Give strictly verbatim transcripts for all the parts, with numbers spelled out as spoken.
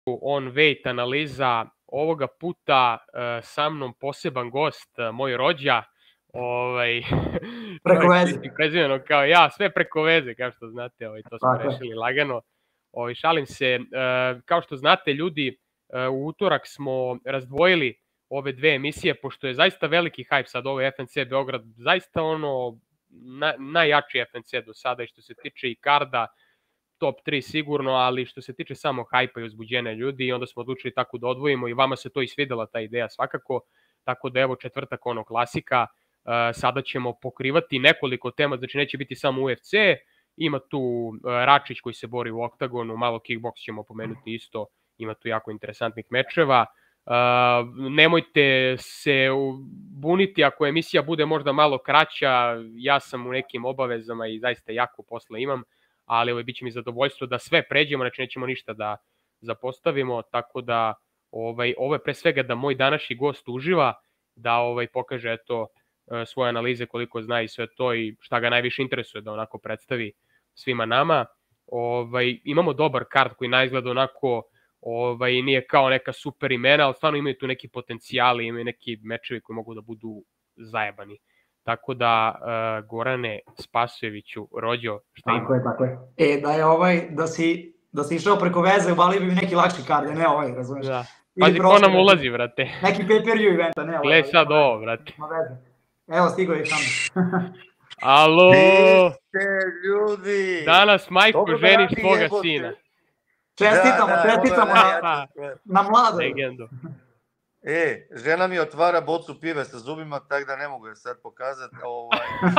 on Wait analiza. Ovoga puta uh, sa mnom poseban gost, uh, moj rođa, ovaj, preko veze. Prezimeno kao ja, sve preko veze, kao što znate, ovaj, to smo Tako rešili je. lagano. Ovaj, šalim se, uh, kao što znate ljudi, uh, u utorak smo razdvojili ove dve emisije, pošto je zaista veliki hype sad ovo F N C Beograd, zaista ono na, najjači F N C do sada i što se tiče i karda, top tri sigurno, ali što se tiče samo hajpa i uzbuđenja ljudi, i onda smo odlučili tako da odvojimo i vama se to i svidela ta ideja svakako, tako da evo četvrtak ono klasika, uh, sada ćemo pokrivati nekoliko tema, znači neće biti samo U F C, ima tu uh, Račić koji se bori u oktagonu, malo kickboks ćemo pomenuti isto, ima tu jako interesantnih mečeva. Uh, nemojte se buniti ako emisija bude možda malo kraća, ja sam u nekim obavezama i zaista jako posle imam, ali ovaj, bit će mi zadovoljstvo da sve pređemo, znači nećemo ništa da zapostavimo, tako da ovaj, ovo je pre svega da moj današnji gost uživa, da ovaj, pokaže eto, svoje analize koliko zna i sve to i šta ga najviše interesuje da onako predstavi svima nama. Ovaj, imamo dobar kart koji najizgleda onako ovaj, nije kao neka super imena, ali stvarno imaju tu neki potencijali, imaju neki mečevi koji mogu da budu zajebani. Tako da, uh, Gorane Spasojeviću, rođo, šta ima? Tako je, tako je. E, da je ovaj, da si, da si išao preko veze, uvalio bi mi neki lakši kard, ne ovaj, razumeš? Da. Pazi ko nam ulazi, brate. Neki pay-per-view eventa, ne ovaj. Gle sad ovo, brate. Evo, stigo je tamo. Alo! Niste ljudi! Danas, majko, ženiš tvoga sina. Čestitamo, da, da, čestitamo na, na mlado. Legendo. E, žena mi otvara bocu pive sa zubima, tako da ne mogu je sad pokazati. Ovaj,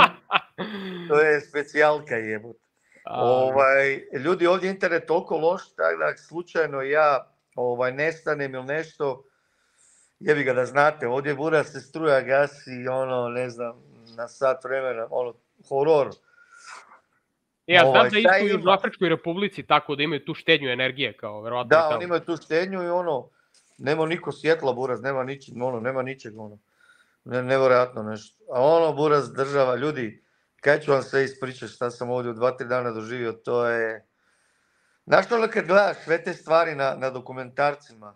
to je specijalka jebut. Ovaj, ljudi, ovdje je internet toliko loš, tako da slučajno ja ovaj, nestanem ili nešto, jebi ga da znate, ovdje bura se struja gasi, ono, ne znam, na sat vremena, ono, horor. Ja znam da isto u Južnoafričkoj republici tako da imaju tu štednju energije, kao verovatno. Da, oni imaju tu štednju i ono, nema niko svjetla, buraz, nema ničeg, ono, nema ničeg, ono, ne, nevjerojatno nešto. A ono, buraz, država, ljudi, kaj ću vam sve ispričati šta sam ovdje u dva, tri dana doživio, to je... Znaš što kad gledaš sve te stvari na, na dokumentarcima,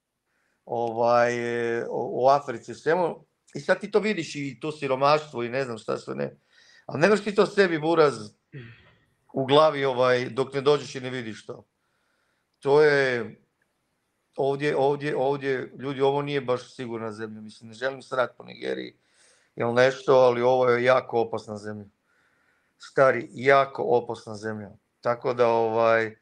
ovaj, o, o Africi, svemu, i sad ti to vidiš i to siromaštvo i ne znam šta sve ne, ali ne možeš ti to sebi, buraz, u glavi, ovaj, dok ne dođeš i ne vidiš to. To je... Ovdje, ovdje, ovdje, ljudi, ovo nije baš sigurna zemlja, mislim, ne želim srat po Nigeriji ili nešto, ali ovo je jako opasna zemlja. Stari, jako opasna zemlja. Tako da, ovaj,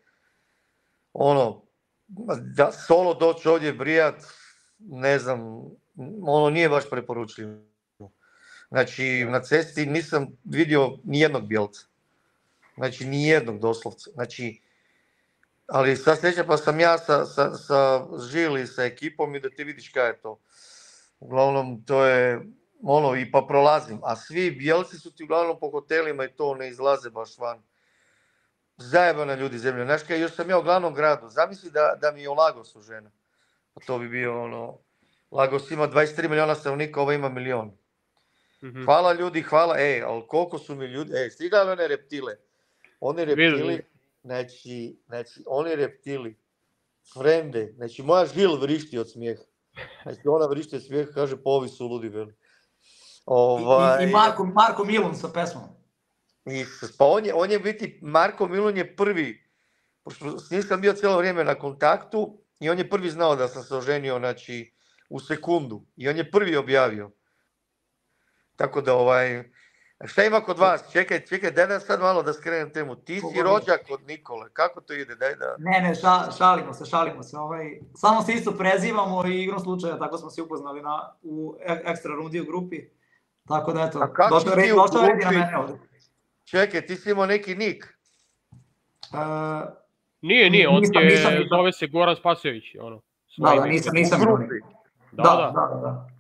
ono, da solo doći ovdje brijat, ne znam, ono nije baš preporučljivo. Znači, na cesti nisam vidio ni jednog bijelca. Znači, ni jednog doslovca. Znači, ali sad sljedeća pa sam ja sa, sa, sa Žili, sa ekipom i da ti vidiš kaj je to. Uglavnom, to je ono, i pa prolazim. A svi bijelci su ti uglavnom po hotelima i to ne izlaze baš van. Zajebana ljudi zemlje. Znaš kaj, još sam ja u glavnom gradu. Zamisli da, da mi je u Lagosu žena. A to bi bio ono... Lagos ima dvadeset tri milijuna stanovnika, ovo ima milion. Mm-hmm. Hvala ljudi, hvala. Ej, ali koliko su mi ljudi... Ej, stigali one reptile? One reptili... Znači, znači, oni reptili, frende, znači moja Žil vrišti od smijeha. Znači ona vrišti od smijeha, kaže pa ovi su ludi, veli. Ovaj... I, i Marko, Marko Milun sa pesmom. I, pa on je, on je biti, Marko Milun je prvi, pošto s njim sam bio cijelo vrijeme na kontaktu i on je prvi znao da sam se oženio, znači, u sekundu. I on je prvi objavio. Tako da, ovaj... Šta ima kod vas? Čekaj, čekaj, daj da sad malo da skrenem temu. Ti si rođak od Nikole, kako to ide? Daj da... Ne, ne, ša, šalimo se, šalimo se. Ovaj, samo se isto prezivamo i igrom slučaja, tako smo se upoznali na, u ekstra rundi u grupi. Tako da, eto, došao red, došao red na mene ovdje. Čekaj, ti si imao neki nik? Uh, nije, nije, on nisam, je, nisam, zove se Goran Spasojević. Ono, da, da, nisam, nisam. U da, da, da, da. da.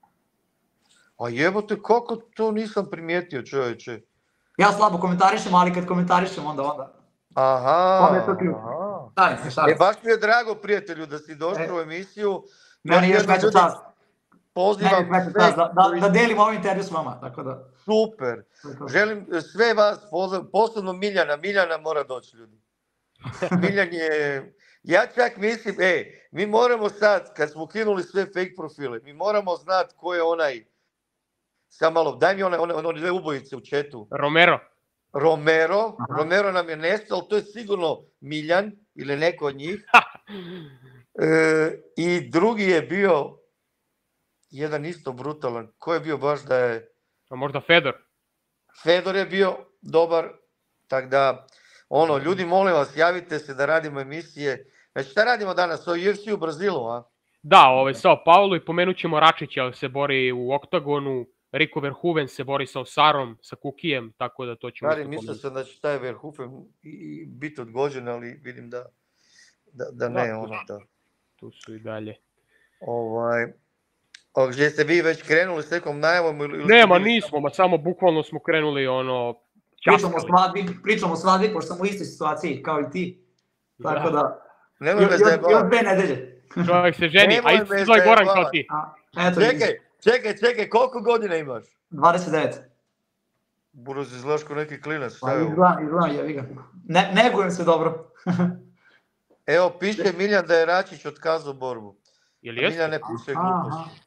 A jebote, kako to nisam primijetio, čovječe? Ja slabo komentarišem, ali kad komentarišem, onda, onda. Aha, onda je to ključ. Šalim se, šalim se. E, baš mi je drago, prijatelju, da si došao e, u emisiju. Meni još veća čast. Pozivam sve. Da, da, da delim ovaj intervju s vama, tako da. Super. Želim sve vas, posebno Miljana. Miljana mora doći, ljudi. Miljan je, Ja čak mislim, ej, mi moramo sad, kad smo ukinuli sve fake profile, mi moramo znati ko je onaj, sam malo, daj mi one, one, one dve ubojice u chatu. Romero. Romero, Aha. Romero nam je nestao, to je sigurno Miljan ili neko od njih. e, I drugi je bio jedan isto brutalan. Ko je bio baš da je... A možda Fedor. Fedor je bio dobar, tako da, ono, ljudi, molim vas, javite se da radimo emisije. Znači, šta radimo danas? O U F C u Brazilu, a? Da, ovaj, Sao Paulo i pomenut ćemo Račića, se bori u oktagonu. Rico Verhoeven se bori sa Osarom, sa Kukijem, tako da to ćemo... Stari, mislio sam da će taj Verhoeven i biti odgođen, ali vidim da, da, da ne, da, ono, da. Tu su i dalje. Ovaj... O, gdje ste vi već krenuli s nekom najavom? Ili Nema, nismo, ma samo bukvalno smo krenuli, ono... Pričamo o svadbi, pričamo o svadbi, pošto sam u istoj situaciji kao i ti. Tako da... Nemoj me zajebati. Još dve nedelje. Čovjek se ženi, a isto je Goran kao ti. Čekaj, čekaj, čekaj, koliko godina imaš? dvadeset devet. Buraz izgledaš ko neki klinac. Pa izgledam, izgledam, jevi ga. Ne, negujem se dobro. Evo, piše Miljan da je Račić otkazao borbu. Jel jeste? Miljan ne piše glupost.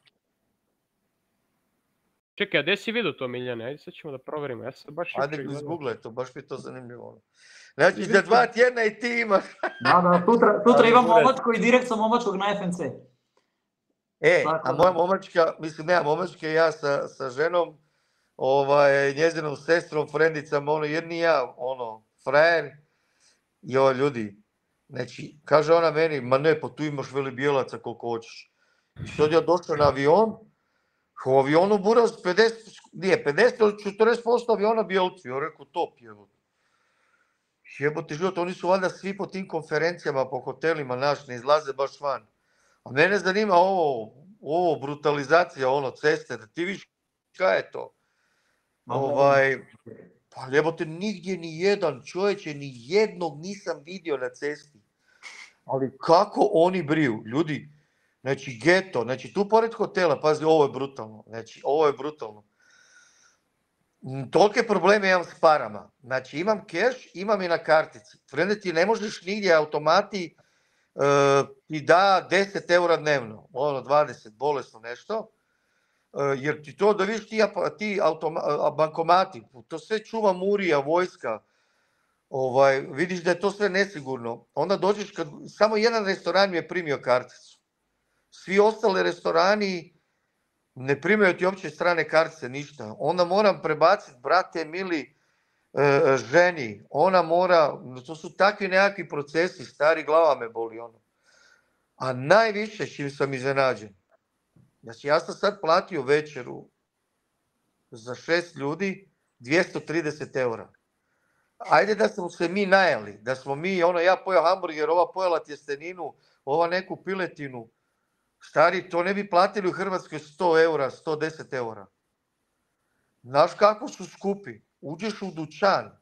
Čekaj, a gde si vidio to, Miljane? Ajde sad ćemo da proverimo. Ja sam baš... Ajde, izgooglaj to, baš mi je to zanimljivo. Znači, za dva tjedna i ti imaš. Da, da, sutra, sutra imam momačko i direkt sam momačkog na F N C. E, a moja momačka, mislim, nema momačke, ja sa, sa ženom, ovaj, njezinom sestrom, frendicam, ono, jer ni ja, ono, frajer, i ovo ljudi, znači, kaže ona meni, ma ne, pa tu imaš veli bijelaca koliko hoćeš. I sad ja došao na avion, u avionu buraz pedeset, nije, pedeset do četrdeset posto aviona bijelci, ja rekao, top jebot. Jebote život, oni su valjda svi po tim konferencijama, po hotelima naš, ne izlaze baš van. A mene zanima ovo, ovo brutalizacija, ono, ceste, da ti viš kaj je to. Ovaj, pa jebote, nigdje ni jedan čovječe, ni jednog nisam vidio na cesti. Ali kako oni briju, ljudi, znači geto, znači tu pored hotela, pazi, ovo je brutalno, znači ovo je brutalno. Tolike probleme imam s parama, znači imam keš, imam i na kartici. Frende, ti ne možeš nigdje, automati uh, ti da deset eura dnevno, ono dvadeset, bolesno nešto, uh, jer ti to da vidiš ti, ti automa, bankomati, to sve čuva murija, vojska, ovaj, vidiš da je to sve nesigurno. Onda dođeš, kad, samo jedan restoran mi je primio karticu. Svi ostali restorani ne primaju ti uopće strane kartice, ništa. Onda moram prebaciti, brate mili, e, ženi. Ona mora, to su takvi nekakvi procesi, stari, glava me boli ono. A najviše čim sam iznenađen. Znači, ja sam sad platio večeru za šest ljudi dvjesto trideset eura. Ajde da smo se mi najeli, da smo mi, ono, ja pojeo hamburger, ova pojela tjesteninu, ova neku piletinu. Stari, to ne bi platili u Hrvatskoj sto eura, sto deset eura. Znaš kako su skupi? Uđeš u dućan,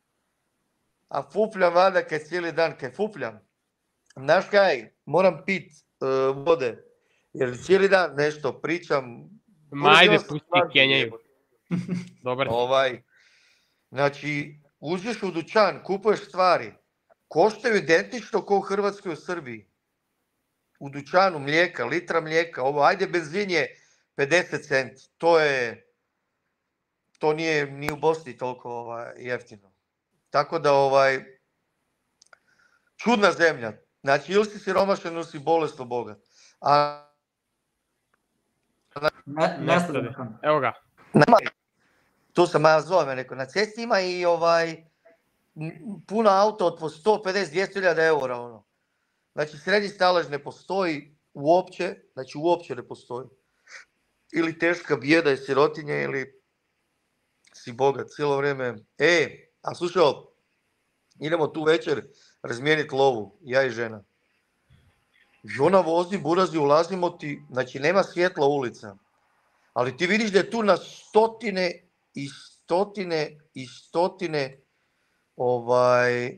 a fufljam vada kaj cijeli dan, kaj fufljam. Znaš kaj, moram pit uh, vode, jer cijeli dan nešto pričam. Ma ajde, pusti Kenjaju. Dobar. Ovaj, znači, uđeš u dućan, kupuješ stvari, koštaju identično kao u Hrvatskoj u Srbiji. U dućanu mlijeka, litra mlijeka, ovo, ajde benzin je pedeset centi, to je, to nije ni u Bosni toliko ovaj, jeftino. Tako da, ovaj, čudna zemlja, znači ili si siromašan ili si bolesno bogat. A... Ne, ne Evo ga. Tu sam ja zove neko, na cesti ima i ovaj, puno auto od po sto pedeset do dvjesto hiljada eura, ono. Znači, srednji stalež ne postoji uopće, znači uopće ne postoji. Ili teška bijeda i sirotinja, ili si bogat cijelo vrijeme. E, a slušao, idemo tu večer razmijeniti lovu, ja i žena. I ona vozi, burazi, ulazimo ti, znači nema svjetla ulica. Ali ti vidiš da je tu na stotine i stotine i stotine ovaj...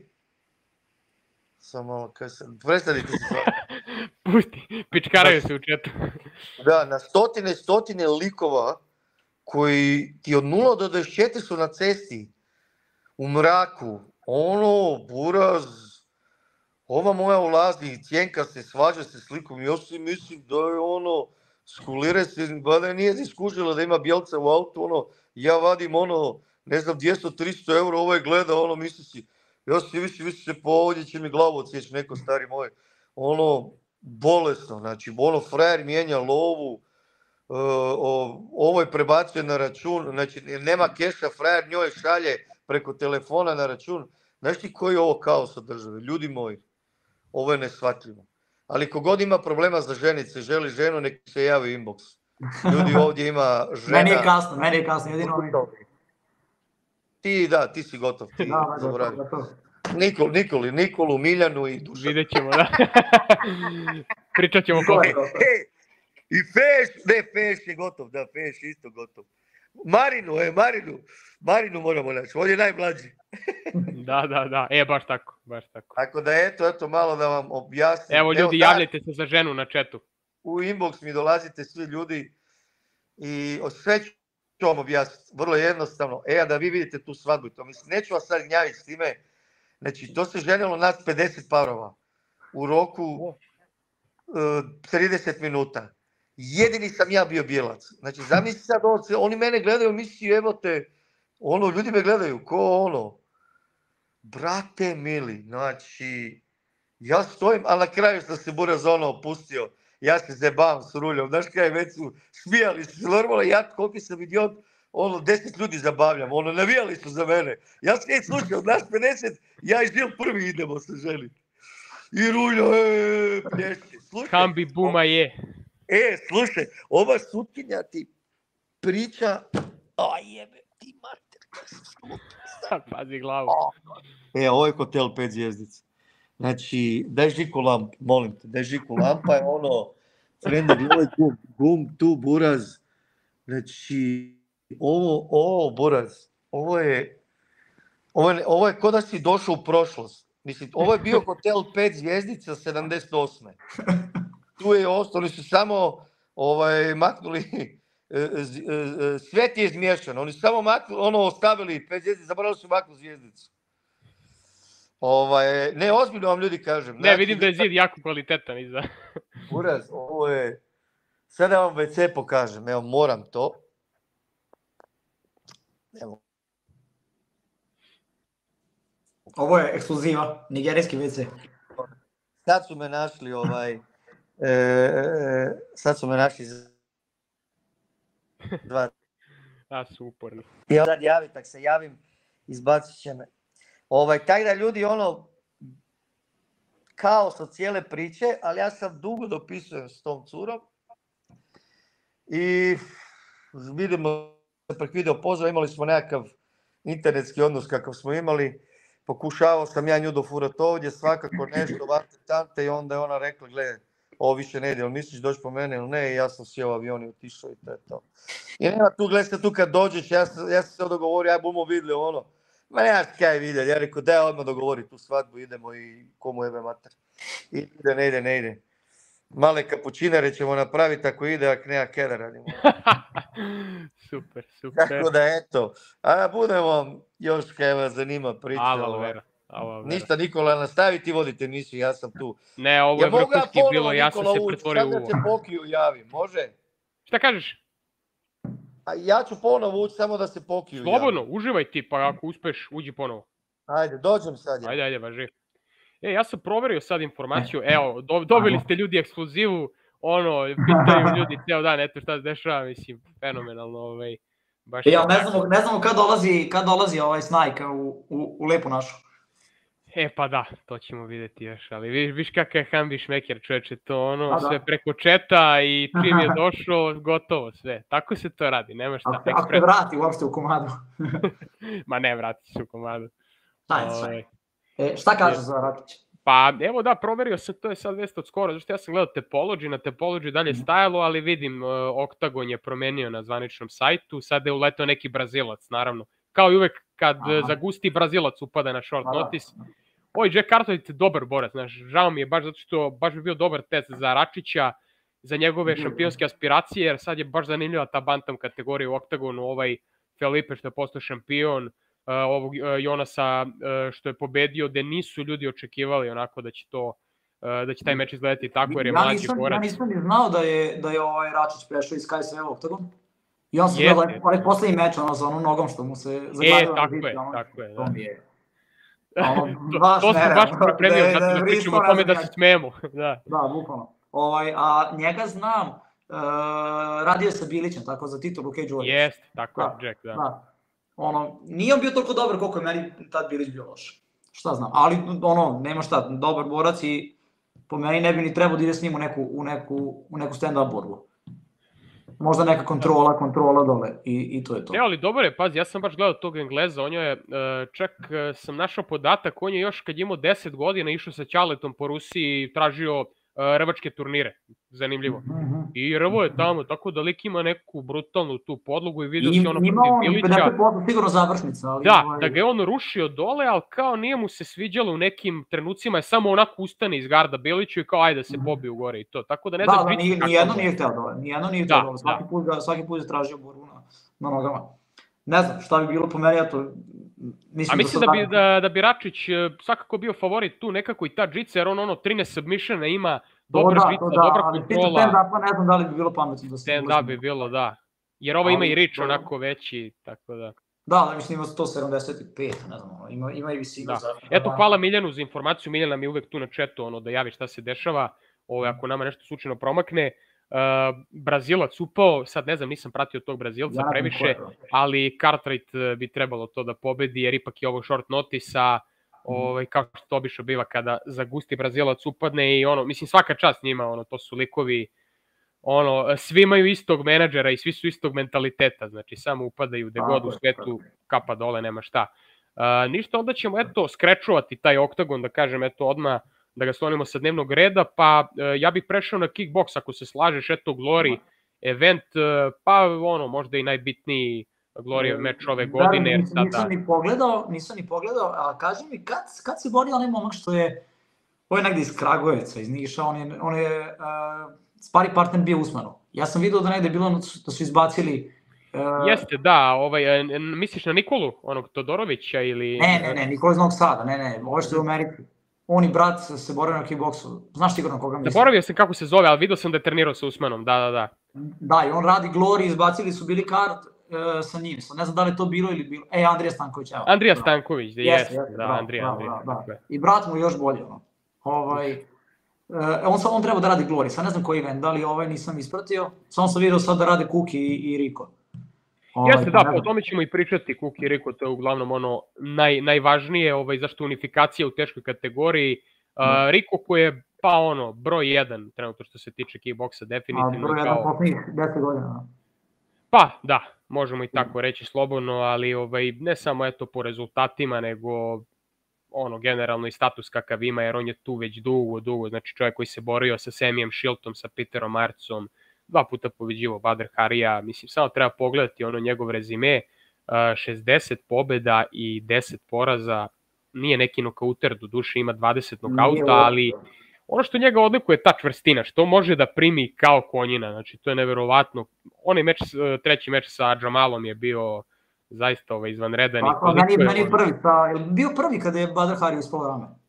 Samo, kaj sam, prestanite se stvari. Pusti, pičkaraju se u četu. Da, na stotine i stotine likova koji ti od nula do dvadeset četiri su na cesti, u mraku, ono, buraz, ova moja ulazi i cijenka se, svađa se slikom, još si mislim da je ono, skulire se, da nije ni skužila da ima Bjelca u autu, ono, ja vadim ono, ne znam, dvjesto do tristo euro, ovaj gleda, ono, misli si, ja si više, više se po ovdje će mi glavu odsjeći, neko stari moj, ono, bolesno, znači, ono, frajer mijenja lovu, uh, o, ovo je prebacuje na račun, znači, nema keša, frajer njoj šalje preko telefona na račun, znaš ti koji je ovo kaos od države, ljudi moji, ovo je neshvatljivo. Ali kogod ima problema za ženice, želi ženu, nek se javi inbox. Ljudi ovdje ima žena... Meni je kasno, meni je kasno, jedino mi. Ti, da, ti si gotov, ti da, zaboravi. Nikol, Nikoli, Nikolu, Miljanu i Dušan. Vidjet ćemo, da. Pričat ćemo koliko. E, i Feš, ne, Feš je gotov, da, Feš isto gotov. Marinu, e, Marinu, Marinu moramo naći, on je najmlađi. Da, da, da, e, baš tako, baš tako. Tako da, eto, eto, malo da vam objasnim. Evo, ljudi, Evo, javljajte se za ženu na chatu. U inbox mi dolazite svi ljudi i sve ću vam objasniti, vrlo jednostavno. E, da vi vidite tu svadbu, to mislim, neću vas sad gnjaviti s time, znači, to se ženilo nas pedeset parova u roku uh, trideset minuta. Jedini sam ja bio bijelac. Znači, zamisli sad, oni mene gledaju, misli, evo te, ono, ljudi me gledaju, ko ono, brate mili, znači, ja stojim, ali na kraju sam se buraz ono opustio, ja se zebavam s ruljom, znaš kaj, već su smijali se, normalno, ja koliki sam idiot, ono, deset ljudi zabavljam, ono, navijali su za mene, ja sam nije slušao, od nas pedeset, ja i Žil prvi idemo se želiti. I ruljo, eee, plješće, slušaj. Kambi buma je. E, slušaj, ova sutkinja ti priča, a jebe ti mater. Pazi glavu. E, ovo je hotel pet zvjezdica. Znači, daj Žiku lampu, molim te, daj Žiku lampa je ono, friendovi, ovo je tu, gum, tu, buraz. Znači, ovo, ovo, buraz, ovo je, ovo je, ovo je ko da si došao u prošlost. Mislim, ovo je bio hotel pet zvjezdica sedamdeset osme. Tu je ostali su samo ovaj, maknuli, svet je izmiješan, oni su samo maknuli, ono ostavili pet zvijezdica, zaboravili su maknuti zvijezdicu. Ovaj, ne, ozbiljno vam ljudi kažem. Ne, znači, vidim da je zid jako kvalitetan iza. Uraz, ovo je, sada vam ve ce pokažem, evo moram to. Evo. Ovo je ekskluziva, nigerijski ve ce. Sad su me našli ovaj, E, sad su me našli dva. A, su uporni. I onda javi, tak se javim, izbacit će me. Ovaj, taj da ljudi, ono, kaos od cijele priče, ali ja sam dugo dopisujem s tom curom. I vidimo, prek video pozdrav, imali smo nekakav internetski odnos kakav smo imali. Pokušavao sam ja nju dofurat ovdje, svakako nešto, vate tante, i onda je ona rekla, gledaj, ovo više ne ide, jel misliš doći po mene ili ne, i ja sam sjeo u avion i otišao i to je to. I nema tu, gledajte tu kad dođeš, ja sam, ja sam se dogovorio, aj bumo vidjeli ono, ma nemaš kaj vidjeli, ja rekao daj odmah dogovori tu svadbu, idemo i komu jebe mater. I ide, ne ide, ne ide. Male kapućinare ćemo napraviti ako ide, ako ne, a kera radimo. Super, super. Tako da eto, a budemo još kaj vas zanima priča. Alo, vera. Alo, ništa, Nikola, nastavi ti vodite emisiju, ja sam tu. Ne, ovo je vrhunski bilo, ja sam se pretvorio u ovo. Sad da se Pokiju javi, može? Šta kažeš? A ja ću ponovo ući, samo da se Pokiju javi. Slobodno, uživaj ti, pa ako uspeš, uđi ponovo. Ajde, dođem sad. Ja. Ajde, ajde, važi. E, ja sam proverio sad informaciju, evo, do, dobili ste ljudi ekskluzivu, ono, pitaju ljudi ceo dan, eto šta se dešava, mislim, fenomenalno, ovaj, baš... Ja, ne znamo, ne znamo kad dolazi, kad dolazi ovaj Snajka u, u, u Lepu našu. E pa da, to ćemo vidjeti još, ali viš, viš kakav je Hambi Šmeker, čoveče, to ono, A, sve preko četa i čim je došao, gotovo sve. Tako se to radi, nema šta. Ako te vrati uopšte u komadu. Ma ne, vrati se u komadu. Šta, šta. E, šta kažeš za Rakića? Pa evo da, proverio sam, to je sad vest od skoro, zašto ja sam gledao Topology, na Topology dalje stajalo, ali vidim, uh, Octagon je promenio na zvaničnom sajtu, sad je uletao neki Brazilac, naravno. Kao i uvek kad Aha. zagusti Brazilac upada na short notice. Oj, Jack Cartwright je dobar borac, znaš, žao mi je baš zato što baš bi bio dobar test za Račića, za njegove šampionske aspiracije, jer sad je baš zanimljiva ta bantam kategorija u Octagonu, ovaj Felipe što je postao šampion, ovog Jonasa što je pobedio, gde nisu ljudi očekivali onako da će to da će taj meč izgledati tako, jer je mlađi borac. Ja nisam ni znao da je, da je ovaj Račić prešao iz K S V u Oktagon. I on se gledao onaj poslednji meč, ono, sa onom nogom što mu se zagledao. E, tako je, tako je. To mi je... To smo baš pripremio, zato da pričamo o tome da se smemo. Da, bukvalno. A njega znam, radio je sa Bilićem, tako za titulu Cage Warriors. Jeste, tako je, Jack, da. Ono, nije on bio toliko dobar koliko je meni tad Bilić bio loš. Šta znam, ali ono, nema šta, dobar borac i po meni ne bi ni trebao da ide s njim u neku stand-up borbu. Možda neka kontrola, kontrola dole i to je to. Ne, ali dobro je, pazi, ja sam baš gledao tog Engleza, on je, čak sam našao podatak, on je još kad je imao deset godina išao sa Ćaletom po Rusiji i tražio rvačke turnire, zanimljivo. I rvo je tamo, tako da lik ima neku brutalnu tu podlogu i vidio si ono protiv Bilića. Ima on pedeset posto sigurno završnica. Da, da ga je on rušio dole, ali kao nije mu se sviđalo u nekim trenucima, je samo onako ustane iz garda Biliću i kao ajde da se pobiju gore i to. Tako da ne znam... Da, nijedno nije hteo dole, nijedno nije hteo dole, svaki put je tražio borbu na nogama. Ne znam, šta bi bilo po meni, eto... A mislim da bi Račić svakako bio favorit tu nekako i ta džica, jer on ono trinaest submissiona ima, dobra džica, dobra kontrola. Stand-upa ne znam da li bi bilo pametno da se... Stand-up bi bilo, da. Jer ova ima i rič onako veći, tako da... Da, da mislim ima sto sedamdeset pet, ne znam, ima i visinu za... Eto, hvala Miljanu za informaciju, Miljana mi je uvek tu na chatu da javi šta se dešava, ako nama nešto slučajno promakne. Brazilac upao, sad ne znam, nisam pratio tog Brazilca previše, ali Cartwright bi trebalo to da pobedi, jer ipak je ovo short notice, a kao što to obično biva kada zagusti Brazilac upadne i ono, mislim svaka čast njima, ono, to su likovi, ono, svi imaju istog menadžera i svi su istog mentaliteta, znači samo upadaju gde god u svetu, kapa dole, nema šta. Ništa, onda ćemo, eto, skrečovati taj oktagon, da kažem, eto, odmah, da ga slonimo sa dnevnog reda, pa ja bih prešao na kickboks, ako se slažeš, eto Glory event, pa ono, možda i najbitniji Glory meč ove godine. Nisam ni pogledao, nisam ni pogledao, a kaži mi, kad se borio onaj momak što je, ovo je negde iz Kragujevca, iz Niša, on je spari partner bio Usmanov. Ja sam vidio da negde je bilo da su izbacili... Jeste, da, misliš na Nikolu, onog Todorovića ili... Ne, ne, ne, Nikola iz Novog Sada, ne, ne, ovo što je u Americi. On i brat se borio na kickboksu. Znaš sigurno koga mislim? Zaboravio sam kako se zove, ali vidio sam da je trenirao sa Usmanom, da, da, da. Da, i on radi Glory, izbacili su bili kart sa njim. Ne znam da li je to bilo ili bilo. E, Andrija Stanković, evo. Andrija Stanković, da jeste, da, Andrija, Andrija. I brat mu još bolje, ono. On treba da radi Glory, sad ne znam koji event, da li ovaj nisam ispratio. Samo sam vidio sad da rade Kuki i Riko. Jeste, da, o tome ćemo i pričati, Kuki i Riko, to je uglavnom ono najvažnije, zašto unifikacija u teškoj kategoriji. Riko koji je, pa ono, broj jedan trenutno što se tiče kickboksa, definitivno. A broj jedan poslednjih deset godina. Pa, da, možemo i tako reći slobodno, ali ne samo eto po rezultatima, nego ono, generalno i status kakav ima, jer on je tu već dugo, dugo, znači čovjek koji se borio sa Samijem Shiltom, sa Peterom Marcom, dva puta pobeđivo Badr Harija, mislim, samo treba pogledati ono njegov rezime, šezdeset pobjeda i deset poraza, nije neki nokauter, do duše ima dvadeset nokauta, ali ono što njega odlikuje je ta čvrstina, što može da primi kao konjina, znači to je neverovatno. Onaj meč, treći meč sa Džamalom je bio zaista izvanredan. Meni je prvi, bio prvi kada je Badr Hari ispalo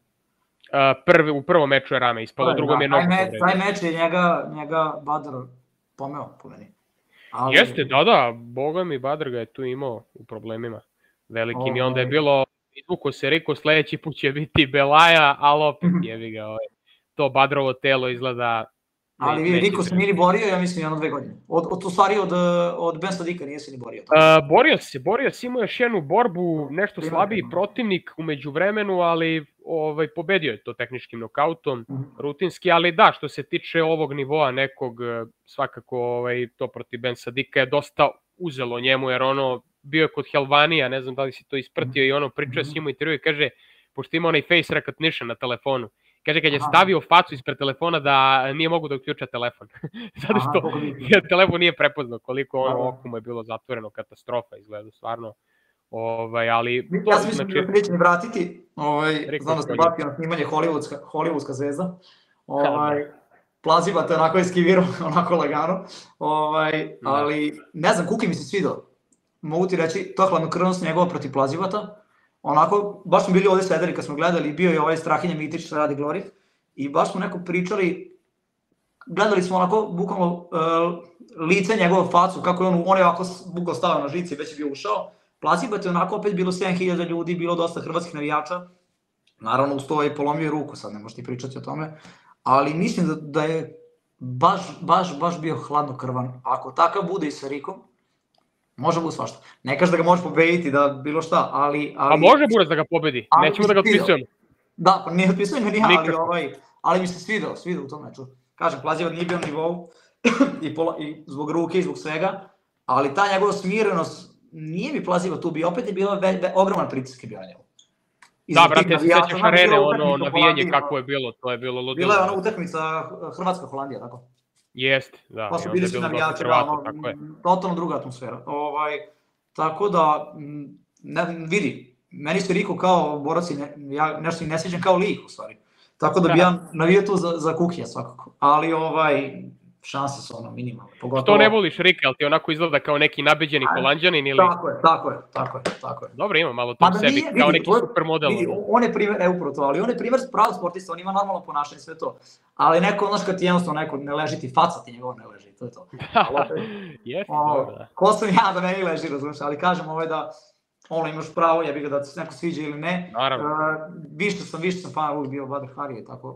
rame? U prvom meču je rame ispalo, u drugom je nogu. Taj meč je njega Badr pomeo po meni. Jeste, da, da, boga mi Badr ga je tu imao u problemima velikim i onda je bilo, izvuko se Riko, sledeći put će biti Belaja, ali opet jevi ga, to Badrovo telo izgleda... Ali Riko se nije ni borio, ja mislim, jedno dve godine. U stvari od Ben Sadika nije se ni borio. Borio se, borio se, imao još jednu borbu, nešto slabiji protivnik umeđu vremenu, ali pobedio je to tehničkim nokautom, rutinski, ali da, što se tiče ovog nivoa nekog, svakako to protiv Ben Sadika je dosta uzelo njemu, jer ono, bio je kod Helvanija, ne znam da li si to ispratio, i ono pričao s njim u intervju i kaže, pošto ima onaj face recognition na telefonu, kaže kad je stavio facu ispred telefona da nije mogu da uključa telefon. Zato što telefon nije prepoznao koliko ono oko mu je bilo zatvoreno, katastrofa izgleda stvarno. Ali... Ja sam mislim da se neće ni vratiti, znam da ste vratio na snimanje Hollywoodska zvezda. Plazivate onako eskivirao, onako lagano. Ali ne znam, Kuki mi se svidao. mogu ti reći, to hladnokrvnost njegova protiv Plazivata, onako, baš smo bili ovde sedeli kad smo gledali, bio je ovaj Strahinja Mitić što radi Glory, i baš smo neko pričali, gledali smo onako, bukvalno, uh, lice njegovu facu, kako je on, on je ovako bukvalno stavio na žici, već je bio ušao, Plazibat je onako opet bilo sedam hiljada ljudi, bilo dosta hrvatskih navijača, naravno uz to je polomio ruku, sad ne možeš ti pričati o tome, ali mislim da, da je baš, baš, baš bio hladnokrvan. Ako takav bude i sa Rikom, može bude svašta. Ne kaže da ga možeš pobediti, da bilo šta, ali... ali... A može Buras da ga pobedi, ali nećemo da ga otpisujemo. Da, pa ne otpisujemo ni ja, ali, ovaj, ali mi se svidao, svidao u tom meču. Kažem, Plazivat nije bio na nivou i, pola, i zbog ruke i zbog svega, ali ta njegova smirenost, nije mi Plazivat tu bio, opet je bila ve, ve, ogroman pritisak je bio na njegu. Da, brate, se sećaš arene, ono navijanje kako je bilo, to je bilo ludilo. Bila je ona utakmica Hrvatska-Holandija, tako? Jeste, da. Pa su bili svi navijači, da, ono, totalno druga atmosfera. Ovaj, tako da, ne, vidi, meni se Riko kao borac, ne, ja nešto i ne sviđam kao lik u stvari. Tako da bi ja navio tu za, za Kukija svakako. Ali ovaj, šanse su ono minimalne. Pogotovo... Što ne voliš Rika, ali ti onako izgleda kao neki nabeđeni Holanđanin ili... Tako je, tako je, tako je, tako je. Dobro, ima malo to u sebi, nije, kao vidi, neki supermodel. Vidi, on je primer, evo upravo to, ali on je primer pravo sportista, on ima normalno ponašanje, sve to. Ali neko, znaš, kad ti jednostavno neko ne leži, ti faca ti njegov ne leži, to je to. Jeste, dobro, da. Ko sam ja da meni leži, razumiješ, ali kažem ovaj da ono imaš pravo, ja bih ga da se neko sviđa ili ne. Naravno. Uh, više sam, više sam fan, uvijek bio Badr Harije, tako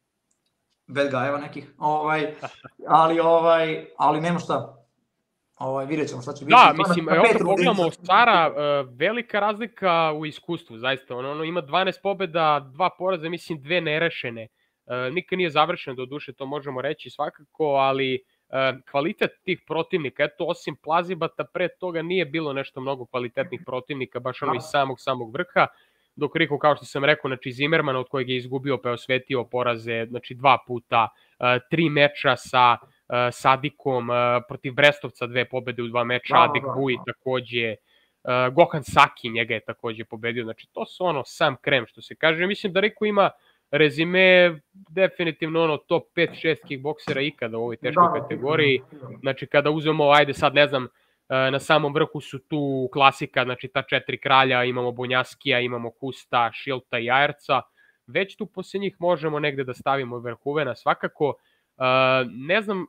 bad gajeva nekih, ovaj, ali, ovaj, ali nema šta. Ovaj, vidjet ćemo šta će biti. Da, mislim, evo da pogledamo Sara, uh, velika razlika u iskustvu, zaista. Ono, ono ima dvanaest pobjeda, dva poraza, mislim dve nerešene. Uh, nikad nije završeno, do duše to možemo reći svakako, ali uh, kvalitet tih protivnika, eto, osim Plazibata, pre toga nije bilo nešto mnogo kvalitetnih protivnika, baš ono iz samog, samog vrha. Dok Riko, kao što sam rekao, znači Zimmermana od kojeg je izgubio pa je osvetio poraze, znači dva puta, uh, tri meča sa uh, Sadikom, uh, protiv Brestovca dve pobede u dva meča, da, Adik Bui takođe, uh, Gohan Saki njega je takođe pobedio, znači to su ono sam krem što se kaže. Mislim da Riko ima rezime definitivno ono top pet šest kickboksera ikada u ovoj teškoj da, kategoriji, znači kada uzmemo, ajde sad ne znam, na samom vrhu su tu klasika, znači ta četiri kralja, imamo Bonjaskija, imamo Kusta, Šilta i Ajerca, već tu posle njih možemo negde da stavimo Verhoevena svakako. Ne znam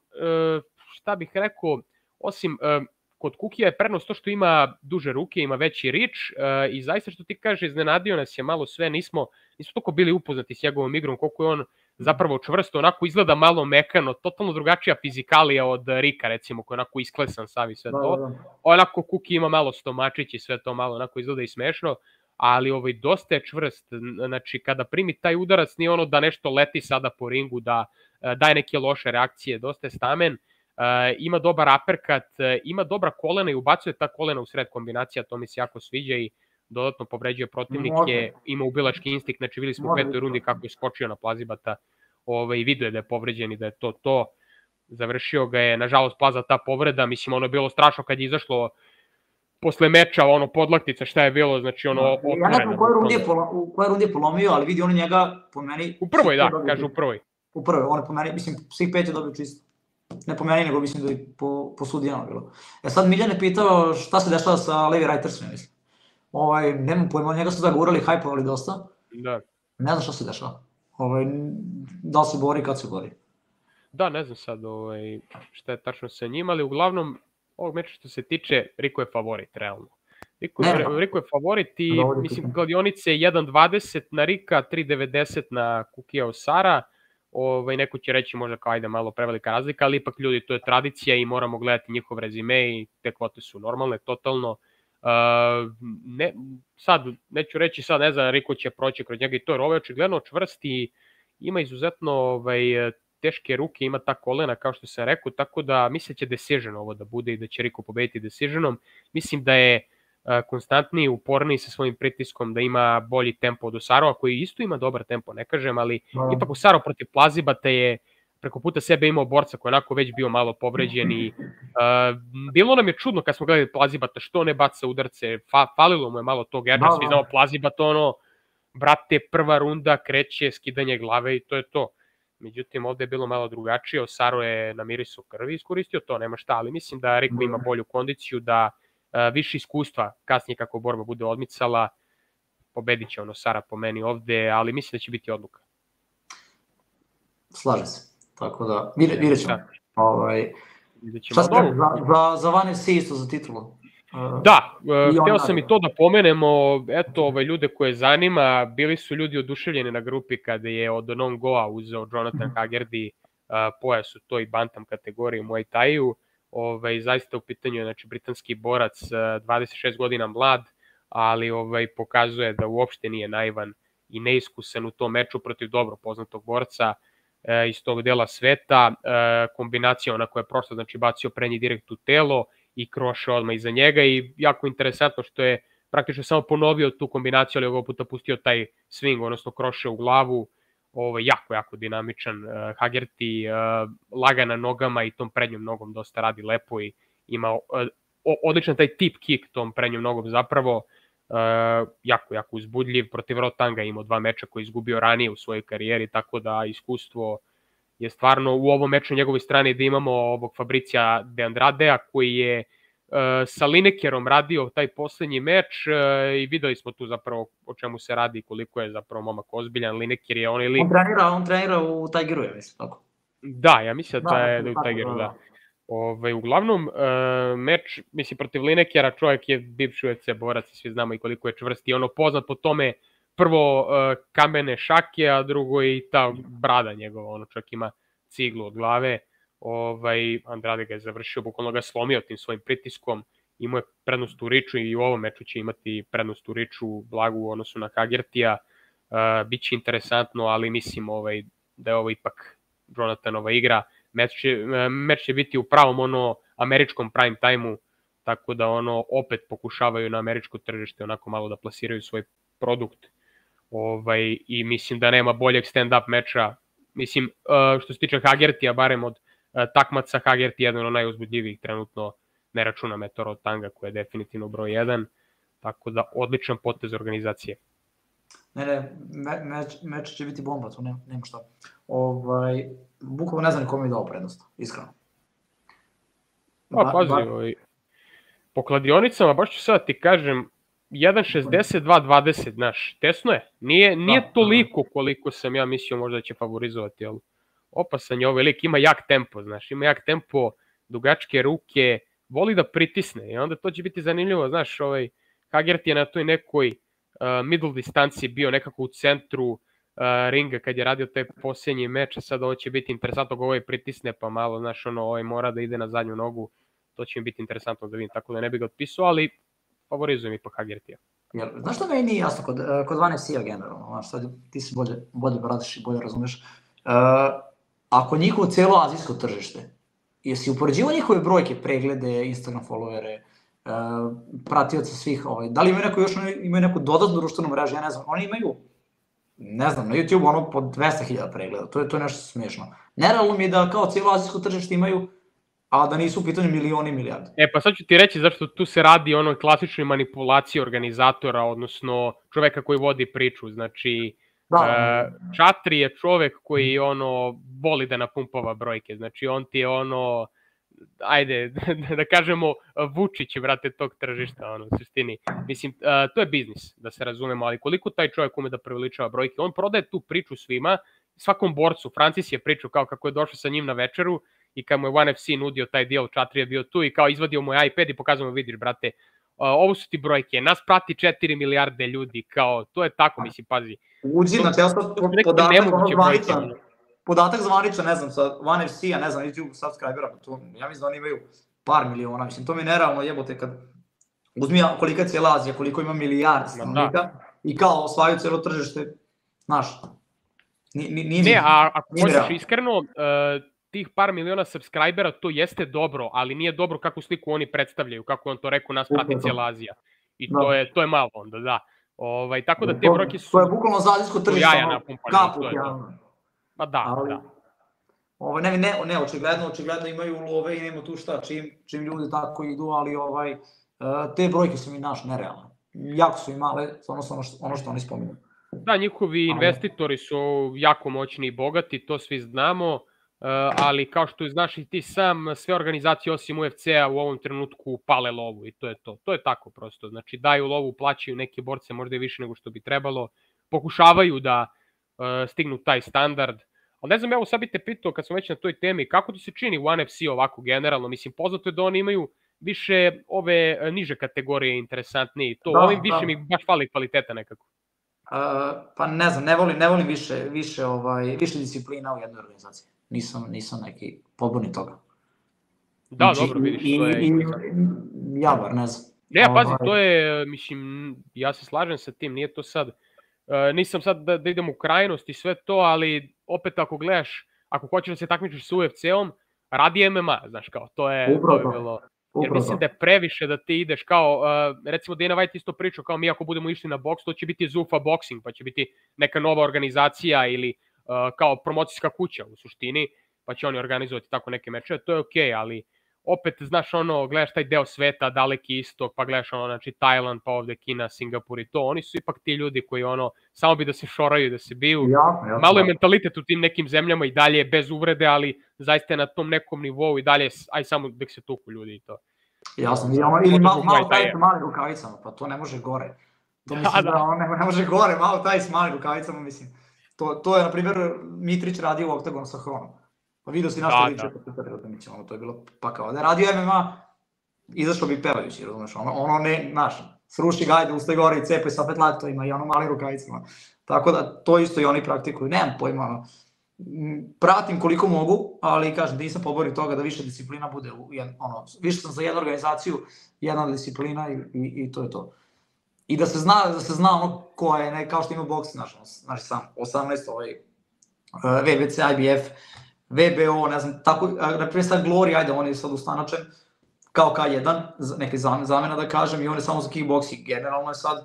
šta bih rekao, osim kod Kukija je prednost to što ima duže ruke, ima veći rič i zaista što ti kaže, iznenadio nas je malo sve, nismo, nismo toliko bili upoznati s njegovom igrom, koliko je on zapravo čvrsto, onako izgleda malo mekano, totalno drugačija fizikalija od Rika, recimo, koji je onako isklesan sav i sve to. Da, da. Onako Kuki ima malo stomačić i sve to malo onako izgleda i smešno, ali ovaj, dosta je čvrst, znači kada primi taj udarac nije ono da nešto leti sada po ringu, da daje neke loše reakcije, dosta je stamen, uh, ima dobar aperkat, uh, ima dobra kolena i ubacuje ta kolena u sred kombinacija, to mi se jako sviđa i dodatno povređuje protivnike, ima ubilački instinkt, znači videli smo u petoj rundi kako je skočio na Plazibata ovaj, i vidio je da je povređen i da je to to. Završio ga je, nažalost, Plaza ta povreda, mislim, ono je bilo strašno kad je izašlo posle meča, ono, podlaktica, šta je bilo, znači, ono, otvoreno. Ja ne znam u kojoj rundi je, polo, u kojoj rundi je polomio, ali vidi on njega, po meni... U prvoj, da, kaže u prvoj. U prvoj, on je po meni, mislim, svih pet je dobio čisto. Ne po meni, nego mislim da je po, po sudijama bilo. E sad Miljan je pitao šta se dešava sa Levi Reitersom, mislim. Ovaj, nemam pojma, njega su zagurali, hajpovali dosta. Da. Ne znam šta se dešava. Ovaj, da li se bori, kad se bori. Da, ne znam sad ovaj, šta je tačno sa njim, ali uglavnom ovog meča što se tiče, Riko je favorit, realno. Riko, ne, Riko je favorit i, da, mislim, kladionice jedan dvadeset na Rika, tri devedeset na Kukija Osara. Ovaj, neko će reći možda kao ajde malo prevelika razlika, ali ipak ljudi, to je tradicija i moramo gledati njihov rezime i te kvote su normalne, totalno. Uh, ne, sad, neću reći sad, ne znam, Riko će proći kroz njega i to, jer ovo je očigledno čvrst i ima izuzetno ovaj, teške ruke, ima ta kolena kao što sam rekao, tako da mislim će decision ovo da bude i da će Riko pobediti decisionom. Mislim da je uh, konstantniji, uporniji sa svojim pritiskom, da ima bolji tempo od Osarova, koji isto ima dobar tempo, ne kažem, ali no. Ipak Osarov protiv Plazibata je preko puta sebe imao borca koji je onako već bio malo povređen i uh, bilo nam je čudno kad smo gledali Plazibata što ne baca udarce, fa, falilo mu je malo tog, jer svi znamo Plazibata ono, brate, prva runda kreće, skidanje glave i to je to. Međutim, ovde je bilo malo drugačije, Osaro je na mirisu krvi iskoristio to, nema šta, ali mislim da Riko ima bolju kondiciju, da više iskustva kasnije kako borba bude odmicala, pobedit će ono Sara po meni ovde, ali mislim da će biti odluka. Slažem se, tako da vidjet ćemo. Ovaj, šta se za, za, za One F C isto za titulu? Da, hteo sam i to da pomenemo, eto, ovaj, ljude koje zanima, bili su ljudi oduševljeni na grupi kada je od Non Goa uzeo Jonathan Haggerty pojas u toj bantam kategoriji Muay Thai-u, ovaj, zaista u pitanju je, znači, britanski borac, dvadeset šest godina mlad, ali ovaj, pokazuje da uopšte nije naivan i neiskusan u tom meču protiv dobro poznatog borca e, iz tog dela sveta, e, kombinacija ona koja je prošla, znači bacio prednji direkt u telo i kroše odmah iza njega i jako interesantno što je praktično samo ponovio tu kombinaciju, ali ovog puta pustio taj swing, odnosno kroše u glavu, ovaj, jako, jako dinamičan. Uh, Haggerty uh, laga na nogama i tom prednjom nogom dosta radi lepo i ima uh, odličan taj tip kick tom prednjom nogom zapravo, uh, jako, jako uzbudljiv. Protiv Rotanga imao dva meča koje je izgubio ranije u svojoj karijeri, tako da iskustvo je stvarno u ovom meču na njegovoj strani da imamo ovog Fabricija De Andradea koji je uh, sa Linekerom radio taj poslednji meč uh, i videli smo tu zapravo o čemu se radi i koliko je zapravo momak ozbiljan. Lineker je onaj lik... On trenira, on trenira u Tigeru, ja mislim, tako? Da, ja mislim da, da je da u Tigeru, da. Ove, uglavnom, uh, meč, mislim, protiv Linekera, čovjek je bivši U F C borac i svi znamo i koliko je čvrst i ono poznat po tome, prvo uh, kamene šake, a drugo i ta brada njegova, ono čak ima ciglu od glave. Ovaj, Andrade ga je završio, bukvalno ga slomio tim svojim pritiskom, imao je prednost u riču i u ovom meču će imati prednost u riču, blagu u odnosu na Haggertija. Uh, biće interesantno, ali mislim ovaj, da je ovo ipak Jonathanova igra. Meč će, meč će biti u pravom ono američkom prime time-u, tako da ono opet pokušavaju na američko tržište onako malo da plasiraju svoj produkt. Ovaj, i mislim da nema boljeg stand-up meča. Mislim, uh, što se tiče Haggertija, barem od uh, takmaca, Haggerty je jedan od najuzbudljivijih trenutno, ne računa Eto Rotanga koji je definitivno broj jedan, tako da odličan potez organizacije. Ne, ne, me, meč, meč će biti bomba, tu nema, nema šta. Ovaj, bukvalno ne znam kome je dao prednost, iskreno. Pa, pazi, ba... ovaj, po kladionicama, baš ću sad ti kažem, jedan šezdeset dva dvadeset, znaš, tesno je. Nije, nije da, toliko koliko sam ja mislio možda da će favorizovati, ali opasan je ovaj lik, ima jak tempo, znaš, ima jak tempo, dugačke ruke, voli da pritisne i onda to će biti zanimljivo, znaš, ovaj, Haggerty je na toj nekoj uh, middle distanci bio nekako u centru uh, ringa kad je radio taj posljednji meč, a sad ovo će biti interesantno, ovaj pritisne pa malo, znaš, ono, ovaj mora da ide na zadnju nogu, to će mi biti interesantno da vidim, tako da ne bih ga otpisao, ali favorizujem ipak Haggertija. Jel, znaš što meni nije jasno kod, kod One F C-a generalno, znaš, sad ti si bolje, bolje bratiš i bolje razumeš, uh, ako njihovo cijelo azijsko tržište, jesi upoređivo njihove brojke, preglede, Instagram followere, uh, pratioca svih, ovaj, da li imaju neko još, imaju neku dodatnu društvenu mrežu, ja ne znam, oni imaju, ne znam, na YouTube ono po dvesta hiljada pregleda, to je, to je nešto smiješno. Nerealno mi je da kao cijelo azijsko tržište imaju, a da nisu u pitanju milioni i milijarde. E pa sad ću ti reći zašto tu se radi o onoj klasičnoj manipulaciji organizatora, odnosno čoveka koji vodi priču, znači da. Uh, Čatri je čovek koji ono voli da napumpava brojke, znači on ti je ono, ajde da kažemo Vučić, brate, tog tržišta, ono, u suštini. Mislim, uh, to je biznis, da se razumemo, ali koliko taj čovjek ume da preveličava brojke, on prodaje tu priču svima, svakom borcu. Francis je pričao kao kako je došao sa njim na večeru i kad mu je One F C nudio taj deal, Čatri je bio tu i kao izvadio mu iPad i pokazao mu, vidiš, brate, uh, ovo su ti brojke, nas prati četiri milijarde ljudi, kao, to je tako, mislim, pazi. Uđi, znači, ja sam podatak zvaničan, podatak zvaničan, ne znam, sa One F C-a, ne znam, YouTube subscribera, to, ja mislim da oni imaju par miliona, mislim, to mi je nerealno jebote kad uzmi kolika je cijela Azija, koliko ima milijardi stanovnika i kao osvajaju cijelo tržište, znaš, nije mi... Ne, a ako hoćeš iskreno, uh, tih par miliona subscribera, to jeste dobro, ali nije dobro kakvu sliku oni predstavljaju, kako on to rekao, nas prati cijela Azija. I to, da. je, to je malo onda, da. Ovaj, tako da te to, brojke su... To je bukvalno za azijsko tržište, kaput, ja. Pa da, ali, da. Ovaj, ne, ne, ne, očigledno, očigledno imaju love i nema tu šta, čim, čim ljudi tako idu, ali ovaj, te brojke su mi naš nerealne. Jako su i male, odnosno ono što, ono što oni spominju. Da, njihovi investitori su jako moćni i bogati, to svi znamo. ali kao što znaš i ti sam, sve organizacije osim U F C-a u ovom trenutku pale lovu i to je to. To je tako prosto. Znači daju lovu, plaćaju neke borce možda i više nego što bi trebalo. Pokušavaju da stignu taj standard. Ali ne znam, evo sad bi te pitao kad smo već na toj temi, kako ti se čini u One F C ovako generalno? Mislim, poznato je da oni imaju više ove niže kategorije interesantnije i to. Ovim više mi baš fali kvaliteta nekako. Pa ne znam, ne volim, ne volim više, više, ovaj, više disciplina u jednoj organizaciji. Nisam, nisam neki pobornik toga. Da, znači, dobro, vidiš, i, to je... I, ja bar, ne znam. Ne, pazi, to je, mislim, ja se slažem sa tim, nije to sad... Uh, nisam sad da, da idem u krajnost i sve to, ali opet ako gledaš, ako hoćeš da se takmičiš sa U F C-om, radi M M A, znaš kao, to je, to je bilo... Jer mislim da je previše da ti ideš kao, uh, recimo Dana White isto pričao, kao mi ako budemo išli na boks, to će biti Zuffa Boxing, pa će biti neka nova organizacija ili uh, kao promocijska kuća u suštini, pa će oni organizovati tako neke mečeve, to je okej, okay, ali opet, znaš, ono, gledaš taj deo sveta, Daleki istok, pa gledaš ono, znači, Tajland, pa ovde Kina, Singapur i to, oni su ipak ti ljudi koji, ono, samo bi da se šoraju, da se biju. Ja, ja, malo je mentalitet u tim nekim zemljama i dalje, bez uvrede, ali zaista je na tom nekom nivou i dalje, aj samo da se tuku ljudi i to. Jasno, ili malo, malo taj s malim rukavicama, pa to ne može gore. To mislim da, da on ne, ne može gore, malo taj s malim rukavicama, mislim. To, to je, na primjer, Mitrić radio u Oktagonu sa Hronom. Pa vidio si našto liče, ono, to je bilo pa kao da je radio M M A, izašao bi pevajući, razumeš, ono, ono ne, znaš, sruši ga, ajde, ustaj gore i cepaj sa opet laktovima i ono malim rukavicama. Tako da, to isto i oni praktikuju, nemam pojma, ono, pratim koliko mogu, ali kažem, nisam poborio toga da više disciplina bude, u, ono, više sam za jednu organizaciju, jedna disciplina i, i, i to je to. I da se zna, da se zna ono ko je, ne, kao što ima boks, znaš, znaš sam, osamnaest, ovaj, V B C, I B F, V B O, ne znam, tako, na primjer sad Glory, ajde, on je sad ustanačen kao K jedan, neke zamena da kažem, i on je samo za kickboxing, generalno je sad,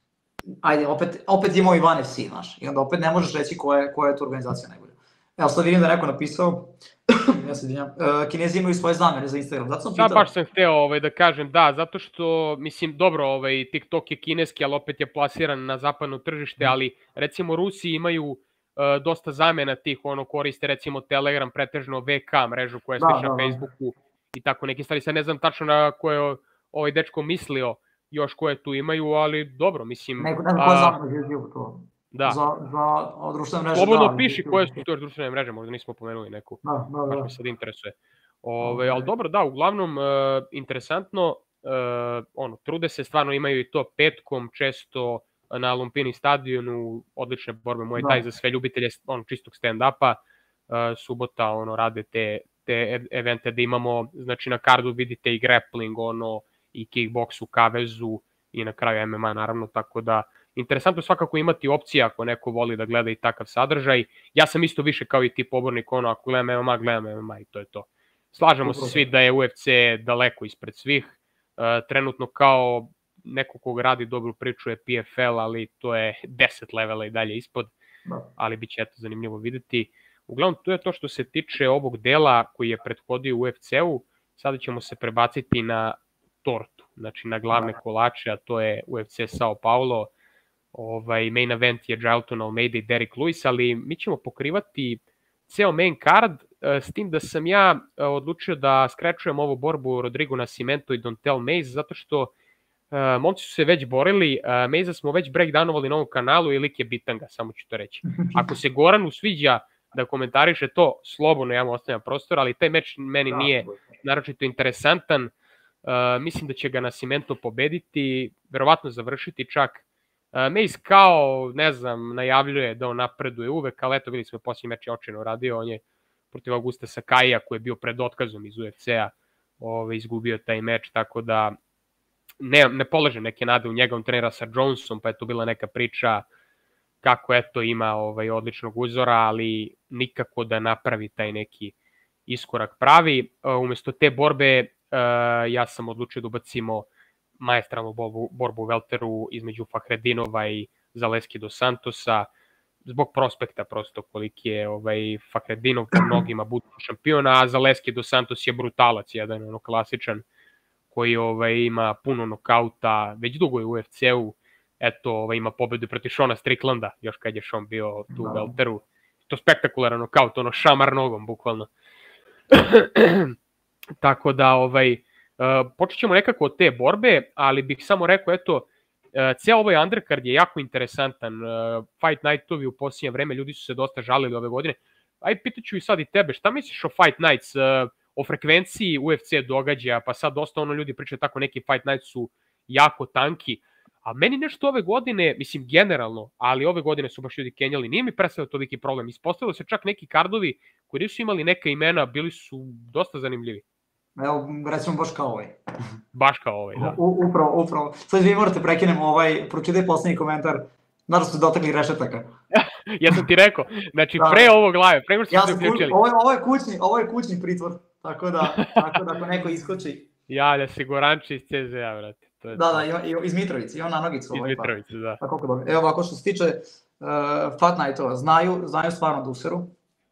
ajde, opet, opet imao i One F C, znaš, i onda opet ne možeš reći koja je, koja je tu organizacija najbolja. Evo, sad vidim da je neko napisao, ja se dinjam, uh, Kinezi imaju svoje zamene za Instagram, zato sam pitao... Da, baš sam hteo ovaj, da kažem, da, zato što, mislim, dobro, ovaj, TikTok je kineski, ali opet je plasiran na zapadno tržište, ali recimo Rusi imaju Uh, dosta zamena tih, ono, koriste recimo Telegram, pretežno V K mrežu koja je da, slična da, Facebooku i tako neke stvari. Sad ne znam tačno na koje ovaj dečko mislio još koje tu imaju, ali dobro, mislim... Neko, neko koja zamena YouTube to. Da. Za, za društvene mreže, slobodno da. piši koje su to društvene mreže, možda nismo pomenuli neku. Da, da, da. Baš me sad interesuje. Ove, ali dobro, da, uglavnom, uh, interesantno, uh, ono, trude se, stvarno imaju i to petkom, često na Lumpini stadionu, odlične borbe Muay Thai za sve ljubitelje ono, čistog stand-upa, uh, subota ono, rade te, te evente da imamo, znači na kardu vidite i grappling, ono, i kickboksu, kavezu i na kraju M M A naravno, tako da interesantno svakako imati opcije ako neko voli da gleda i takav sadržaj. Ja sam isto više kao i ti pobornik, ono, ako gledam M M A, gledam M M A i to je to. Slažemo se svi da je U F C daleko ispred svih, uh, trenutno kao neko kog radi dobru priču je P F L, ali to je deset levela i dalje ispod, ali bit će eto zanimljivo videti. Uglavnom, to je to što se tiče ovog dela koji je prethodio U F C-u, sada ćemo se prebaciti na tortu, znači na glavne kolače, a to je U F C Sao Paulo, ovaj, main event je Jailton Almeida i Derrick Lewis, ali mi ćemo pokrivati ceo main card, s tim da sam ja odlučio da skrečujem ovu borbu Rodrigo Nascimento i Dontel Mays, zato što Uh, momci su se već borili, uh, Mejza smo već breakdownovali na ovom kanalu i lik je bitanga, samo ću to reći. Ako se Goranu sviđa da komentariše to, slobodno ja mu ostavljam prostor, ali taj meč meni da, nije naročito interesantan. Uh, mislim da će ga Nascimento pobediti, verovatno završiti čak. Uh, Mejz kao, ne znam, najavljuje da on napreduje uvek, ali eto videli smo posljednji meč je očajno radio, on je protiv Augusta Sakaija koji je bio pred otkazom iz U F C-a, ovaj, izgubio taj meč, tako da Ne, ne polaže neke nade u njega, on trenira sa Jonesom, pa je to bila neka priča kako eto ima ovaj, odličnog uzora, ali nikako da napravi taj neki iskorak pravi. Uh, umesto te borbe uh, ja sam odlučio da ubacimo maestralnu borbu, borbu u welteru između Fahredinova i Zaleski dos Santosa, zbog prospekta prosto koliki je ovaj, Fahredinov po mnogima budući šampiona, a Zaleski dos Santos je brutalac, jedan ono klasičan koji ovaj, ima puno nokauta, već dugo je u U F C-u, eto, ovaj, ima pobedu protiv Shona Stricklanda, još kad je Sean bio tu u welteru, to spektakularan nokaut, ono šamar nogom, bukvalno. Tako da, ovaj, uh, počet ćemo nekako od te borbe, ali bih samo rekao, eto, uh, cijel ovaj undercard je jako interesantan. Uh, Fight Nightovi u posljednje vreme, ljudi su se dosta žalili ove godine. Ajde, pitaću i sad i tebe, šta misliš o Fight Nights, uh, o frekvenciji U F C događaja, pa sad dosta ono ljudi pričaju tako, neki Fight Nights su jako tanki, a meni nešto ove godine, mislim generalno, ali ove godine su baš ljudi kenjali, nije mi predstavljao toliki problem. Ispostavilo se čak neki kardovi koji nisu imali neka imena, bili su dosta zanimljivi. Evo, recimo baš kao ovaj. Baš kao ovaj, da. U, upravo, upravo. Sad vi morate prekinemo ovaj, pročitaj poslednji komentar. Naravno su dotakli rešetaka. Ja sam ti rekao, znači da. Pre ovog live, pre što ja se uključili. Ovo, ovo, je kućni, ovo je kućni pritvor, tako da, tako da ako neko iskoči. Javlja se Goranči iz C Z A, brate. To je da, to. da, i, iz Mitrovice, i on na nogicu. Iz Mitrovice, da. Pa koliko dobro. Evo ovako što se tiče uh, Fight Nightova, znaju, znaju stvarno da useru,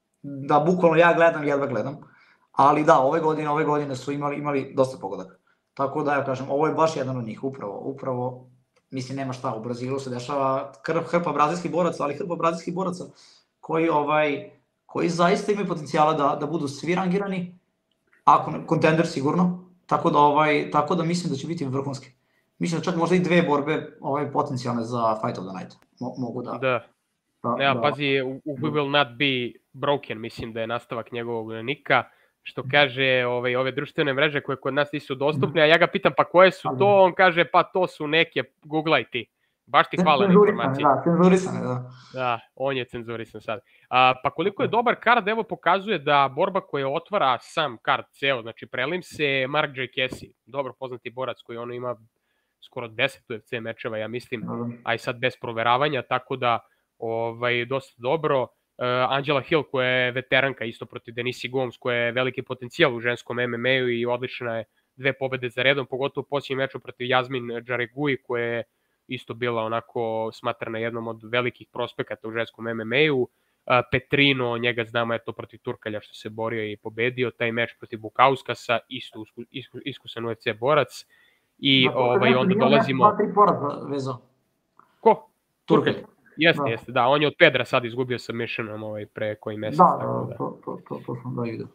da bukvalno ja gledam, jedva gledam, ali da, ove godine, ove godine su imali, imali dosta pogodaka. Tako da ja kažem, ovo je baš jedan od njih, upravo, upravo, mislim nema šta, u Brazilu se dešava hrpa brazilskih boraca, ali hrpa brazilskih boraca koji, ovaj, koji zaista imaju potencijala da, da budu svi rangirani, ako kontender sigurno, tako da, ovaj, tako da mislim da će biti vrhunski. Mislim da čak možda i dve borbe ovaj, potencijalne za Fight of the Night Mo, mogu da... Da. Da, ne, da. Pazi, we will not be broken, mislim da je nastavak njegovog nika, što kaže ovaj, ove društvene mreže koje kod nas nisu dostupne, a ja ga pitam pa koje su to, on kaže pa to su neke, googlaj ti. Baš ti hvala na informaciji. Da, cenzurisane, da. Da, on je cenzurisan sad. A, pa koliko je dobar kard, evo pokazuje da borba koja otvara sam kard ceo, znači prelim se Mark J. Casey, dobro poznati borac koji ono ima skoro deset U F C mečeva, ja mislim, a i sad bez proveravanja, tako da ovaj, dosta dobro. Uh, Angela Hill koja je veteranka isto protiv Denise Gomes, koja je veliki potencijal u ženskom M M A-u i odlična je dve pobede za redom, pogotovo u posljednjem meču protiv Jasmin Džaregui, koja je isto bila onako smatrana jednom od velikih prospekata u ženskom M M A-u. Uh, Petrino, njega znamo, je to protiv Turkalja što se borio i pobedio, taj meč protiv Bukauskasa, isto isku, iskusan U F C borac. I da, ovaj, onda dolazimo... Dva, tri poraza vezo. Ko? Turkalj. Jeste, da. jeste, da, on je od Pedra sad izgubio sa Missionom ovaj, pre koji mesec. Da, tako da. To, to, to, to sam da vidio.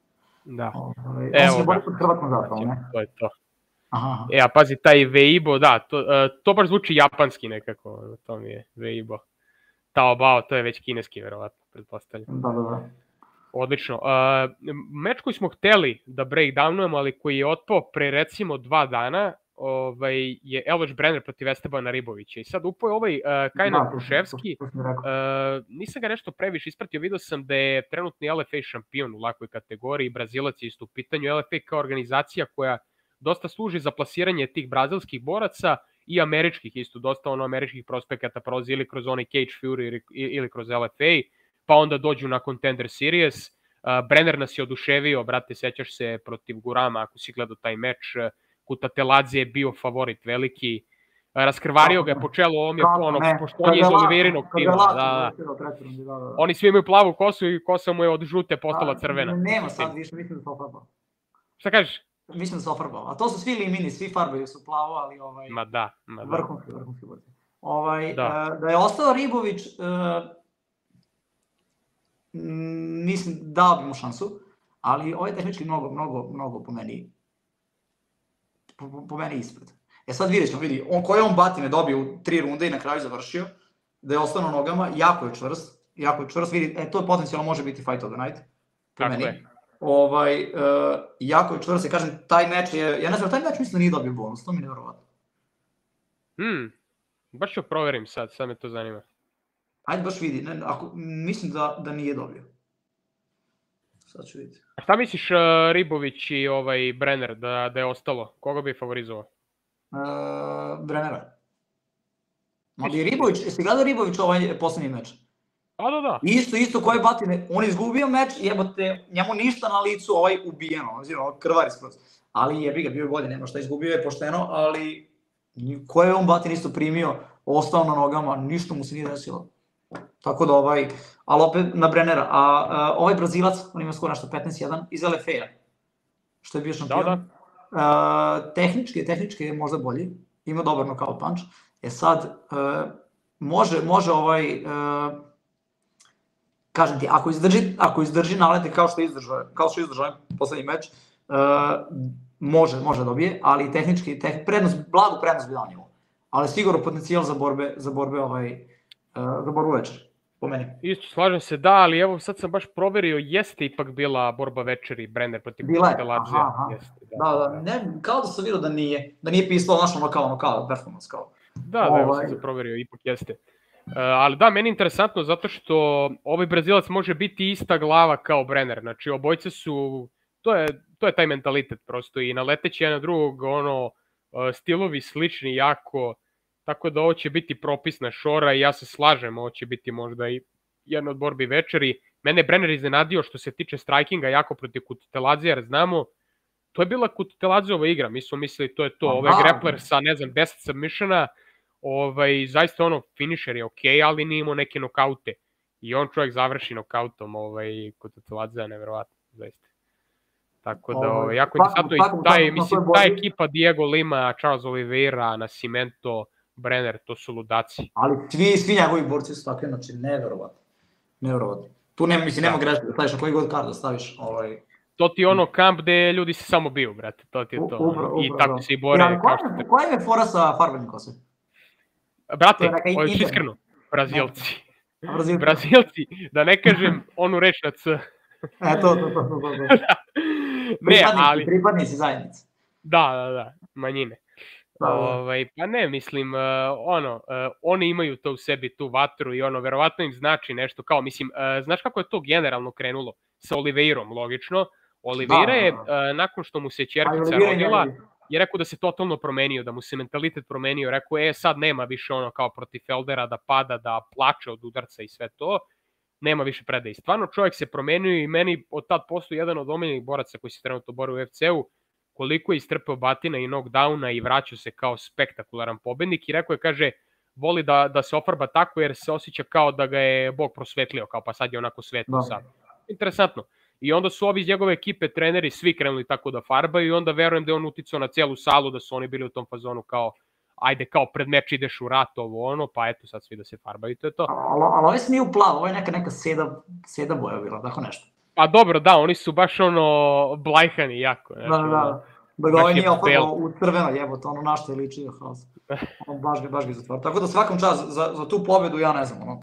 Da. Ovaj, Evo ga. Zapravo, ne? To je to. Aha. E, a pazi, taj Weibo, da, to, uh, to baš zvuči japanski nekako, to mi je Weibo. Tao Bao, to je već kineski, verovatno, pretpostavljam. Da, da, da. Odlično. Uh, meč koji smo hteli da breakdownujemo, ali koji je otpao pre recimo dva dana, ovaj, je Elvish Brenner protiv Estebana Ribovića. I sad upao je ovaj uh, Kajnan Kruševski. Uh, nisam ga nešto previše ispratio, vidio sam da je trenutni L F A šampion u lakoj kategoriji, Brazilac je isto u pitanju. L F A kao organizacija koja dosta služi za plasiranje tih brazilskih boraca i američkih isto, dosta ono američkih prospekata prolazi ili kroz onaj Cage Fury ili kroz L F A, pa onda dođu na Contender Series. Uh, Brenner nas je oduševio, brate, sećaš se protiv Gurama, ako si gledao taj meč, Kutateladze je bio favorit veliki, raskrvario ga je po čelu, ovom je ono, pošto on je iz Oliverinog tima, da, da. Oni svi imaju plavu kosu i kosa mu je od žute postala crvena. Nema sad više, mislim da se ofarbao. Šta kažeš? Mislim da se ofarbao, a to su svi limini, svi farbaju su plavo, ali ovaj... Ma da, ma da. Vrhunski, vrhunski borci. Ovaj, da. da je ostao Ribović, uh, mislim, dao bi mu šansu, ali ovaj tehnički mnogo, mnogo, mnogo po meni Po, po meni ispred. E sad vidjet ćemo, vidi, on, koje on batine dobio u tri runde i na kraju završio, da je ostao na nogama, jako je čvrst, jako je čvrst, vidi, e, to potencijalno može biti Fight of the Night, po Tako meni. Je. Ovaj, uh, jako je čvrst, ja kažem, taj meč je, ja ne znam, taj meč mislim da nije dobio bonus, to mi je nevjerovatno. Hmm, baš ću proverim sad, sad me to zanima. Ajde baš vidi, ne, ako, mislim da, da nije dobio. Sad ću vidjeti. A šta misliš uh, Ribović i ovaj Brenner da, da je ostalo? Koga bi favorizovao? Uh, Brennera. Ali Ribović, jesi gledao Ribović ovaj poslednji meč? A da, da. Isto, isto koje batine, on izgubio meč, jebote, njemu ništa na licu ovaj ubijeno, oziroma krvari skroz. Ali jebi ga, bio je bolje, nema šta, izgubio je pošteno, ali koje je on batin isto primio, ostao na nogama, ništa mu se nije desilo. Tako da ovaj, ali opet na Brennera, a, a ovaj Brazilac, on ima skoro nešto petnaest jedan iz L F A-a, što je bio šampion. Da, da. A, tehnički, tehnički je možda bolji, ima dobar knockout punch. E sad, a, može, može ovaj, a, kažem ti, ako izdrži, ako izdrži nalete kao što je izdržao, kao što je izdržao poslednji meč, uh, može, može dobije, ali tehnički, teh, prednost, blagu prednost bi dao njemu. Ali sigurno potencijal za borbe, za borbe, ovaj, uh, za borbu večer, po meni. Isto, slažem se, da, ali evo sad sam baš proverio, jeste ipak bila borba večeri, Brenner protiv Kuteladzija. Aha, aha. Da, da, da, ne, kao da sam vidio da nije, da nije pisalo našo ono kao, ono kao, performance kao. Da, da, evo sam se proverio, ipak jeste. Uh, ali da, meni je interesantno zato što ovaj Brazilac može biti ista glava kao Brenner, znači obojce su, to je, to je taj mentalitet prosto i naleteći jedan drugog, ono, uh, stilovi slični jako, tako da ovo će biti propisna šora i ja se slažem, ovo će biti možda i jedna od borbi večeri. Mene je Brenner iznenadio što se tiče strikinga jako protiv Kuteladzija, jer znamo, to je bila Kuteladzijova igra, mi smo mislili to je to, ovaj grappler sa, ne znam, deset submissiona, ovaj, zaista ono, finisher je okej, okay, ali nije imao neke nokaute. I on čovjek završi nokautom ovaj, kod Kuteladzija, nevjerovatno, zaista. Tako da, ovaj, jako interesantno, i taj, mislim, ta ekipa Diego Lima, Charles Oliveira, Nascimento, Brenner, to su ludaci. Ali svi, svi njegovi borci su takvi, znači, nevjerovatno. Nevjerovatno. Tu nema, mislim, nema greške da staviš na koji god kard da staviš, ovaj... To ti je ono kamp gde ljudi se samo biju, brate, to ti je to. Ubra, ubra, i tako se i bore. Ja, koja, je, koja je fora sa farbenim kose? Brate, ovo je iskreno, Brazilci. Brazilci. Brazilci, da ne kažem onu reč na C. E, to, to, to, to, to. Ne, ali... Pripadnici zajednice. Da, da, da, manjine. Ovaj, pa ne, mislim, uh, ono, uh, oni imaju to u sebi, tu vatru i ono, verovatno im znači nešto, kao, mislim, uh, znaš kako je to generalno krenulo? Sa Oliveirom, logično. Oliveira je, uh, nakon što mu se ćerkica rodila, je rekao da se totalno promenio, da mu se mentalitet promenio, rekao, e, sad nema više ono kao protiv Feldera, da pada, da plače od udarca i sve to, nema više predaje. Stvarno, čovjek se promenio i meni od tad postoji jedan od omiljenih boraca koji se trenutno bori u U F C-u, koliko je istrpeo batina i knockdowna i vraćao se kao spektakularan pobednik i rekao je, kaže, voli da, da se ofarba tako jer se osjeća kao da ga je Bog prosvetlio, kao pa sad je onako svetlo sad. Interesantno. I onda su ovi iz njegove ekipe, treneri, svi krenuli tako da farbaju i onda verujem da je on uticao na celu salu, da su oni bili u tom fazonu kao, ajde, kao pred meč ideš u rat, ovo ono, pa eto sad svi da se farbaju, to je to. Ali ovo se nije u plav, ovo je neka, neka seda, seda boja bila, tako nešto. Pa dobro, da, oni su baš ono blajhani jako. Znači, da, da, da ga ovaj nije ofarbao u crveno jebote, ono na što je ličio, ono baš ga, baš ga zatvara. Tako da svakom čas za, za tu pobedu ja ne znam, ono.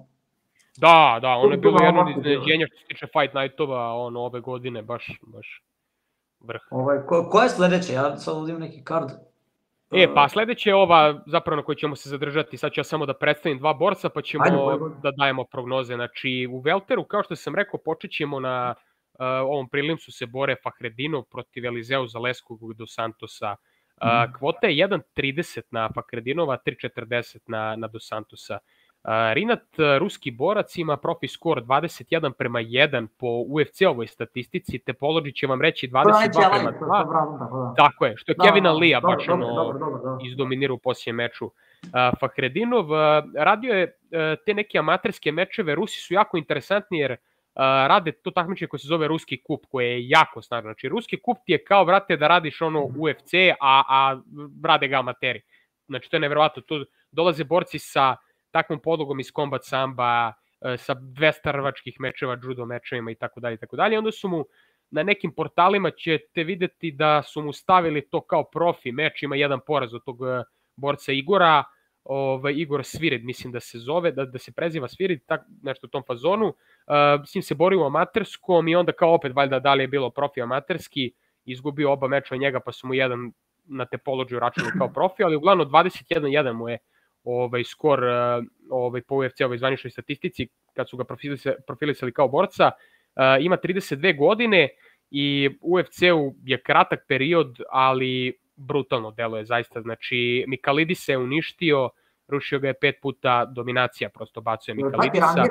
Da, da, ono je bilo jedno od iznenađenja što se tiče Fight Nightova ono, ove godine, baš, baš vrh. Ovaj, ko, ko je sledeće? Ja sad ovdje imam neki kard. E, pa sledeće je ova, zapravo na kojoj ćemo se zadržati, sad ću ja samo da predstavim dva borca, pa ćemo ajde, ajde. da dajemo prognoze. Znači, u Welteru, kao što sam rekao, počet ćemo na uh, ovom prilimsu se bore Fakhredinov protiv Eliseu Zaleskog dos Santosa. Uh, kvota je jedan trideset na Fakhredinova, tri četrdeset na, na dos Santosa. Uh, Rinat, ruski borac, ima profi skor dvadeset jedan prema jedan po U F C-ovoj statistici, Tepology će vam reći dvadeset dva prema dva. Tako je, što je Kevin Alija baš ono izdominirao u posljednjem meču. Uh, Fakhredinov uh, radio je uh, te neke amaterske mečeve, Rusi su jako interesantni jer uh, rade to takmičenje koje se zove Ruski kup, koje je jako snažno. Znači, Ruski kup ti je kao, vrate, da radiš ono U F C, a, a rade ga amateri. Znači, to je nevjerovatno. Tu dolaze borci sa takvom podlogom iz Combat Samba, sa dvesta rvačkih mečeva, judo mečevima i tako dalje i tako dalje. Onda su mu na nekim portalima ćete videti da su mu stavili to kao profi meč, ima jedan poraz od tog borca Igora, ovaj, Igor Svired, mislim da se zove, da, da se preziva Svired, tak, nešto u tom fazonu. Uh, s njim se bori u amaterskom i onda kao opet, valjda da li je bilo profi amaterski, izgubio oba meča njega pa su mu jedan na Tepology računali kao profi, ali uglavnom dvadeset jedan jedan mu je ovaj skor ovaj po U F C-ovoj zvaničnoj statistici kad su ga profilisali, profilisali kao borca. Uh, ima trideset dve godine i U F C-u je kratak period, ali brutalno deluje zaista. Znači, Mikalidis se uništio, rušio ga je pet puta, dominacija prosto bacuje Mikalidisa.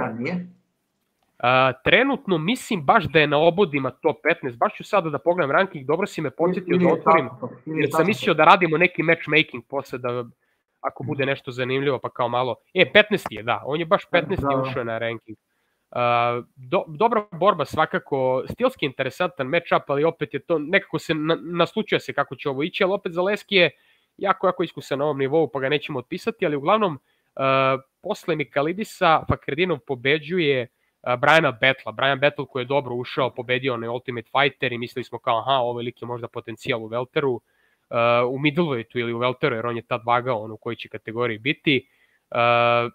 Uh, trenutno mislim baš da je na obodima top petnaest, baš ću sada da pogledam ranking, dobro si me podsjetio da otvorim, jer sam mislio da radimo neki matchmaking posle da ako bude nešto zanimljivo, pa kao malo... E, petnaesti je, da, on je baš petnaesti ušao na ranking. Uh, do, dobra borba svakako, stilski interesantan match-up, ali opet je to, nekako se na, naslučuje se kako će ovo ići, ali opet Zaleski je jako, jako iskusan na ovom nivou, pa ga nećemo otpisati, ali uglavnom, uh, posle Mikalidisa Fakhredinov pobeđuje Briana Battla. Brian Battle koji je dobro ušao, pobedio na Ultimate Fighter i mislili smo kao, aha, ovaj lik je možda potencijal u welteru, uh, u middleweightu ili u welteru, jer on je tad vagao ono u kojoj će kategoriji biti. Uh,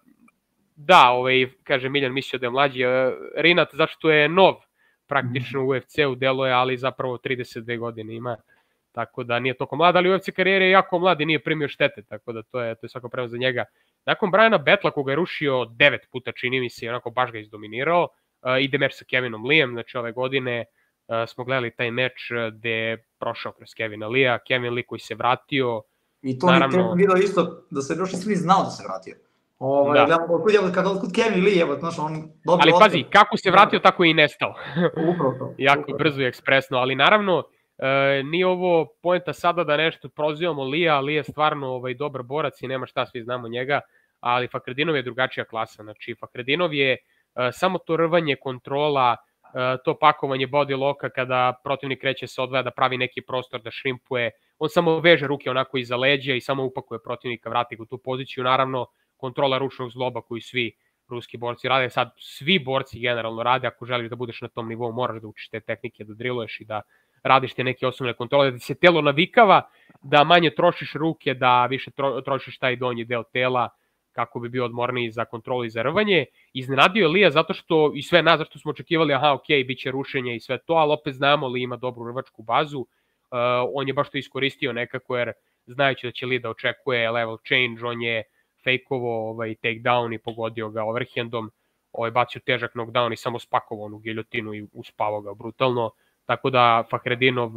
da, ovaj, kaže Miljan, mislio da je mlađi. Uh, Rinat, zašto je nov praktično u U F C-u, delo je, ali zapravo trideset dve godine ima. Tako da nije toliko mlad, ali u U F C karijeri je jako mlad i nije primio štete, tako da to je, to je svako prema za njega. Nakon Briana Battla, koga je rušio devet puta, čini mi se, i onako baš ga izdominirao, uh, ide meč sa Kevinom Leeom, znači ove godine uh, smo gledali taj meč gde je prošao kroz Kevina Leea, Kevin Lee koji se vratio. I to naravno... mi je video isto, da se još svi znao da se vratio. Ovaj, da. Gledamo, kada otkud Kevin Lee, evo, znaš, on dobro... Ali pazi, kako se vratio, tako je i nestao. Upravo to. Jako upravo. Brzo i ekspresno, ali naravno, E, nije ovo poenta sada da nešto prozivamo Lija, Lija je stvarno ovaj, dobar borac i nema šta, svi znamo njega, ali Fakhredinov je drugačija klasa, znači Fakhredinov je e, samo to rvanje, kontrola, e, to pakovanje body locka kada protivnik kreće se odvaja da pravi neki prostor, da šrimpuje, on samo veže ruke onako iza leđa i samo upakuje protivnika, vrati ga u tu poziciju, naravno kontrola ručnog zloba koju svi ruski borci rade, sad svi borci generalno rade, ako želiš da budeš na tom nivou moraš da učiš te tehnike, da driluješ i da radiš te neke osnovne kontrole, da ti se telo navikava, da manje trošiš ruke, da više tro, trošiš taj donji deo tela, kako bi bio odmorniji za kontrolu i za rvanje. Iznenadio je Lija zato što, i sve nas, zašto smo očekivali, aha, ok, bit će rušenje i sve to, ali opet znamo Lija ima dobru rvačku bazu, uh, on je baš to iskoristio nekako, jer znajući da će Lija da očekuje level change, on je fejkovo ovaj, takedown i pogodio ga overhandom, ovaj, bacio težak knockdown i samo spakovao onu giljotinu i uspavao ga brutalno. Tako da Fakhredinov,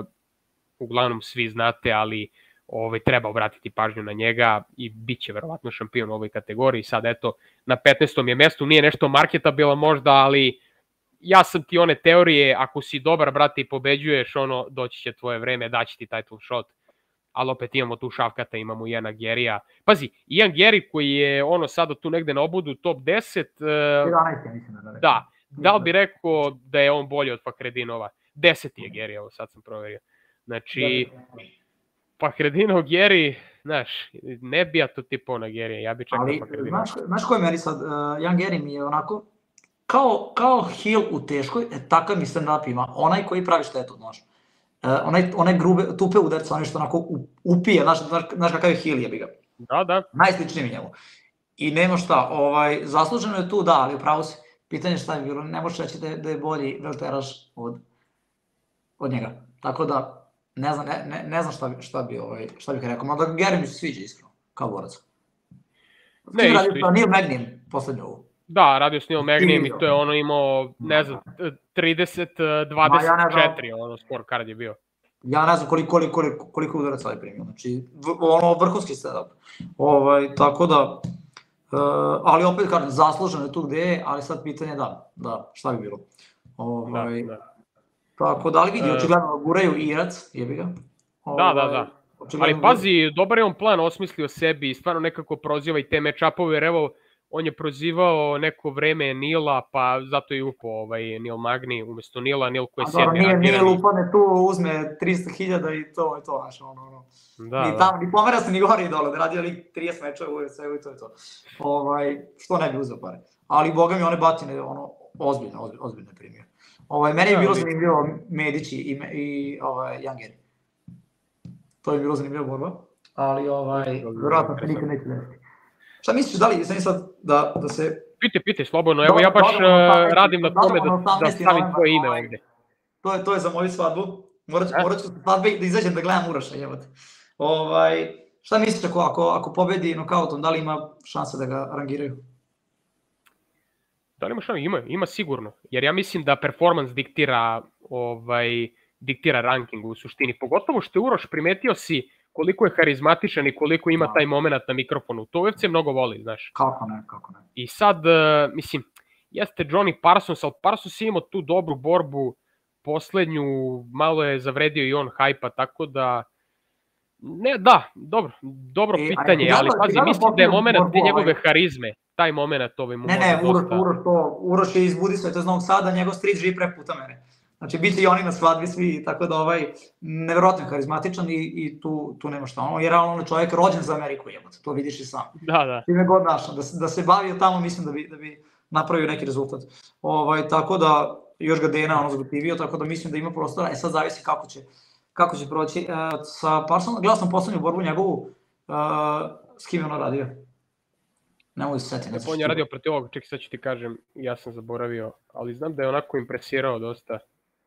uglavnom svi znate, ali ovaj, treba obratiti pažnju na njega i bit će verovatno šampion u ovoj kategoriji. Sad eto, na petnaestom je mestu, nije nešto marketabilno možda, ali ja sam ti one teorije, ako si dobar, brate, i pobeđuješ, ono, doći će tvoje vreme, daći ti title shot. Ali opet imamo tu Šavkata, imamo Iana Garija. Pazi, Ian Gary koji je ono sada tu negde na obudu top deset. jedanaest, mislim da. Da, da li bi rekao da je on bolji od Fakhredinova? deseti je Gary, evo sad sam proverio. Znači, Fakhredinov Gary, znaš, ne bi ja to tipao na Garija, ja bi čekao Fakhredinova. Ali, znaš, znaš ko je meni sad, uh, Ian Gary mi je onako, kao, kao heel u teškoj, e, takav mi stand-up ima, onaj koji pravi štetu, znaš. Uh, onaj, onaj grube, tupe udarce, onaj što onako upije, znaš, znaš, znaš kakav je heel, jebi ga. Da, da. Najsličniji mi njemu. I nema šta, ovaj, zasluženo je tu, da, ali upravo si, pitanje šta je bilo, ne možeš reći da je, da je bolji velteraš od, od njega. Tako da, ne znam, ne, ne, ne znam šta bi, šta bi, ovaj, šta bih rekao, mada Gary mi se sviđa iskreno, kao borac. Ne, isto, isto. Neil Magny, poslednju ovu. Da, radio s Neil Magny i to je ono imao, ne znam, trideset dvadeset četiri, ja ono scorecard je bio. Ja ne znam koliko, koliko, koliko, koliko udaraca je primio, znači, ono, vrhunski stand-up. Ovaj, tako da, uh, ali opet kažem, zasluženo je tu gde je, ali sad pitanje da, da, šta bi bilo. Ovaj, da, da. Tako da, ali vidi, očigledno guraju Irac, jebi ga. Ovaj, da, da, da. Ali pazi, dobar je on plan osmislio sebi i stvarno nekako proziva i te match-upove, jer evo, on je prozivao neko vreme Nila, pa zato je upao ovaj Neil Magny umesto Nila, Nil koji je sedmi rangirani. Nil upane tu, uzme tristo hiljada i to je to, znaš, ono, ono. Da, ni, tamo, ni pomera se ni gore i dole, da radio li trideset mečeva u U F C-u i to je to. Ovaj, što ne bi uzeo pare. Ali, boga mi, one batine, ono, ozbiljno, ozbiljno, ozbiljno je primio. Ovaj, meni je bilo zanimljivo Medići i, i ovaj, Ian Gary. To je bilo zanimljiva borba, ali, ovaj, vjerojatno se nikad neće desiti. Šta misliš, da li sam sad da, da se... Pite, pite, slobodno, evo ja baš uh, radim na tome da, da stavim tvoje ime ovde. To je, to je za moju svadbu, morat, morat ću svadbe da izađem da gledam Uroša, jebate. Ovaj, šta misliš ako, ako, ako pobedi nokautom, da li ima šanse da ga rangiraju? Da li ima šanse? Ima, ima sigurno, jer ja mislim da performans diktira, ovaj, diktira ranking u suštini, pogotovo što je Uroš, primetio si koliko je harizmatičan i koliko ima taj moment na mikrofonu. To U F C mnogo voli, znaš. Kako ne, kako ne. I sad, mislim, jeste Johnny Parsons, ali Parsons je imao tu dobru borbu, poslednju, malo je zavredio i on hajpa, tako da... Ne, da, dobro, dobro e, pitanje, ali pazi, mislim da je moment te njegove harizme, taj moment ovaj mu ne, ne, Uroš, dosta... Uroš, to, Uroš je iz Budisveta iz Novog Sada, njegov street živi pre puta mene. Znači, biti i oni na svadbi svi, tako da ovaj, nevjerojatno karizmatičan i, i tu, tu nema šta. Ono, jer on je čovjek rođen za Ameriku, jebote, to vidiš i sam. Da, da. Time god našao, da, da se bavio tamo, mislim da bi, da bi napravio neki rezultat. Ovaj, tako da, još ga Dena ono zgotivio, tako da mislim da ima prostora. E sad zavisi kako će, kako će proći. E, sa Parsonom, gledao sam poslednju borbu njegovu, e, s kim je ono radio? Ne mogu se setiti. Ne, on je radio protiv ovog, čekaj sad ću ti kažem, ja sam zaboravio, ali znam da je onako impresirao dosta.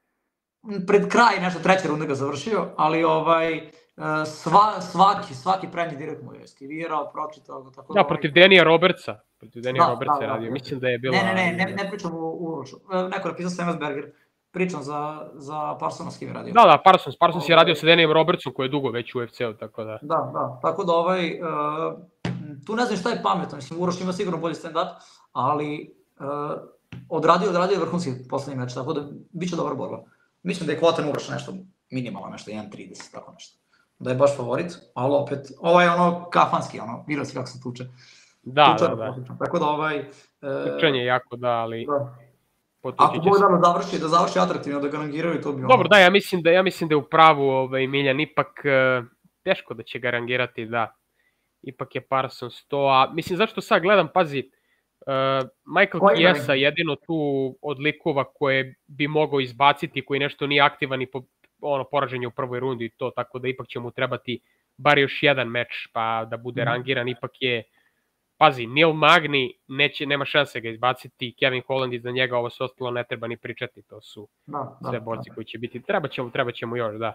Pred kraj nešto, treće runde ga završio, ali ovaj, sva, svaki, svaki prednji direkt mu je eskivirao, pročitao. Tako da, da, protiv Denija Robertsa, protiv Denija da, Robertsa da, je radio, da, mislim da je bila... Ne, ne, ne, ne, ne pričam u Urošu, neko je napisao Semesberger, pričam za, za Parsona s kim je radio. Da, da, Parsons, Parsons je radio sa Denijom Robertsom koji je dugo već u U F C-u, tako da... Da, da, tako da ovaj, uh, tu ne znam šta je pametno, mislim, Uroš ima sigurno bolji stand-up, ali uh, odradio, odradio je vrhunski poslednji meč, tako da bit će dobra borba. Mislim da je kvotan Uroš nešto minimalno, nešto jedan trideset, tako nešto. Da je baš favorit, ali opet, ovo je ono kafanski, ono, vidio si kako se tuče. Da, tuče, da, da. Tako da ovaj... Tučenje je jako, da, ali... Da. Ako Bog da završi, da završi atraktivno, da ga rangiraju, to bi ono... Dobro, da, ja mislim da, ja mislim da je u pravu ovaj, Miljan, ipak uh, teško da će ga rangirati, da. Ipak je Parsons to, a mislim zašto sad gledam, pazi, uh, Michael Chiesa jedino tu od likova koje bi mogao izbaciti, koji nešto nije aktivan i po, ono, poraženje u prvoj rundi i to, tako da ipak će mu trebati bar još jedan meč pa da bude rangiran, ipak je, pazi, Neil Magny, neće, nema šanse ga izbaciti, Kevin Holland iza njega, ovo se ostalo ne treba ni pričati, to su da, sve borci da, koji će biti, treba će mu, treba će mu još, da.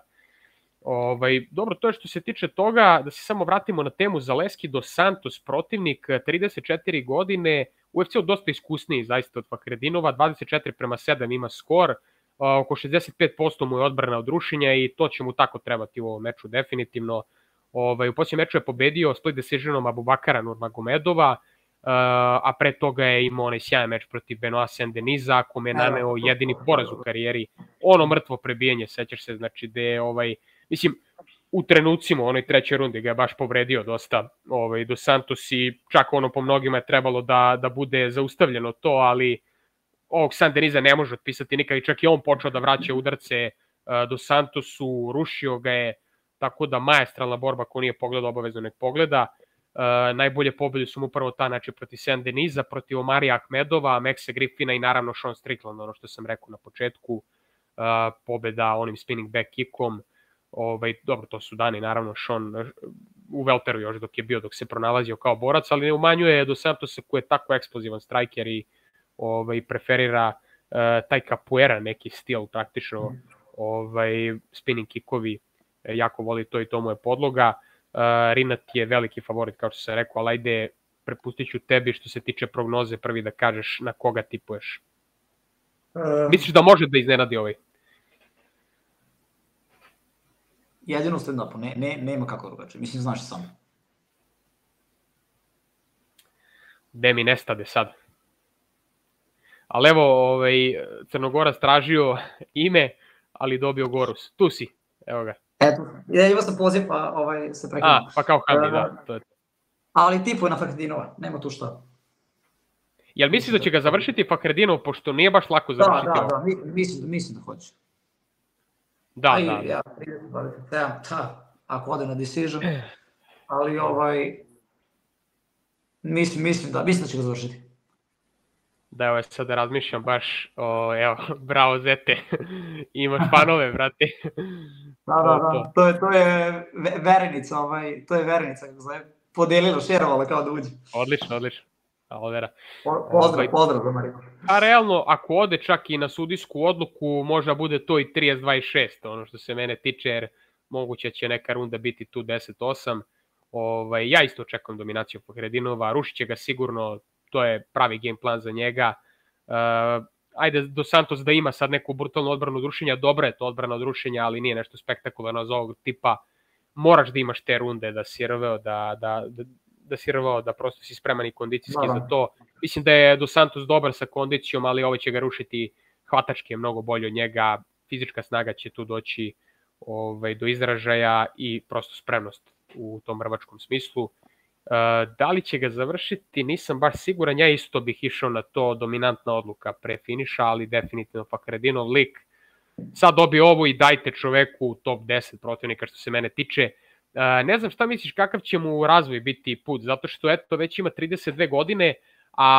Ovaj, dobro, to je što se tiče toga, da se samo vratimo na temu Zaleski dos Santos, protivnik, trideset četiri godine, U F C-u dosta iskusniji zaista od Fakhredinova, dvadeset četiri prema sedam ima skor, oko šezdeset pet posto mu je odbrana od rušenja i to će mu tako trebati u ovom meču definitivno. Ovaj, u posljednjem meču je pobedio split decisionom Abubakara Nurmagomedova, a pre toga je imao onaj sjajan meč protiv Benoit Saint-Deniza, kome je naneo jedini poraz u karijeri, ono mrtvo prebijenje, sećaš se, znači da je, ovaj, mislim, u trenucima u onoj trećoj rundi ga je baš povredio dosta ovaj, dos Santos i čak ono po mnogima je trebalo da, da bude zaustavljeno to, ali ovog Saint-Deniza ne može otpisati nikad i čak i on počeo da vraća udarce uh, dos Santosu, rušio ga je, tako da maestralna borba, ko nije pogledao obavezno nek pogleda. Uh, najbolje pobjede su mu upravo ta, znači protiv Saint-Deniza, protiv Omarija Ahmedova, Maxa Griffina i naravno Sean Strickland, ono što sam rekao na početku, uh, pobjeda onim spinning back kickom. Ovaj, dobro, to su dani, naravno, Sean u welteru još dok je bio, dok se pronalazio kao borac, ali ne umanjuje dos Santosa koji je tako eksplozivan striker i ovaj, preferira uh, taj capoeira neki stil, praktično ovaj, spinning kickovi, jako voli to i to mu je podloga. Uh, Rinat je veliki favorit, kao što sam rekao, ali ajde, prepustit ću tebi što se tiče prognoze, prvi da kažeš na koga tipuješ. Uh, Misliš da može da iznenadi ovaj? Jedino stand-upu, ne, ne, nema kako drugačije, mislim, znaš sam. Gde mi nestade sad. Ali evo, ovaj, Crnogorac tražio ime, ali dobio Gorus. Tu si, evo ga. Eto, ja imao sam poziv, pa ovaj, se prekinuo. A, pa kao Hami, da. To je. Ali tipuje na Fakhredinova, nema tu šta. Jel misliš da će ga završiti Fakhredinov, pošto nije baš lako završiti da, ovo? Da, da, mislim, mislim da hoće. Da, da, da. Ja, trideset dvadeset sedam, da, ako ode na decision, ali ovaj, mislim, mislim da, mislim da će ga završiti. Da, evo sad da razmišljam baš, o, evo, bravo Zete, imaš fanove, brate. Da, da, da, to je, to je verenica, ovaj, to je verenica, kako zove, podelila, šerovala kao da uđe. Odlično, odlično. Alvera. Pozdrav, pozdrav za Mariko. A realno, ako ode čak i na sudijsku odluku, možda bude to i trideset dvadeset šest, ono što se mene tiče, jer moguće će neka runda biti tu deset osam. Ovaj, ja isto očekujem dominaciju Fakhredinova, rušit će ga sigurno, to je pravi game plan za njega. Uh, ajde, dos Santos da ima sad neku brutalnu odbranu od rušenja, dobra je to odbrana od rušenja, ali nije nešto spektakularno za ovog tipa. Moraš da imaš te runde da si rveo, da, da, da, da si rveo, da prosto si spreman i kondicijski da, da. za to. Mislim da je dos Santos dobar sa kondicijom, ali ovaj će ga rušiti, hvatački je mnogo bolje od njega, fizička snaga će tu doći ovaj, do izražaja i prosto spremnost u tom rvačkom smislu. Uh, da li će ga završiti, nisam baš siguran, ja isto bih išao na to, dominantna odluka pre finiša, ali definitivno Fakhredinov lik. Sad dobije ovo i dajte čoveku top deset protivnika što se mene tiče. Uh, ne znam šta misliš kakav će mu razvoj biti put, zato što eto već ima trideset dve godine, a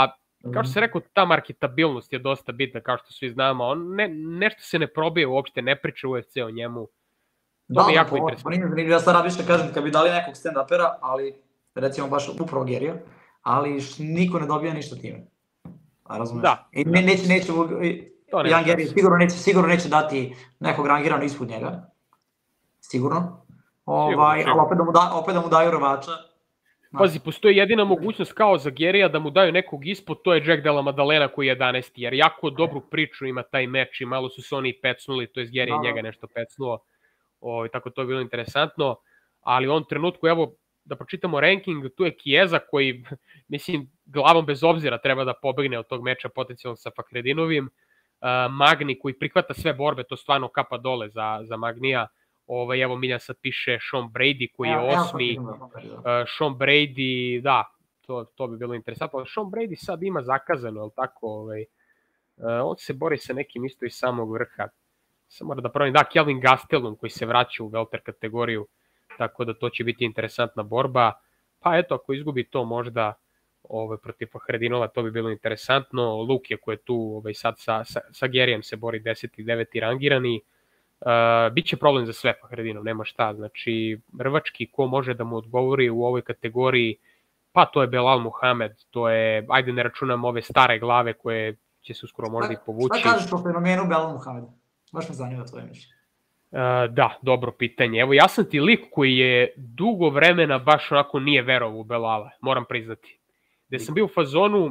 kao što se rekao, ta marketabilnost je dosta bitna, kao što svi znamo. On ne, nešto se ne probije uopšte, ne priča U F C o njemu. To da, mi je da, jako to, interesantno. To nije zanimljivo, ja sad više kažem, kad bi dali nekog stand-upera, ali recimo baš upravo Gerija, ali niko ne dobija ništa time. A razumeš? Da. I ne, neće, neće, Jan Geri sigurno neće, sigurno neće dati nekog rangirano ispod njega. Sigurno. Ovaj, sigurno, ali opet da, mu da, opet da mu daju rvača. Pazi, postoji jedina mogućnost kao za Gerija da mu daju nekog ispod, to je Jack Della Maddalena koji je jedanaesti, jer jako dobru priču ima taj meč i malo su se oni pecnuli, to je Geri je njega nešto pecnuo, o, tako to je bilo interesantno, ali u ovom trenutku, evo, da pročitamo ranking, tu je Chiesa koji, mislim, glavom bez obzira treba da pobegne od tog meča potencijalno sa Fakredinovim, uh, Magni koji prihvata sve borbe, to stvarno kapa dole za, za Magnija. Ovaj, evo Miljan sad piše Sean Brady koji je osmi, uh, Sean Brady, da, to, to bi bilo interesantno, ali Sean Brady sad ima zakazano, ali tako, ovaj, uh, on se bori sa nekim isto iz samog vrha, sam mora da pravim, da, Kelvin Gastelum koji se vraća u welter kategoriju, tako da to će biti interesantna borba, pa eto, ako izgubi to možda ovaj, protiv Fahredinova, to bi bilo interesantno, Luke koji je tu ovaj, sad sa, sa, sa Gerijem se bori deseti i deveti rangirani, Uh, biće problem za sve Fahredinov, nema šta, znači rvački ko može da mu odgovori u ovoj kategoriji, pa to je Belal Muhamed, to je, ajde ne računam ove stare glave koje će se uskoro možda i povući. Šta kažeš o fenomenu Belal Muhameda? Baš me zanima tvoje mišljenje. Uh, da, dobro pitanje. Evo, ja sam ti lik koji je dugo vremena baš onako nije verovao u Belala, moram priznati. Gde sam bio u fazonu,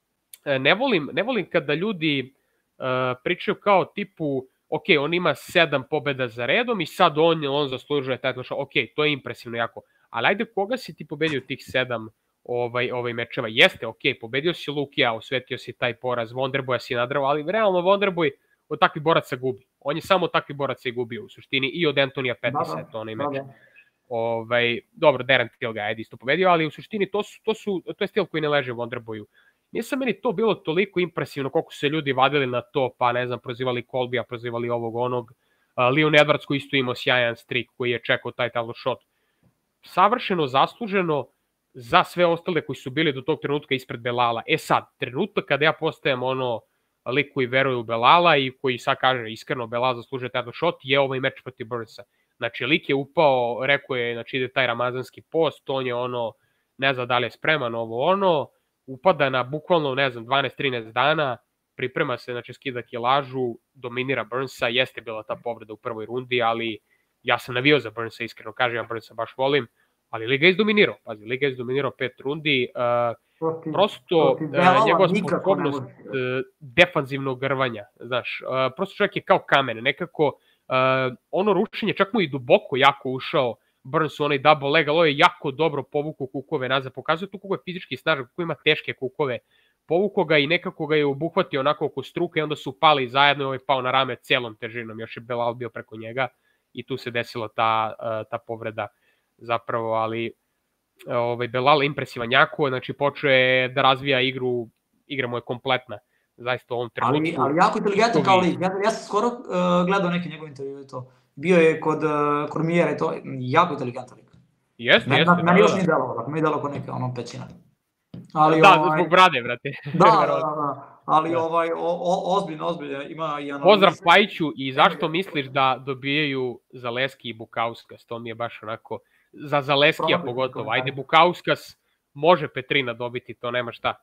ne volim, ne volim kada ljudi uh, pričaju kao tipu ok, on ima sedam pobjeda za redom i sad on, on zaslužuje taj titlo shot. Ok, to je impresivno jako. Ali ajde, koga si ti pobedio tih sedam ovaj, ovaj mečeva? Jeste, ok, pobedio si Lukija, osvetio si taj poraz, Wonderboya si nadrao, ali realno Wonderboy od takvih boraca gubi. On je samo od takvih boraca i gubio u suštini i od Antonija Petisa, da, to onaj meč. Da, da. Ovaj, dobro, Darren Till ga je isto pobedio, ali u suštini to, su, to, su, to je stil koji ne leže Wonderboyu. Nisam meni to bilo toliko impresivno koliko se ljudi vadili na to, pa ne znam, prozivali Colbija, prozivali ovog onog. Uh, Leon Edwards koji isto imao sjajan strik koji je čekao taj title shot. Savršeno zasluženo za sve ostale koji su bili do tog trenutka ispred Belala. E sad, trenutak kada ja postajem ono lik koji veruje u Belala i koji sad kaže iskreno Belal zaslužuje title shot, je ovaj meč protiv Burnsa. Znači, lik je upao, rekao je, znači ide taj ramazanski post, on je ono, ne zna da li je spreman ovo ono, upada na bukvalno, ne znam, dvanaest trinaest dana, priprema se, znači skida kilažu, dominira Burnsa, jeste bila ta povreda u prvoj rundi, ali ja sam navio za Burnsa, iskreno kažem, ja Burnsa baš volim, ali Liga je izdominirao, pazi, Liga je izdominirao pet rundi, uh, proti, prosto proti uh, njegova sposobnost uh, defanzivnog grvanja, znaš, uh, prosto čovjek je kao kamen, nekako uh, ono rušenje, čak mu i duboko jako ušao, Burns u onaj double leg, ali ovo je jako dobro povukao kukove nazad, pokazuje tu kako je fizički snažan, kako ima teške kukove, povukao ga i nekako ga je obuhvatio onako oko struke i onda su pali zajedno i ovaj pao na rame celom težinom, još je Belal bio preko njega i tu se desila ta, ta povreda zapravo, ali ovaj, Belal impresivan jako, znači počeo je da razvija igru, igra mu je kompletna, zaista u ovom trenutku. Ali, ali jako inteligentan kao lik, ja, ja sam skoro uh, gledao neke njegove intervjue i to. Bio je kod uh, Kormijera i to, jako inteligentan lik. Jeste, jeste. Meni da, još da. Nije delalo, tako mi je delalo kao neka ono pećina. Ali, da, ovaj, zbog brade, brate. Da, da, da, ali da. ovaj, o, o, ozbiljno, ozbiljno, ima i analiza. Pozdrav Pajiću i zašto misliš da dobijaju Zaleski i Bukauskas, to mi je baš onako, za Zaleskija Probi, pogotovo, ajde Bukauskas, može Petrina dobiti, to nema šta.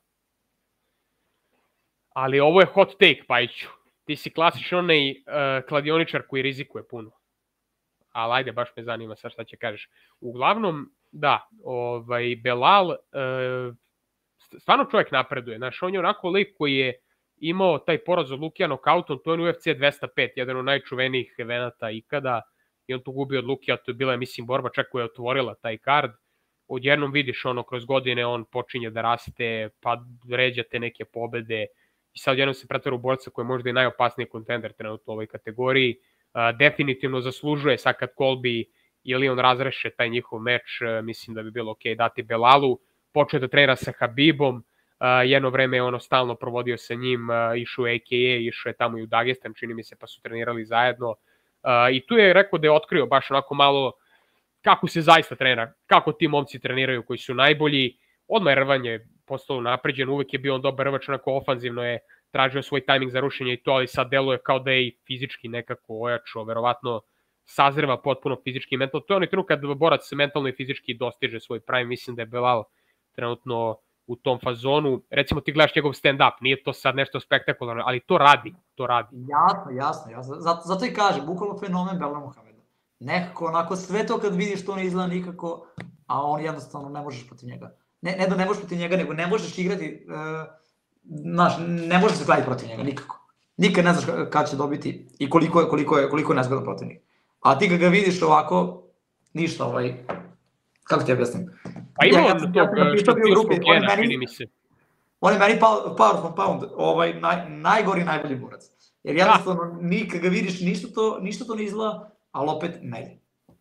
Ali ovo je hot take, Pajiću. Ti si klasičan onaj uh, kladioničar koji rizikuje puno. Ali ajde, baš me zanima sad šta će kažeš. Uglavnom, da, ovaj, Belal, uh, stvarno čovjek napreduje. Znaš, on je onako lik koji je imao taj poraz od Lukija nokautom, to je U F C dvesta pet, jedan od najčuvenijih evenata ikada, i on tu gubio od Lukija, to je bila, mislim, borba čak koja je otvorila taj kard. Odjednom vidiš ono, kroz godine on počinje da raste, pa ređa te neke pobede, i sad jednom se pretvara u borca koji je možda i najopasniji kontender trenutno u ovoj kategoriji. Uh, definitivno zaslužuje, sad kad Colby ili on razreše taj njihov meč, uh, mislim da bi bilo ok dati Belalu. Počeo da trenira sa Habibom, uh, jedno vreme je ono stalno provodio sa njim, uh, išao je A K A, išao je tamo i u Dagestan, čini mi se, pa su trenirali zajedno. Uh, I tu je rekao da je otkrio baš onako malo kako se zaista trenira, kako ti momci treniraju koji su najbolji. Odmah je rvanje postalo napređen, uvek je bio on dobar rvač, onako ofanzivno je tražio svoj tajming za rušenje i to, ali sad deluje kao da je i fizički nekako ojačao, verovatno sazreva potpuno fizički i mentalno. To je onaj trenut kad borac mentalno i fizički dostiže svoj prime, mislim da je Belal trenutno u tom fazonu. Recimo ti gledaš njegov stand-up, nije to sad nešto spektakularno, ali to radi, to radi. Jasno, jasno, jasno. Zato, zato i kaže, bukvalno fenomen Belal Muhameda. Nekako, onako, sve to kad vidiš to ne izgleda nikako, a on jednostavno ne možeš protiv njega. Ne, ne da ne možeš protiv njega, nego ne možeš igrati, uh, znaš, ne možeš se kladiti protiv njega, nikako. Nikad ne znaš kad će dobiti i koliko je, koliko je, koliko je nezgodan protivnik. A ti kad ga vidiš ovako, ništa, ovaj, kako ti objasnim? Pa ima on tog štatilskog gena, čini mi se. On je meni power from pound, ovaj, naj, najgori, najbolji borac. Jer jednostavno, ni kad ga vidiš, ništa to, ništa to ne izgleda, ali opet melje.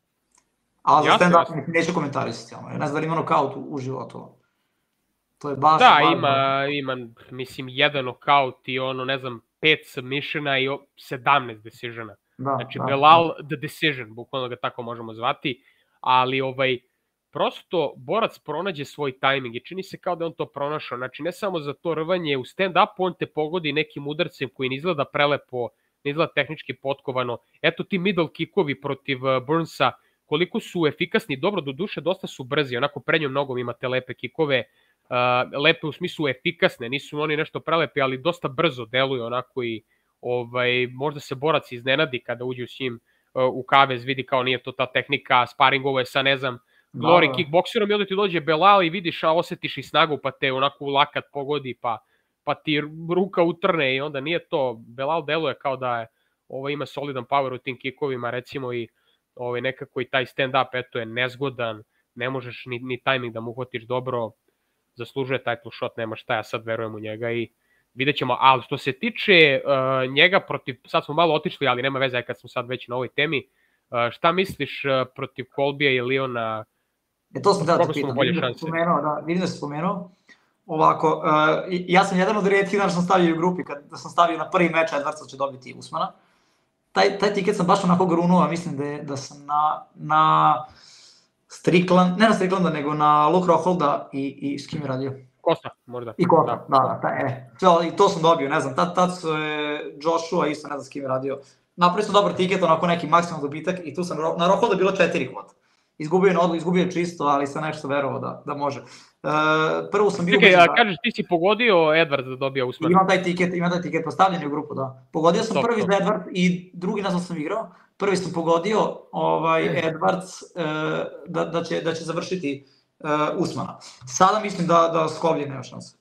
Ali za stand-up neću komentarisati, ono, ne znam da li ima nokaut u životu. To je baš... Da, ima, ima, mislim, jedan nokaut i ono, ne znam, pet submissiona i sedamnaest decisiona. Da, znači, da, Belal da. The Decision, bukvalno ga tako možemo zvati, ali ovaj, prosto borac pronađe svoj tajming i čini se kao da on to pronašao. Znači, ne samo za to rvanje, u stand-upu on te pogodi nekim udarcem koji ne izgleda prelepo, ne izgleda tehnički potkovano. Eto ti middle kickovi protiv Burnsa, koliko su efikasni, dobro, do duše dosta su brzi, onako prednjom nogom imate lepe kikove, uh, lepe u smislu efikasne, nisu oni nešto prelepi, ali dosta brzo deluju onako i ovaj, možda se borac iznenadi kada uđe s njim uh, u kavez, vidi kao nije to ta tehnika, sparingovo je sa, ne znam, glory da, kickbokserom i onda ti dođe Belal i vidiš, a osetiš i snagu, pa te onako u lakat pogodi, pa, pa ti ruka utrne i onda nije to, Belal deluje kao da je, ovaj, ima solidan power u tim kikovima, recimo i ovaj, nekako i taj stand-up, eto je nezgodan, ne možeš ni, ni timing da mu uhvatiš dobro, zaslužuje title shot, nema šta, ja sad verujem u njega i vidjet ćemo, ali što se tiče uh, njega protiv, sad smo malo otišli, ali nema veze kad smo sad već na ovoj temi, uh, šta misliš uh, protiv Colbya i Leona? E to sam da te pitam, vidim da, spomenuo, da, vidim da si spomenuo, ovako, uh, ja sam jedan od rijetkih dana što sam stavio u grupi, kad da sam stavio na prvi meč Edwardsa će dobiti Usmana, taj, taj tiket sam baš onako grunuo, mislim da, je, da sam na, na Strickland, ne na Stricklanda, nego na Luke Rockholda i, i s kim je radio? Costa, možda. I Costa, da, da, da, taj, e. To, i to sam dobio, ne znam, tad, tad su je Joshua isto, ne znam s kim je radio. Napravio sam dobar tiket, onako neki maksimalni dobitak i tu sam, na Rockholda bilo četiri kvota. Izgubio je odlu, izgubio je čisto, ali sam nešto verovao da, da može. Uh, prvo sam bio... Čekaj, a kažeš ti si pogodio Edward da dobija Usmana? Imam taj tiket, imam taj tiket postavljen u grupu, da. Pogodio sam prvi za Edward i drugi nazad sam igrao. Prvi sam pogodio ovaj, Edwards uh, da, da, će, da će završiti uh, Usmana. Sada mislim da, da Skovlje nema šanse.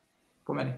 Po meni.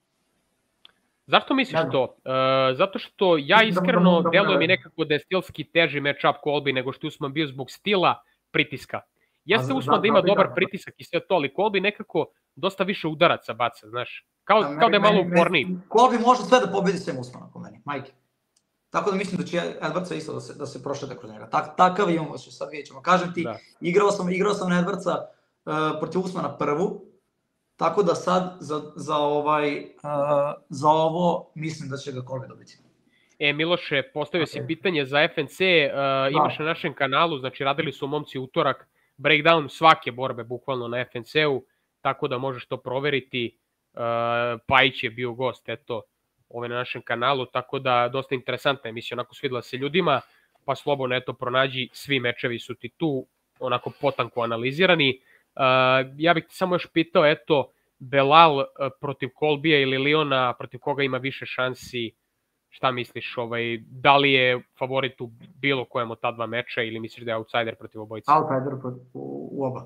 Zašto misliš to? Uh, zato što ja iskreno da, da, da, delujem mi nekako da je stilski teži match-up Colby nego što Usman bio zbog stila pritiska. Jeste Usman da, da ima da, dobar da, pritisak i sve to, ali Colby nekako dosta više udaraca baca, znaš. Kao, da, kao da je malo uporniji. Colby može sve da pobedi sve Usmana, po meni, majke. Tako da mislim da će Edwardsa isto da se, da se prošete kroz njega. Tak, takav imamo se, sad vidjet ćemo. Kažem ti, da. igrao sam, igrao sam Edwardsa uh, protiv Usmana prvu, tako da sad za, za, ovaj, uh, za ovo mislim da će ga Colby dobiti. E, Miloše, postavio okay. si pitanje za F N C, uh, imaš na našem kanalu, znači radili su momci utorak, breakdown svake borbe bukvalno na F N C-u, tako da možeš to proveriti. Uh, Pajić je bio gost, eto, ove na našem kanalu, tako da dosta interesantna emisija, onako svidela se ljudima, pa slobodno eto pronađi, svi mečevi su ti tu, onako potanko analizirani. Uh, ja bih ti samo još pitao, eto, Belal uh, protiv Colbya ili Leona, protiv koga ima više šansi, šta misliš, ovaj, da li je favorit u bilo kojem od ta dva meča ili misliš da je outsider protiv obojice? Outsider u, u oba.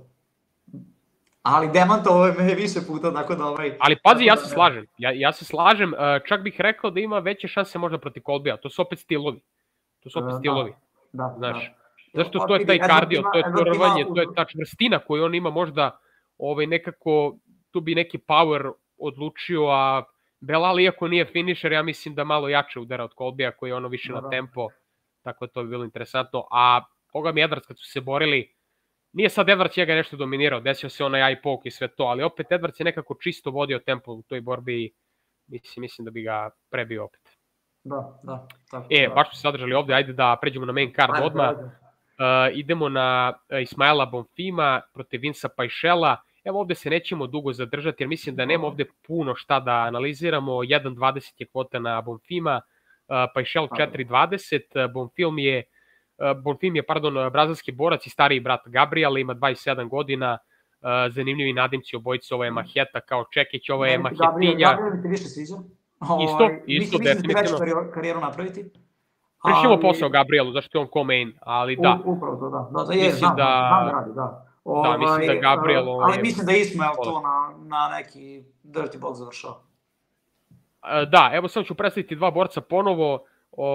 Ali demantovao me više puta, tako da ovaj... Ali pazi, ja se slažem, ja, ja se slažem, čak bih rekao da ima veće šanse možda protiv Colbya, to su opet stilovi, to su opet stilovi, da, da, znaš, da. Zašto to je taj kardio, to je to rvanje, to je ta čvrstina koju on ima možda, ovaj, nekako, tu bi neki power odlučio, a Belal iako nije finisher, ja mislim da malo jače udara od Colbya koji je ono više da, na tempo, tako da to bi bilo interesantno, a koga mi Edwards kad su se borili, nije sad Edwards njega nešto dominirao, desio se onaj eye poke i sve to, ali opet Edwards je nekako čisto vodio tempo u toj borbi i mislim, mislim da bi ga prebio opet. Da, da. Tako, e, da. baš smo se zadržali ovde, ajde da pređemo na main card odmah. Uh, idemo na Ismaila Bonfima protiv Vinca Pajšela. Evo ovde se nećemo dugo zadržati, jer mislim da nema ovde puno šta da analiziramo. jedan dvadeset je kvota na Bonfima, Paixão četiri dvadeset, Bonfim je, Bonfim je pardon, brazilski borac i stariji brat Gabriela, ima dvadeset sedam godina, zanimljivi nadimci obojice, ovo je Maheta kao Čekić, ovo je Mahetinja. Gabriel mi ti više sviđa. Isto, isto, definitivno. Mislim da će veću karijeru napraviti. Pričemo posao Gabrielu, zašto je on co-main, ali da. Upravo to, da. Da, je, znam, znam da radi, da. Da, mislim da Gabriel... Ali mislim da Ismael to na neki dirty box završao. Da, evo sam ću predstaviti dva borca ponovo.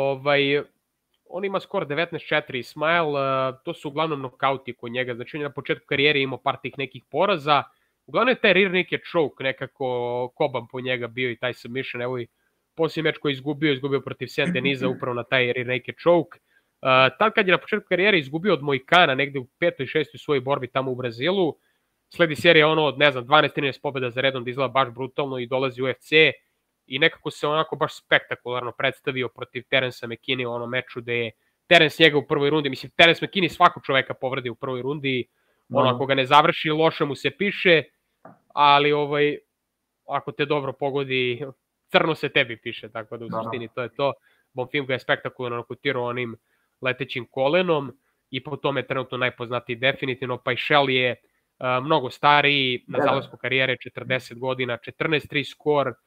On ima skor devetnaest četiri Ismael, to su uglavnom nokauti kod njega, znači on je na početku karijere imao par tih nekih poraza. Uglavnom je taj rear naked choke nekako koban po njega bio i taj submission, evo i posljednji meč koji je izgubio, izgubio protiv Saint Denisa upravo na taj rear naked choke. Tad kad je na početku karijere izgubio od Mojkana negde u petoj, šestoj svojoj borbi tamo u Brazilu, sledi serija ono od, ne znam, dvanaest trinaest pobjeda za redom da izgleda baš brutalno i dolazi u U F C i nekako se onako baš spektakularno predstavio protiv Terensa McKinney u onom meču gde je Terence njega u prvoj rundi, mislim, Terence McKinney svakog čoveka povredi u prvoj rundi, ono, ako ga ne završi, loše mu se piše, ali ovaj, ako te dobro pogodi, crno se tebi piše, tako da u suštini to je to. Bonfim ga je spektakularno nokutirao onim letećim kolenom i po tome je trenutno najpoznatiji definitivno. Paixão je uh, mnogo stariji, na zalasku karijere četrdeset godina, četrnaest tri skor, uh,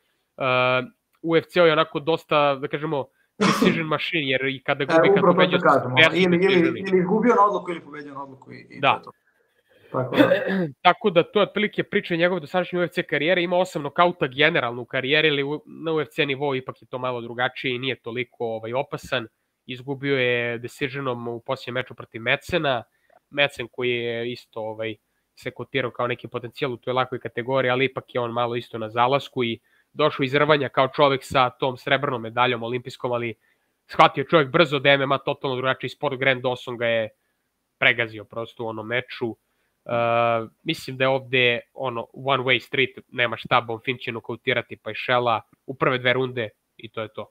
U F C-u je onako dosta, da kažemo, decision machine, jer i kada gubi, e, kad pobeđa... Ili, ili, ili gubio na odluku ili pobeđao na odluku. I, i da. To. Tako da. Tako da to je otprilike priča njegove dosadašnje U F C karijere. Ima osam nokauta generalno u karijeri, ali na U F C nivou ipak je to malo drugačije i nije toliko ovaj, opasan. Izgubio je decisionom u posljednjem meču protiv Mecena. Mecen koji je isto ovaj, se kotirao kao neki potencijal u toj lakoj kategoriji, ali ipak je on malo isto na zalasku i došao iz rvanja kao čovek sa tom srebrnom medaljom olimpijskom, ali shvatio čovjek brzo da je M M A totalno drugačiji sport. Grant Dawson ga je pregazio prosto u onom meču. Uh, mislim da je ovde ono, one way street, nema šta, Bonfim će nokautirati Paixela u prve dve runde i to je to.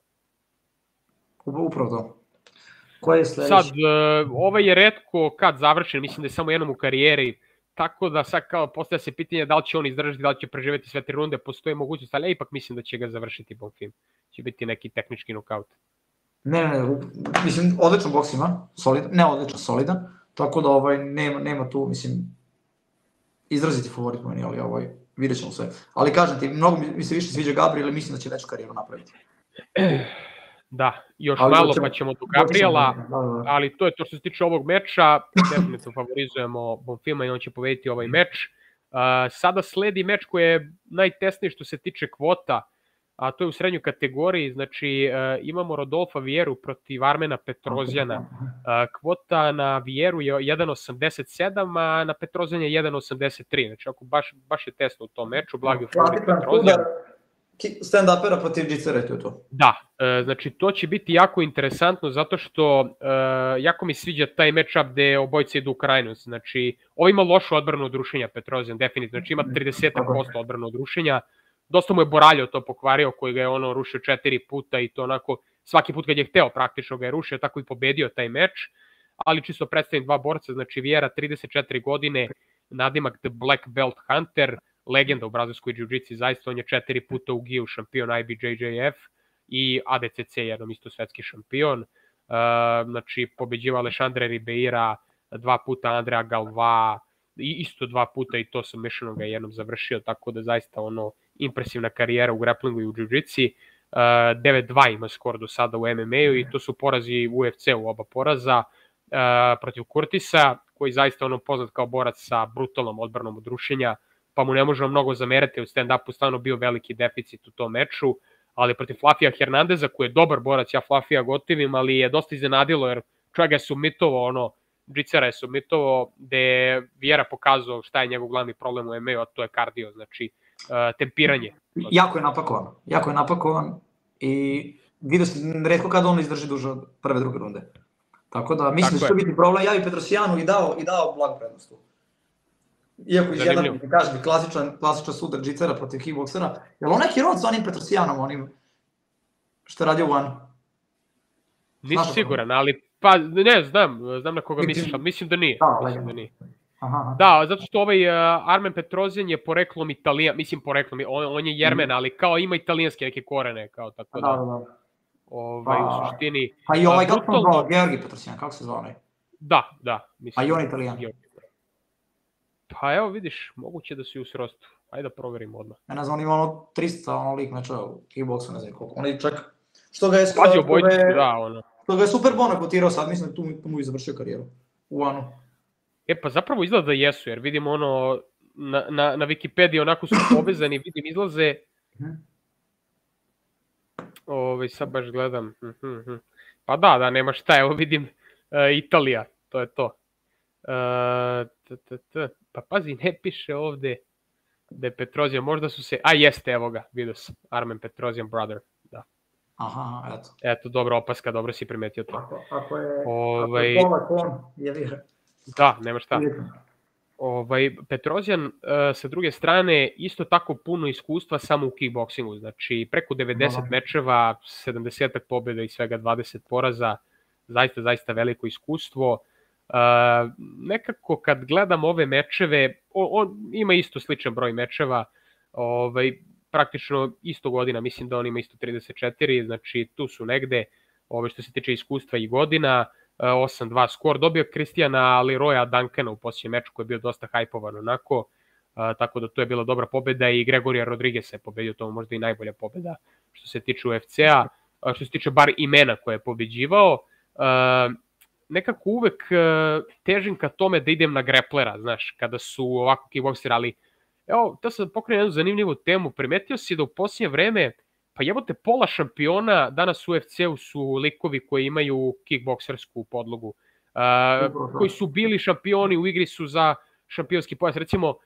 Upravo to. Ko je sledeći? Sad, uh, ovaj je retko kad završen, mislim da je samo jednom u karijeri, tako da sad kao postavlja se pitanje da li će on izdržati, da li će preživeti sve tri runde, postoji mogućnost, ali ja ipak mislim da će ga završiti Bonfim. Će biti neki tehnički nokaut. Ne, ne, ne, mislim, odličan boks ima, solidan, ne odličan, solidan, tako da ovaj, nema, nema tu, mislim, izraziti favorit meni, ali ovaj, vidjet ćemo sve. Ali kažem ti, mnogo mi se više sviđa Gabriel, ali mislim da će veću karijeru napraviti. Da, još ali malo ćemo, pa ćemo do Gabriela, da, da, da. Ali to je to što se tiče ovog meča, definitivno favorizujemo Bonfima i on će pobediti ovaj meč. Uh, sada sledi meč koji je najtesniji što se tiče kvota, a to je u srednjoj kategoriji, znači uh, imamo Rodolfa Vieru protiv Armena Petrozjana. Uh, kvota na Vieru je jedan osamdeset sedam, a na Petrozjan je jedan osamdeset tri, znači ako baš, baš je tesno u tom meču, blagi favorit Petrozjan. Stand-upera protiv Džicera, to je to. Da, uh, znači to će biti jako interesantno zato što uh, jako mi sviđa taj match-up gde obojice idu u krajnost, znači ovo ima lošu odbranu od rušenja Petrozjan, definitivno, znači ima trideset posto odbranu od rušenja. Dosta mu je Boraljo to pokvario, koji ga je ono rušio četiri puta i to onako, svaki put kad je hteo praktično ga je rušio, tako i pobedio taj meč, ali čisto predstavim dva borca, znači Viera trideset četiri godine, nadimak The Black Belt Hunter, legenda u brazilskoj jiu-jitsu, zaista on je četiri puta u Giju šampion I B J J F i A D C C jednom isto svetski šampion, uh, znači pobeđiva Alexandre Ribeira, dva puta Andrea Galva, i isto dva puta i to sam Mišano ga jednom završio, tako da zaista ono impresivna karijera u grapplingu i u jiu-jitsu. Uh, devet dva ima skor do sada u M M A-u i to su porazi u U F C-u, oba poraza uh, protiv Curtisa, koji zaista ono poznat kao borac sa brutalnom odbranom od rušenja, pa mu ne možemo mnogo zamerati, u stand-upu stvarno bio veliki deficit u tom meču, ali protiv Flafija Hernandeza, koji je dobar borac, ja Flafija gotivim, ali je dosta iznenadilo, jer čovjek je submitovao, ono, Džicera je submitovao, gde je Viera pokazao šta je njegov glavni problem u M M A-u, a to je kardio, znači uh, tempiranje. Jako je napakovan, jako je napakovan i vidio sam retko kada on izdrži duže od prve, druge runde. Tako da mislim da će to biti problem, ja i Petrosijanu i dao, i dao blag prednost. Iako iz jedan, kažem, klasičan, klasičan sudar Džicera protiv kickboksera, je li on neki rod sa onim Petrosijanom, onim što je radio u One? Nisam siguran, ali pa ne znam, znam na koga misliš, ali mislim da nije. Da, mislim da nije. Aha. Da, zato što ovaj uh, Armen Petrosjan je poreklom Italijan, mislim poreklom, on, on je Jermen, ali kao ima italijanske neke korene, kao tako Da, da, da, da. ovaj, Pa- u suštini, Pa i ovaj, a, kako se brutalno- zvao, Georgi Petrosjan, kako se zvao onaj? da, da, mislim. A i on je Italijan. Pa evo vidiš, moguće da su i u srostu, ajde da proverimo odmah. Ja ne znam, on ima ono tristo ono lik meča u kickboksu, ne znam koliko. On je čak, što ga je, Pazi, što obojica ga su, je, da, ono. što ga je Super Bona kotirao sad, mislim da tu, tu mu i završio karijeru. U Anu. E pa zapravo izgleda da jesu, jer vidimo ono, na, na, na Wikipediji onako su povezani, vidim izlaze, Mhm. ovaj, sad baš gledam, mhm, mhm. Pa da, da, nema šta, evo vidim e, Italija, to je to. E, t, t, t. Pa pazi, ne piše ovde da je Petrosjan, možda su se, a jeste, evo ga, vidio sam, Armen Petrosjan brother, da. Aha, eto. Eto, dobra opaska, dobro si primetio to. Ako, ako je, Ovaj, ako je Polak on, je vira. da, nema šta. Ovaj, Petrosjan, uh, sa druge strane, isto tako puno iskustva samo u kickboksingu, znači preko devedeset Da. mečeva, sedamdeset pobjeda i svega dvadeset poraza, zaista, zaista veliko iskustvo. Uh, nekako kad gledam ove mečeve, on, on ima isto sličan broj mečeva, ovaj, praktično isto godina, mislim da on ima isto trideset četiri, znači tu su negde, ovaj, što se tiče iskustva i godina, osam dva skor, dobio Kristijana Leroya Duncana u posljednjem meču koji je bio dosta hajpovan onako, uh, tako da to je bila dobra pobeda i Gregorija Rodriguesa je pobedio, to možda i najbolja pobeda što se tiče U F C-a, uh, što se tiče bar imena koje je pobeđivao. Uh, nekako uvek uh, težim ka tome da idem na greplera, znaš, kada su ovako kickbokseri, ali evo, to sam pokrenuo jednu zanimljivu temu, primetio si da u posljednje vreme pa jebote, pola šampiona danas u U F C-u su likovi koji imaju kickboksersku podlogu, uh, koji su bili šampioni, u igri su za šampionski pojas. Recimo, uh,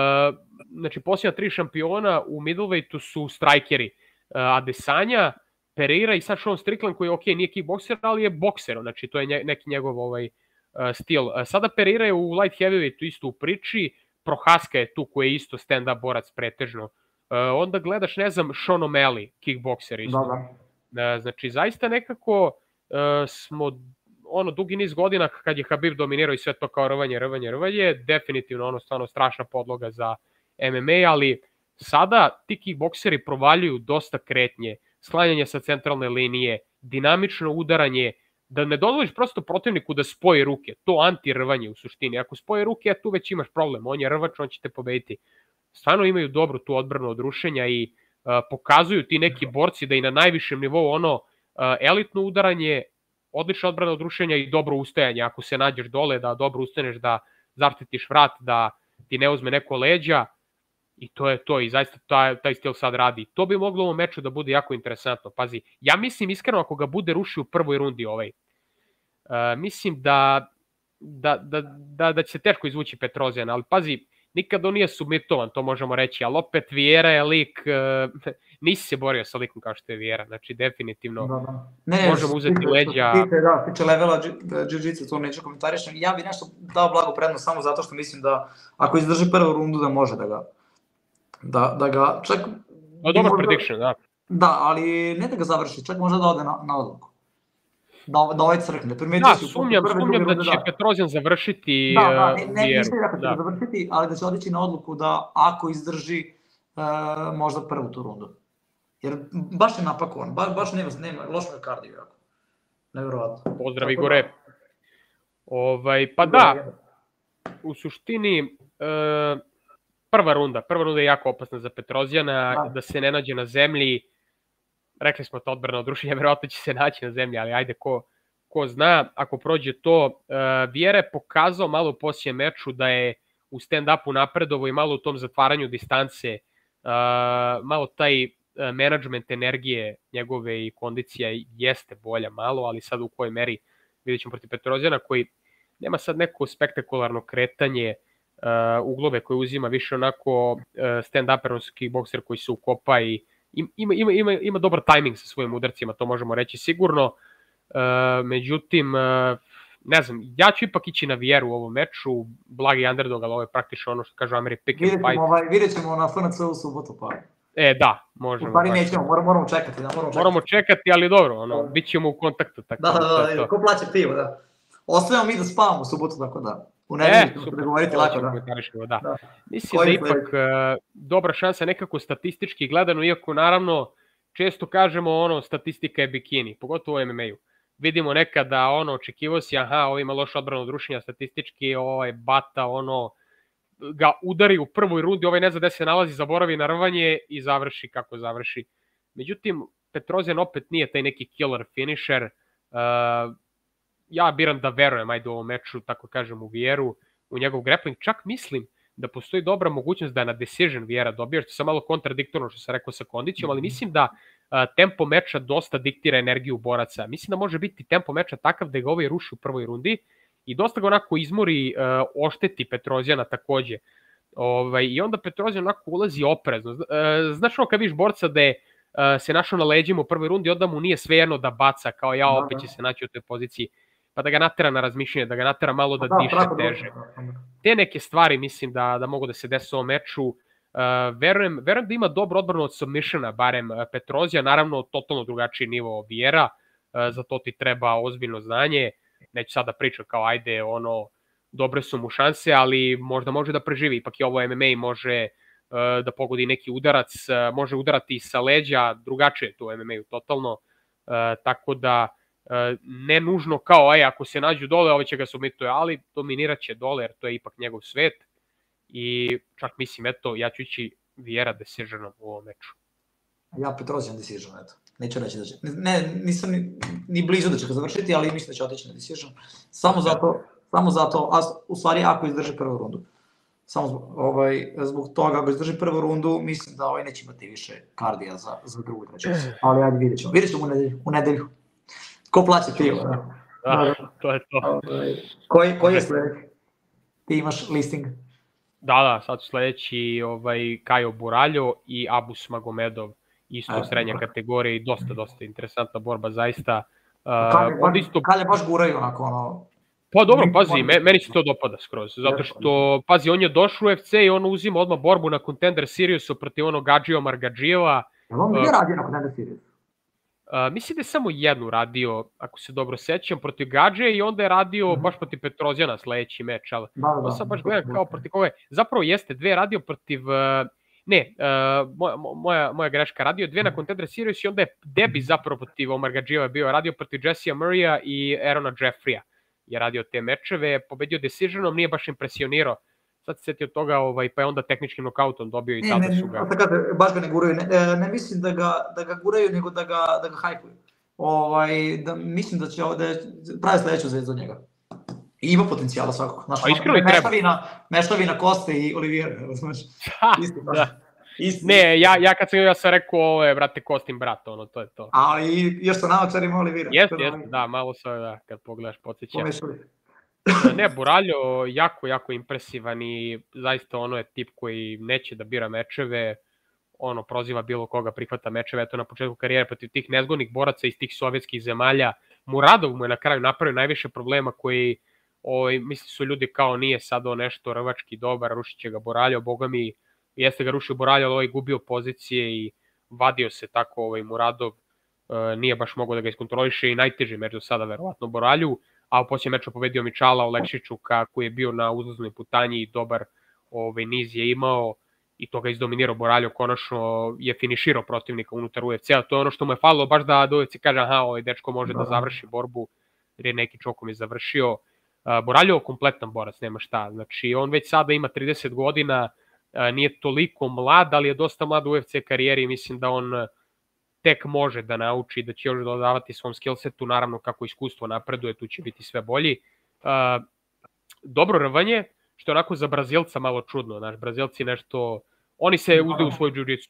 znači posljednja tri šampiona u middleweightu su strajkeri, uh, Adesanya, Pereira i sad Sean Strickland koji, ok, nije kickbokser, ali je bokser, znači to je nje, neki njegov ovaj, uh, stil. Uh, sada Pereira je u light heavyweightu isto u priči, Prohaska je tu koji je isto stand-up borac pretežno. Uh, onda gledaš, ne znam, Sean O'Malley, kickbokser isto. Da, da. Uh, znači, zaista nekako uh, smo, ono, dugi niz godina kad je Habib dominirao i sve to kao rvanje, rvanje, rvanje, definitivno ono stvarno strašna podloga za M M A, ali sada ti kickbokseri provaljuju dosta kretnje, sklanjanje sa centralne linije, dinamično udaranje, da ne dozvoliš prosto protivniku da spoji ruke, to anti-rvanje u suštini. Ako spoje ruke, tu već imaš problem, on je rvač, on će te pobediti. Stvarno imaju dobru tu odbranu od rušenja i uh, pokazuju ti neki borci da i na najvišem nivou ono uh, elitno udaranje, odlična odbrana od rušenja i dobro ustajanje. Ako se nađeš dole, da dobro ustaneš, da zaštitiš vrat, da ti ne uzme neko leđa i to je to. I zaista taj, taj stil sad radi. To bi moglo u ovom meču da bude jako interesantno. Pazi, ja mislim iskreno ako ga bude rušio u prvoj rundi ovaj, uh, mislim da, da, da, da, da će se teško izvući Petrosjan, ali pazi, nikad on nije submitovan, to možemo reći, ali opet Vieira je lik, uh, nisi se borio sa likom kao što je Vieira, znači definitivno Da, da. Ne, ne, možemo uzeti tiče, leđa. Tiče, da, tiče levela jiu-jitsu, to neću komentarišem. Ja bi nešto dao blago prednost samo zato što mislim da ako izdrži prvu rundu da može da ga, da, da ga, čak... No, dobar možda, prediction, da. Da, ali ne da ga završi, čak možda da ode na, na odluku. Da, da ovaj crkne. Primetio Da, si u sumnjam, prve, sumnjam druge da runde, će da. Petrosjan završiti Da, da, ne, ne, Vieru. nisam rekao da će Da. završiti, ali da će odići na odluku da ako izdrži uh, možda prvu tu rundu. Jer baš je napakovan, baš, baš nema, nema loš mu je kardio jako. Nevjerovatno. Pozdrav Tako Igore. da- Ovaj, pa da, u suštini e, prva runda, prva runda je jako opasna za Petrosjana, Da. da se ne nađe na zemlji, rekli smo to odbrana od rušenja, verovatno će se naći na zemlji, ali ajde ko, ko zna, ako prođe to, e, Vieira je pokazao malo u posljednjem meču da je u stand-upu napredovo i malo u tom zatvaranju distance, e, malo taj e, management energije njegove i kondicija jeste bolja malo, ali sad u kojoj meri vidjet ćemo protiv Petrosjana koji nema sad neko spektakularno kretanje, uh, uglove koje uzima više onako uh, stand-uperonski bokser koji se ukopa i ima, ima, ima, ima dobar tajming sa svojim udarcima, to možemo reći sigurno. Uh, međutim, uh, ne znam, ja ću ipak ići na Vieiru u ovom meču, blagi underdog, ali ovo je praktično ono što kažu Ameri pick and Vidjet ćemo, fight. ovaj, vidjet ćemo na F N C u subotu, pa. E, da, U možemo. stvari baš. nećemo, moramo, moramo čekati, da, moramo čekati. Moramo čekati, ali dobro, ono, bit ćemo u kontaktu. Tako Da, da, to je da, to. ko plaća pivo, da. Ostavimo mi da spavamo u subotu, tako da. U E, nedelju ćemo se super, dogovoriti to lako, ćemo da. komentarišemo, da. Da. Mislim Koji da je ipak sledeći? e, dobra šansa nekako statistički gledano, iako naravno često kažemo ono statistika je bikini, pogotovo u M M A-u. Vidimo nekada ono očekivao si aha, ovo ima loš odbranu od rušenja statistički, ovaj bata ono ga udari u prvoj rundi, ovaj ne zna gde se nalazi, zaboravi na rvanje i završi kako završi. Međutim, Petrosjan opet nije taj neki killer finisher. Uh, ja biram da verujem, ajde u ovom meču, tako kažem, u Vieru, u njegov grappling. Čak mislim da postoji dobra mogućnost da na decision Viera dobije, što sam malo kontradiktorno što sam rekao sa kondicijom, ali mislim da uh, tempo meča dosta diktira energiju boraca. Mislim da može biti tempo meča takav da ga ovaj ruši u prvoj rundi i dosta ga onako izmori, uh, ošteti Petrosjana takođe. Ovaj, I onda Petrosjan onako ulazi oprezno. Uh, znaš ono kad vidiš borca da je uh, se našao na leđima u prvoj rundi, onda mu nije svejedno da baca, kao ja opet će se naći u toj poziciji, pa da ga natera na razmišljanje, da ga natera malo da, da diše da, teže. Te neke stvari mislim da, da mogu da se desi u ovom meču. Uh, verujem, verujem da ima dobro odbranu od submissiona, barem Petrosjan, naravno totalno drugačiji nivo Viera, uh, za to ti treba ozbiljno znanje. Neću sada pričam kao ajde, ono, dobre su mu šanse, ali možda može da preživi, ipak je ovo M M A, može uh, da pogodi neki udarac, uh, može udarati sa leđa, drugačije to u M M A-u totalno, uh, tako da uh, ne nužno kao, aj, ako se nađu dole, ovo će ga submituje, ali dominirat će dole, jer to je ipak njegov svet, i čak mislim, eto, ja ću ići Viera decisionom u ovom meču. Ja Petrosjan decision, eto. Neću reći da će. Ne, nisam ni, ni blizu da će ga završiti, ali mislim da će otići na decision. Samo zato, samo zato, a u stvari ako izdrži prvu rundu. Samo zbog, ovaj, zbog toga, ako izdrži prvu rundu, mislim da ovaj neće imati više kardija za, za drugu i treću. Ali ajde vidjet ćemo. Vidjet ćemo u nedelju. U nedelju. Ko plaća ti? Da, da, to je to. Ovaj, koji, koji je sledeći? Ti imaš listing? Da, da, sad su sledeći ovaj, Kajo Buraljo i Abus Magomedov, isto srednja kategorija i dosta, dosta interesantna borba, zaista. Uh, Kalje, baš, isto... Kalje baš guraju onako, ono... Pa dobro, pazi, me, meni se to dopada skroz, zato što, pazi, on je došao u U F C i on uzima odmah borbu na Contender Seriesu protiv onog Gadžio Margadžijeva. Jel on gdje radio na Contender Seriesu? Uh, mislim da je samo jednu radio, ako se dobro sećam, protiv Gadže i onda je radio mm-hmm. baš protiv Petrosjana sledeći meč, ali da, da, sad baš gledam kao protiv koga je. Zapravo jeste, dve radio protiv, uh, ne, uh, moja, moja, moja greška, radio dve na Contender Series i onda je debi zapravo protiv Omar Gadžijeva bio, radio protiv Jessea Murraya i Aarona Jeffreya je radio te mečeve, pobedio decisionom, nije baš impresionirao. Sad se setio toga, ovaj, pa je onda tehničkim nokautom dobio i ne, tada ne, su ga... Ne, ne, baš ga ne guraju, ne, ne mislim da ga, da ga guraju, nego da ga, da ga hajpuju. Ovaj, da, mislim da će ovde pravi sledeću zvezdu od njega. I ima potencijala svakako. Znaš, a iskreno i treba. Mešavina, mešavina Koste i Olivijera, znaš. Isto, da. Isti. Ne, ja, ja kad sam ja sam rekao, ovo je, brate, Kostin brat, ono, to je to. A i još sa naočarima Olivira. Jeste, jeste, da, malo sa, da, kad pogledaš, podsjeća. Ne, Buraljo jako, jako impresivan i zaista ono je tip koji neće da bira mečeve, ono, proziva bilo koga, prihvata mečeve, eto na početku karijere protiv tih nezgodnih boraca iz tih sovjetskih zemalja. Muradov mu je na kraju napravio najviše problema koji, ovaj, misli su ljudi kao nije sad on nešto rvački dobar, rušit će ga Buraljo, boga mi, jeste ga rušio Buraljo, ali ovaj gubio pozicije i vadio se tako ovaj Muradov, e, nije baš mogao da ga iskontroliše i najteži meč do sada verovatno Buralju, a u posljednjem meču pobedio Mičala Olekšiću koji je bio na uzlaznoj putanji i dobar ovaj, niz je imao i to ga izdominirao Buraljo, konačno je finiširao protivnika unutar U F C-a, to je ono što mu je falilo baš da, da U F C kaže aha, ovaj dečko može da, da završi borbu, jer je neki čokom je završio. Uh, Buraljo je kompletan borac, nema šta, znači on već sada ima trideset godina, uh, nije toliko mlad, ali je dosta mlad u U F C karijeri i mislim da on tek može da nauči, da će još dodavati svom skillsetu, naravno kako iskustvo napreduje, tu će biti sve bolji. Uh, dobro rvanje, što je onako za Brazilca malo čudno, znaš, Brazilci nešto, oni se uzde u svoju jiu-jitsu.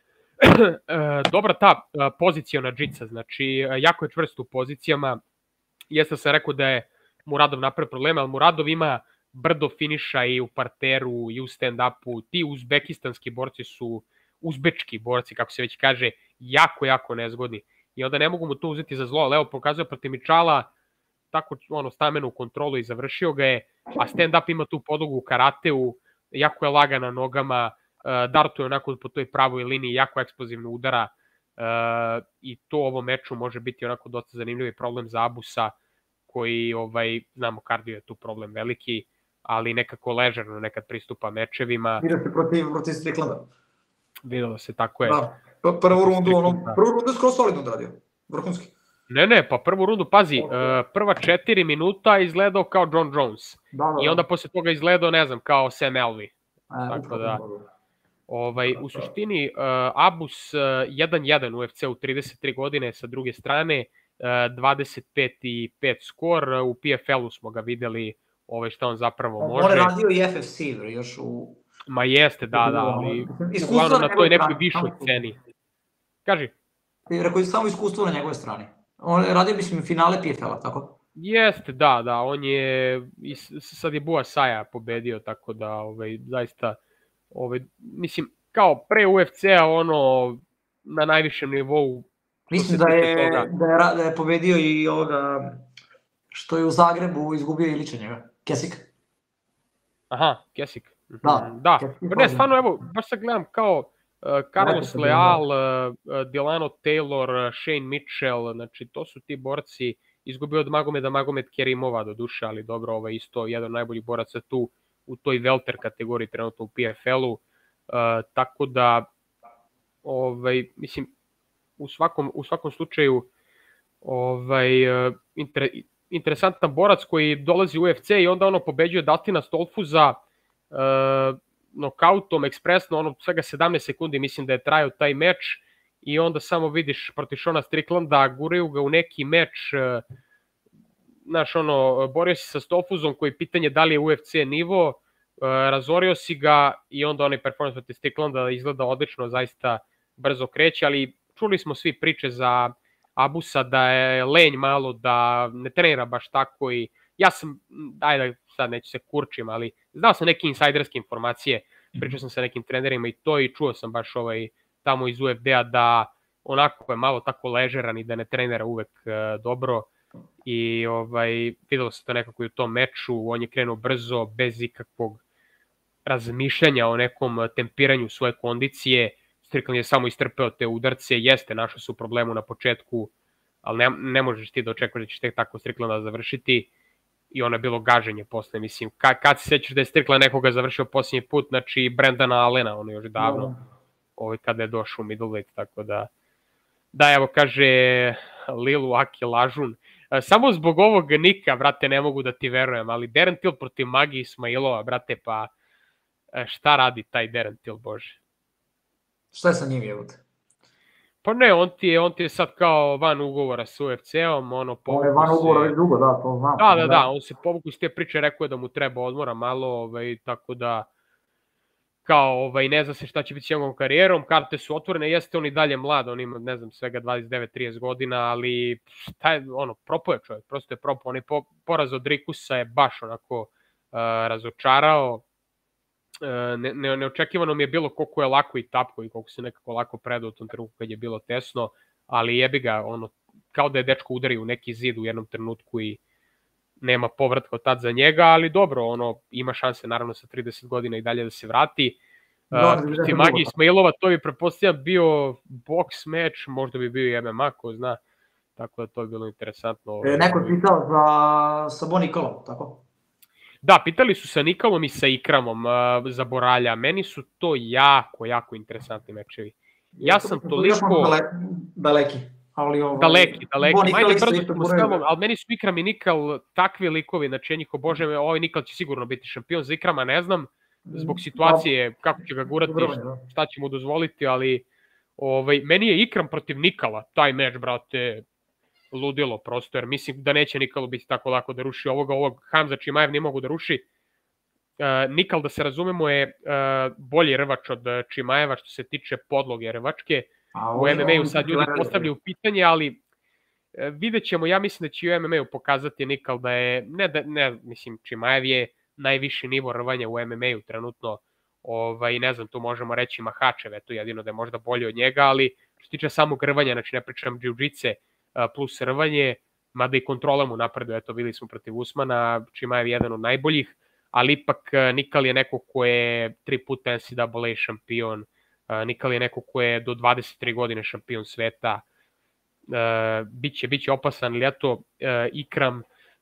uh, dobra ta uh, pozicijona džica, znači uh, jako je čvrst u pozicijama, jeste sam rekao da je Muradov napravio problema, ali Muradov ima brdo finiša i u parteru i u stand-upu, ti uzbekistanski borci su, uzbečki borci, kako se već kaže, jako, jako nezgodni. I onda ne mogu mu to uzeti za zlo, ali evo pokazuje protiv Mičala tako ono, stamenu kontrolu i završio ga je, a stand-up ima tu podlogu u karateu, jako je lagan na nogama, uh, dartuje onako po toj pravoj liniji, jako eksplozivno udara uh, i to u ovom meču može biti onako dosta zanimljiv problem za Abusa, koji, ovaj, znamo, kardio je tu problem veliki, ali nekako ležerno nekad pristupa mečevima. Vidio se protiv, protiv Stricklanda. Videlo se, tako je. Da, prvu rundu, ono, prvu rundu je skoro solidno odradio, vrhunski. Ne, ne, pa prvu rundu, pazi, prva četiri minuta izgledao kao John Jones. Da, da, da. I onda posle toga izgledao, ne znam, kao Sam Alvey. E, Tako da, ovaj, u suštini, uh, Abus uh, jedan jedan u U F C u trideset tri godine, sa druge strane, uh, dvadeset pet i pet skor, u P F L-u smo ga videli ovaj, šta on zapravo može. On je radio i F F C, još u... Ma jeste, da, da, ali uglavnom na toj nekoj višoj ceni. Kaži. Rekao je samo iskustvo na njegove strane. On je radio, mislim, finale P F L-a, tako? Jeste, da, da, on je, sad je Bua Saja pobedio, tako da, ovaj, zaista, ovaj, mislim, kao pre U F C-a, ono, na najvišem nivou. Mislim da je, da je, da je pobedio i ovoga, što je u Zagrebu izgubio Ilića njega, Kesik. Aha, Kesik. Da, da. Ne, stvarno, evo, baš sad gledam kao uh, Carlos Leal, uh, Delano Taylor, Shane Mitchell, znači to su ti borci, izgubio od Magomeda Magomed Kerimova do duše, ali dobro, ovaj isto jedan od najboljih boraca tu u toj welter kategoriji trenutno u P F L-u, uh, tako da, ovaj, mislim, u svakom, u svakom slučaju, ovaj, uh, inter, interesantan borac koji dolazi u U F C i onda ono pobeđuje Dustina Stolfuza, Uh, nokautom, ekspresno, ono svega sedamnaest sekundi mislim da je trajao taj meč i onda samo vidiš protiv Shona Stricklanda, guraju ga u neki meč, uh, znaš ono, borio si sa Stolfuzom koji pitanje da li je U F C nivo, uh, razorio si ga i onda onaj performance protiv Stricklanda izgleda odlično, zaista brzo kreće, ali čuli smo svi priče za Abusa da je lenj malo, da ne trenira baš tako i ja sam, ajde sad neću se kurčim, ali znao sam neke insajderske informacije, pričao sam sa nekim trenerima i to i čuo sam baš ovaj, tamo iz U F D-a da onako je malo tako ležeran i da ne trenira uvek uh, dobro i ovaj, videlo se to nekako i u tom meču, on je krenuo brzo, bez ikakvog razmišljanja o nekom tempiranju svoje kondicije, Strickland je samo istrpeo te udarce, jeste, našao su problemu na početku, ali ne, ne možeš ti da očekuješ da ćeš tek tako Stricklanda završiti i ono je bilo gaženje posle, mislim, ka, kad se sećaš da je Strickland nekoga završio posljednji put, znači Brandana Allena, ono još davno, no. ovaj, kada je došao u middleweight, tako da, da evo kaže Lilu Aki Lažun, samo zbog ovog nika, brate, ne mogu da ti verujem, ali Darren Till protiv Magi Ismailova, brate, pa šta radi taj Darren Till, bože? Šta je sa njim jebate? Pa ne, on ti je, on ti je sad kao van ugovora s U F C-om, ono povuku se... On je van ugovora već dugo, da, to znam. Da, da, da, on se povuku s te priče, rekao je da mu treba odmora malo, ovaj, tako da, kao, ovaj, ne zna se šta će biti s njegovom karijerom, karte su otvorene, jeste on i dalje mlad, on ima, ne znam, svega dvadeset devet trideset godina, ali, šta je, ono, propao je čovjek, prosto je propao, onaj po, poraz od Rikusa je baš onako uh, razočarao, Ne, ne, neočekivano mi je bilo koliko je lako i tapko i koliko se nekako lako predao u tom trenutku kad je bilo tesno, ali jebi ga, ono, kao da je dečko udario u neki zid u jednom trenutku i nema povratka od tad za njega, ali dobro, ono, ima šanse naravno sa trideset godina i dalje da se vrati. Protiv uh, Magi Ismailova to bi pretpostavljam bio boks meč, možda bi bio i M M A, ko zna, tako da to je bilo interesantno. E, neko je pitao za Sabo Nikolom, tako? Da, pitali su sa Nikolom i sa Ikramom uh, za Boralja. Meni su to jako, jako interesantni mečevi. Ja sam toliko... Daleki. Ali ovaj... Daleki, daleki. Majde brzo ćemo s tamo, ali meni su Ikram i Nikal takvi likovi, znači ja njihov bože, ovaj Nikal će sigurno biti šampion, za Ikrama ne znam, zbog situacije, kako će ga gurati, šta će mu dozvoliti, ali ovaj, meni je Ikram protiv Nikala, taj meč, brate, ludilo prosto, jer mislim da neće Nikalu biti tako lako da ruši ovoga, ovog Hamza Chimaev ne mogu da ruši. Uh, Nikal, da se razumemo, je uh, bolji rvač od Chimaeva što se tiče podloge rvačke. A, u M M A-u sad ljudi postavljaju pitanje, ali uh, vidjet ćemo, ja mislim da će u M M A-u pokazati Nikal da je, ne, da, ne mislim, Chimaev je najviši nivo rvanja u M M A-u trenutno, ovaj, ne znam, tu možemo reći Mahačev, eto jedino da je možda bolji od njega, ali što se tiče samog rvanja, znači ne pričam džiu-džice, plus rvanje, mada i kontrola mu napreduje, eto videli smo protiv Usmana, Chimaev je jedan od najboljih, ali ipak Nikal je neko ko je tri puta N C double A šampion, Nikal je neko ko je do dvadeset tri godine šampion sveta, biće, biće opasan, ali eto Ikram,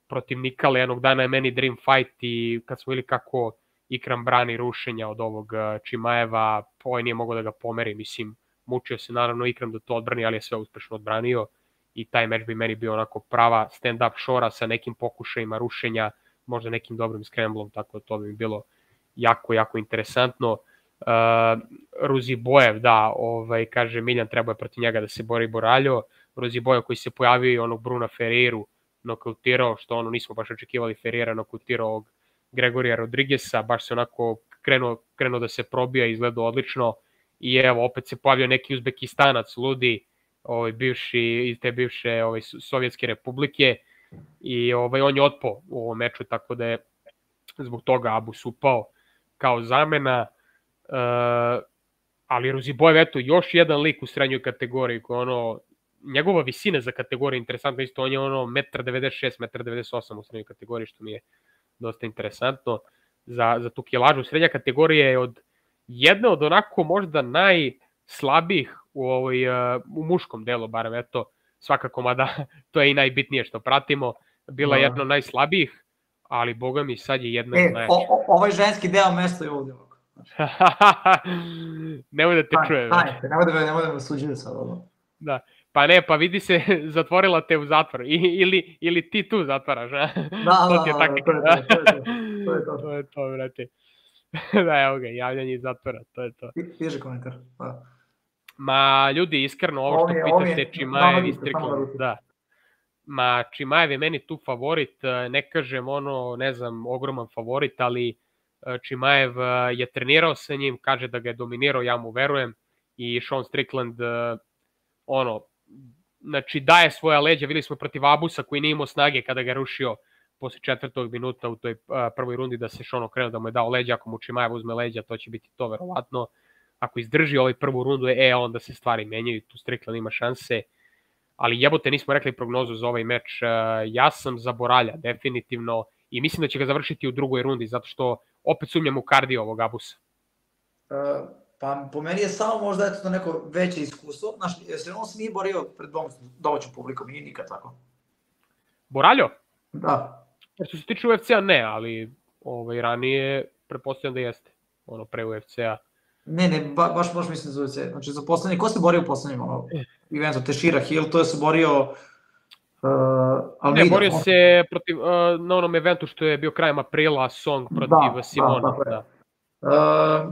protiv Nikale, jednog dana je meni dream fight i kad smo vidjeli kako Ikram brani rušenja od ovog Čimajeva, ovaj nije mogao da ga pomeri, mislim, mučio se naravno Ikram da to odbrani, ali je sve uspešno odbranio i taj meč bi meni bio onako prava stand-up šora sa nekim pokušajima rušenja, možda nekim dobrim scramblom, tako da to bi mi bilo jako, jako interesantno. Uh, Ruzibojev, da, ovaj, kaže Miljan, treba je protiv njega da se bori Boraljo. Ruzibojev koji se pojavio i onog Bruna Ferreiru nokautirao, što ono nismo baš očekivali, Ferreira nokautirao ovog Gregorija Rodriguesa, baš se onako krenuo, krenuo da se probija, izgledao odlično i evo, opet se pojavio neki Uzbekistanac ludi, ovaj, bivši, iz te bivše ovaj, Sovjetske republike i ovaj, on je otpao u ovom meču, tako da je zbog toga Abus upao kao zamena, uh, ali Ruzibojev, eto, još jedan lik u srednjoj kategoriji, koji ono, njegova visina za kategoriju je interesantna, isto on je ono jedan devedeset šest, jedan devedeset osam u srednjoj kategoriji, što mi je dosta interesantno za, za tu kilažu. Srednja kategorija je od jedne od onako možda najslabijih u, ovoj, uh, u muškom delu, barem eto, svakako, mada to je i najbitnije što pratimo, bila no. jedna od najslabijih, ali boga mi sad je jedna e, od najjačih. Ovaj ženski deo mesta je ovdje. Nemoj da te taj, čujem. Taj, nemoj da me, nemoj da me suđuje sad. Ovo. Da. Pa ne, pa vidi se, zatvorila te u zatvor. I, ili, ili ti tu zatvaraš, a? Da, to ti je da, taktika. da, to je to. To je to, to, je to brate. Da, evo ga, javljanje iz zatvora, to je to. Piše komentar. Pa. Ma, ljudi, iskreno, ovo što pitate Čimajev i Strickland, da. Ma, Čimajev je meni tu favorit, ne kažem ono, ne znam, ogroman favorit, ali Čimajev je trenirao sa njim, kaže da ga je dominirao, ja mu verujem, i Sean Strickland, ono, znači daje svoja leđa, videli smo protiv Abusa koji nije imao snage kada ga rušio posle četvrtog minuta u toj prvoj rundi da se Sean okrenuo da mu je dao leđa, ako mu Čimajev uzme leđa, to će biti to verovatno. Ako izdrži ovaj prvu rundu, e, onda se stvari menjaju, tu Strickland ima šanse, ali jebote, nismo rekli prognozu za ovaj meč, ja sam za Boralja, definitivno, i mislim da će ga završiti u drugoj rundi, zato što opet sumnjam u kardio ovog Abusa. Uh, pa po meni je samo možda eto neko veće iskustvo, znaš, jer on se nije borio pred domaćom publikom, nije nikad tako. Boraljo? Da. Što se tiče U F C-a ne, ali ovaj, ranije prepostavljam da jeste, ono pre U F C-a. Ne, ne, ba, baš, baš mislim za U F C. Znači za poslednje, ko se borio u poslednjem ono, eventu? Teixeira Hill, to je se borio uh, Almeida. Ne, borio on... se protiv, uh, na onom eventu što je bio krajem aprila, Song protiv da, Simona. Da, da. Uh,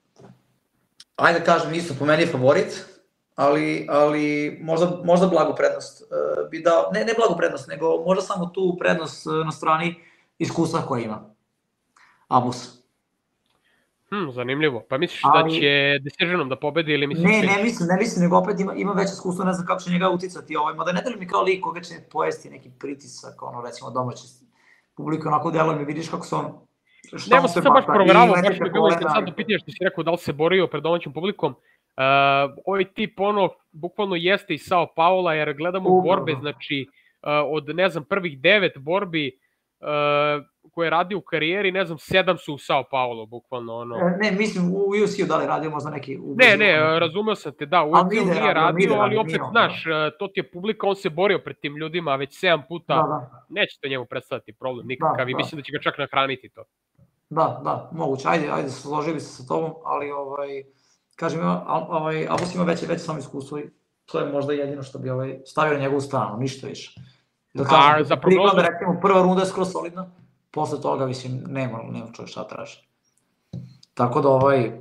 ajde kažem, isto, po meni je favorit, ali, ali možda, možda blagu prednost uh, bi dao, ne, ne blagu prednost, nego možda samo tu prednost uh, na strani iskustva koja ima Abus. Hmm, zanimljivo. Pa misliš ali, da će decisionom da pobedi ili misliš... Ne, ne mislim, ne mislim, nego opet ima, ima veće iskustvo, ne znam kako će njega uticati, ovaj, mada ne deli mi kao lik koga će pojesti neki pritisak, ono, recimo domaće publike, onako deluje mi, vidiš kako se on... Nemo se sad baš proveravao, baš mi je bilo interesantno pitanje što si rekao da li se borio pred domaćim publikom. Uh, ovaj tip, ono, bukvalno jeste i Sao Paula, jer gledamo Upravo. borbe, znači, uh, od, ne znam, prvih devet borbi, uh, koje je radio u karijeri, ne znam, sedam su u Sao Paulo, bukvalno, ono... Ne, mislim, u U F C-u da li radio možda neki... U ne, ne, razumeo sam te, da, u U F C-u nije radio, ali opet, znaš, to ti je publika, on se borio pred tim ljudima već sedam puta, da, da. Neće to njemu predstaviti problem nikakav i da, mislim da će ga čak nahraniti to. Da, da, moguće, ajde, ajde, složio bi se sa tobom, ali, ovaj, kažem, ovaj, Abus ima veće, veće samo iskustvo i to je možda jedino što bi ovaj, stavio na njegovu stranu, ništa više. Da kažem, za prognozu... recimo, prva runda je skoro solidna, posle toga, mislim, nema, nema čovjek šta traži. Tako da, ovaj, e,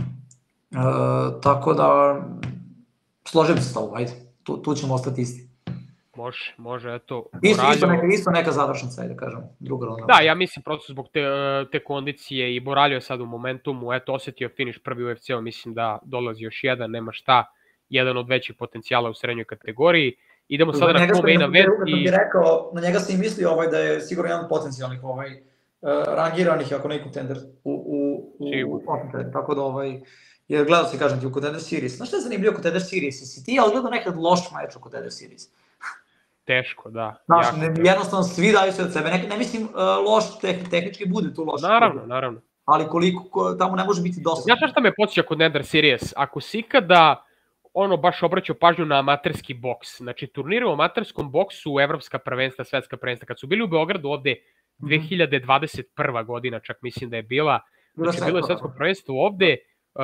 tako da, složim se s tobom, ajde, tu, tu ćemo ostati isti. Može, može, eto. Isto, Boraljo... isto, neka, isto neka završnica, ajde kažem, druga runda. Da, ja mislim prosto zbog te, te kondicije i Boraljo je sad u momentumu, eto, osetio finiš prvi U F C-o, mislim da dolazi još jedan, nema šta, jedan od većih potencijala u srednjoj kategoriji. Idemo sada na co-main event i... Rekao, na njega sam i mislio ovaj, da je sigurno jedan potencijalnih ovaj, uh, rangiranih ako ne contender u, u, u, u contender, tako da ovaj, jer gledao se, kažem ti, u Contender Series. Znaš što je zanimljivo Contender Series? Jesi ti odgledao nekad loš meč u Contender Series? Teško, da. Znaš, ne, jednostavno svi daju se od sebe, ne, ne mislim uh, loš, teh, tehnički bude tu loš. Naravno, bude. naravno. Ali koliko, ko, tamo ne može biti dosta. Znaš šta me podsjeća Contender Series? Ako si ikada ono baš obraćao pažnju na amaterski boks. Znači, turniri u amaterskom boksu, evropska prvenstva, svetska prvenstva, kad su bili u Beogradu ovde dve hiljade dvadeset prva godina, čak mislim da je bila, znači bilo je svetsko prvenstvo ovde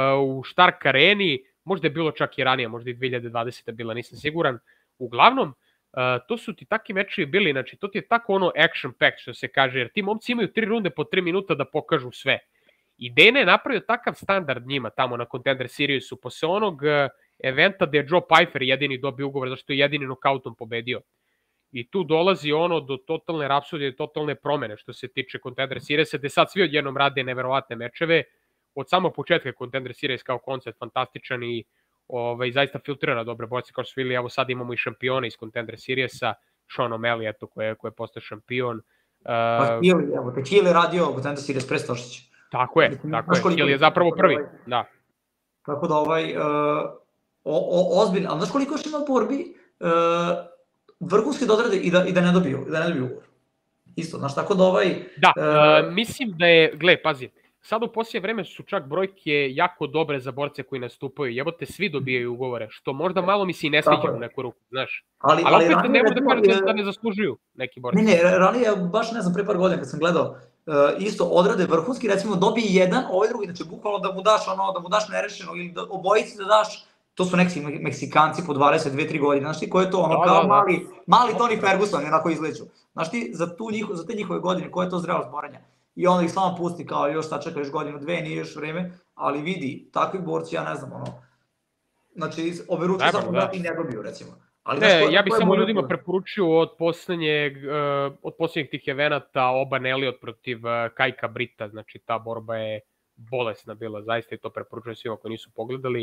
u Stark areni, možda je bilo čak i ranije, možda i dve hiljade dvadeseta bila, nisam siguran. Uglavnom, to su ti takvi mečevi bili, znači to ti je tako ono action pack što se kaže, jer ti momci imaju tri runde po tri minuta da pokažu sve. I Dana je napravio takav standard njima tamo na Contender Seriesu, posle onog eventa gde je Joe Pyfer jedini dobio ugovor, zašto je jedini nokautom pobedio. I tu dolazi ono do totalne rapsodije, totalne promene što se tiče Contender Seriesa, gde sad svi odjednom rade neverovatne mečeve. Od samog početka Contender Series kao koncept fantastičan i ovaj, zaista filtrira dobre borce kao što su bili. Evo sad imamo i šampione iz Contender Seriesa, Sean O'Malley, eto, koje, koje je postao šampion. Uh, pa Kili, evo, te Kili radio Contender Series pre Stošića. Tako je, tako je, Kili je zapravo prvi, da. Tako da ovaj, uh, ozbiljno, ali znaš koliko još ima borbi, uh, vrhunski da odrade i da, i da ne dobiju, da ne dobiju ugovor. Isto, znaš, tako da ovaj... Da, uh, uh, mislim da je, gle, pazi, sad u poslije vreme su čak brojke jako dobre za borce koji nastupaju, jebote, svi dobijaju ugovore, što možda malo mi se i ne sviđa u neku ruku, znaš. Ali, ali, ali opet ranije, ne možda kažem da ne zaslužuju neki borci. Ne, ne, ranije, baš ne znam, pre par godina kad sam gledao, uh, isto odrade vrhunski, recimo dobije jedan, ovaj drugi, znači bukvalno da mu daš ono, da mu daš nerešeno ili da obojici da daš, to su neki Meksikanci po dvadeset dve tri godine, znaš ti ko je to, ono da, kao da, da. mali, mali Tony Ferguson, onako izleću. Znaš ti, za, tu njiho, za te njihove godine, ko je to zrelo zboranja? I onda ih samo pusti kao još sad čeka još godinu, dve, nije još vreme, ali vidi, takvi borci, ja ne znam, ono, znači, ove ruče samo da i ne dobiju, recimo. Ali, ne, znaš, ko, ja bih samo ljudima preporučio od poslednjeg, uh, od poslednjih tih evenata Oban Elliot protiv uh, Kajka Brita, znači ta borba je bolesna bila, zaista i to preporučujem svima koji nisu pogledali,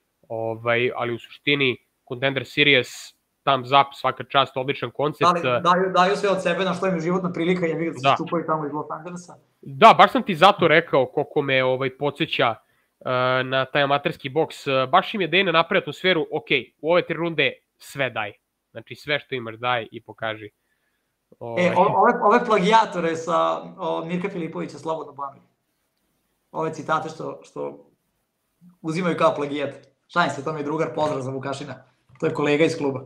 ovaj, ali u suštini Contender Series, thumbs up, svaka čast, odličan koncept. Da, daju, daju sve od sebe na što im je životna prilika, ja vidim da se čupaju tamo iz Los Angelesa. Da, baš sam ti zato rekao koliko me ovaj, podsjeća uh, na taj amaterski boks. Uh, baš im je Dana napravi atmosferu, ok, u ove tri runde sve daj. Znači sve što imaš daj i pokaži. Ovaj. E, ove, ove plagijatore sa o, Mirka Filipovića slobodno banuju. Ove citate što, što uzimaju kao plagijat. Šalim se, to mi je drugar, pozdrav za Vukašina. To je kolega iz kluba.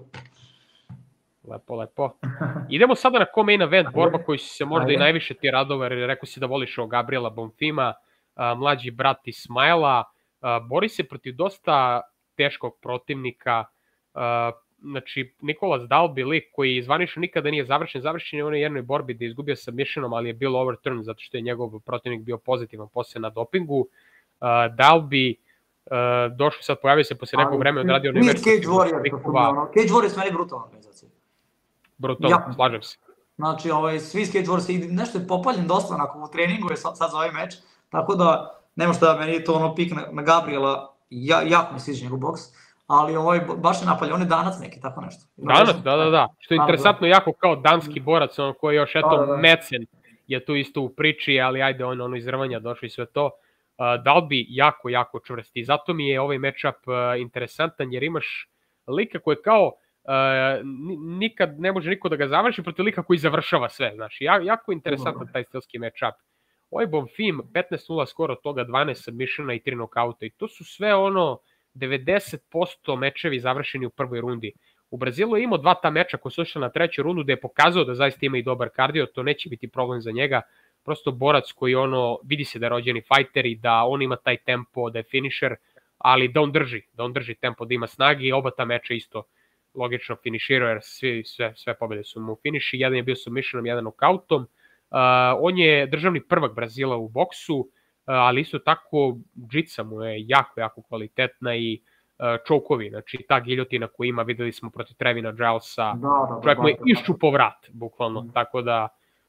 Lepo, lepo. Idemo sada na co-main event, borba koji si se možda Ajde. i najviše ti radova, jer rekao si da voliš o Gabriela Bonfima, a, mlađi brat Ismaila, a, bori se protiv dosta teškog protivnika, a, znači Nicholas Dalby, lik koji zvanično nikada nije završen, završen je u onoj jednoj borbi gde je izgubio submissionom, ali je bilo overturn zato što je njegov protivnik bio pozitivan posle na dopingu. A, Dalby Uh, došao sad, pojavio se posle nekog vremena, odradio onaj meč. Cage Warrior, Cage Warrior su meni brutalna organizacija. Brutalno, ja. slažem se. Znači, ovaj, svi Cage Warriors, nešto je popaljen dosta onako u treningu je sad, sad za ovaj meč, tako da nema šta, meni je to ono pik na, na Gabriela, ja, jako mi sviđa njegov boks, ali ovaj, baš je napaljen, on je danac neki, tako nešto. Danac, da, da, da, što je interesantno jako kao danski borac, on koji je još, eto, da, da, da. Mecen je tu isto u priči, ali ajde, on ono iz rvanja došao i sve to. Uh, Dalby jako, jako čvrst i zato mi je ovaj matchup uh, interesantan jer imaš lika koji je kao uh, nikad ne može niko da ga završi protiv lika koji završava sve, znaš, ja, jako interesantan taj stilski matchup. Ovaj Bonfim, petnaest nula skoro od toga, dvanaest submissiona i tri nokauta i to su sve ono devedeset posto mečevi završeni u prvoj rundi. U Brazilu je imao dva ta meča koji su išli na treću rundu gde je pokazao da zaista ima i dobar kardio, to neće biti problem za njega. Prosto borac koji ono, vidi se da je rođeni fajter i da on ima taj tempo, da je finisher, ali da on drži, da on drži tempo, da ima snage i oba ta meča isto logično finiširao, jer svi, sve, sve pobjede su mu finiši, jedan je bio submissionom, jedan nokautom. Uh, on je državni prvak Brazila u boksu, uh, ali isto tako džica mu je jako, jako kvalitetna i uh, čoukovi, znači ta giljotina koju ima, videli smo protiv Trevina Gilesa, da, da, čovjek mu je iščupo vrat, bukvalno, mm. tako da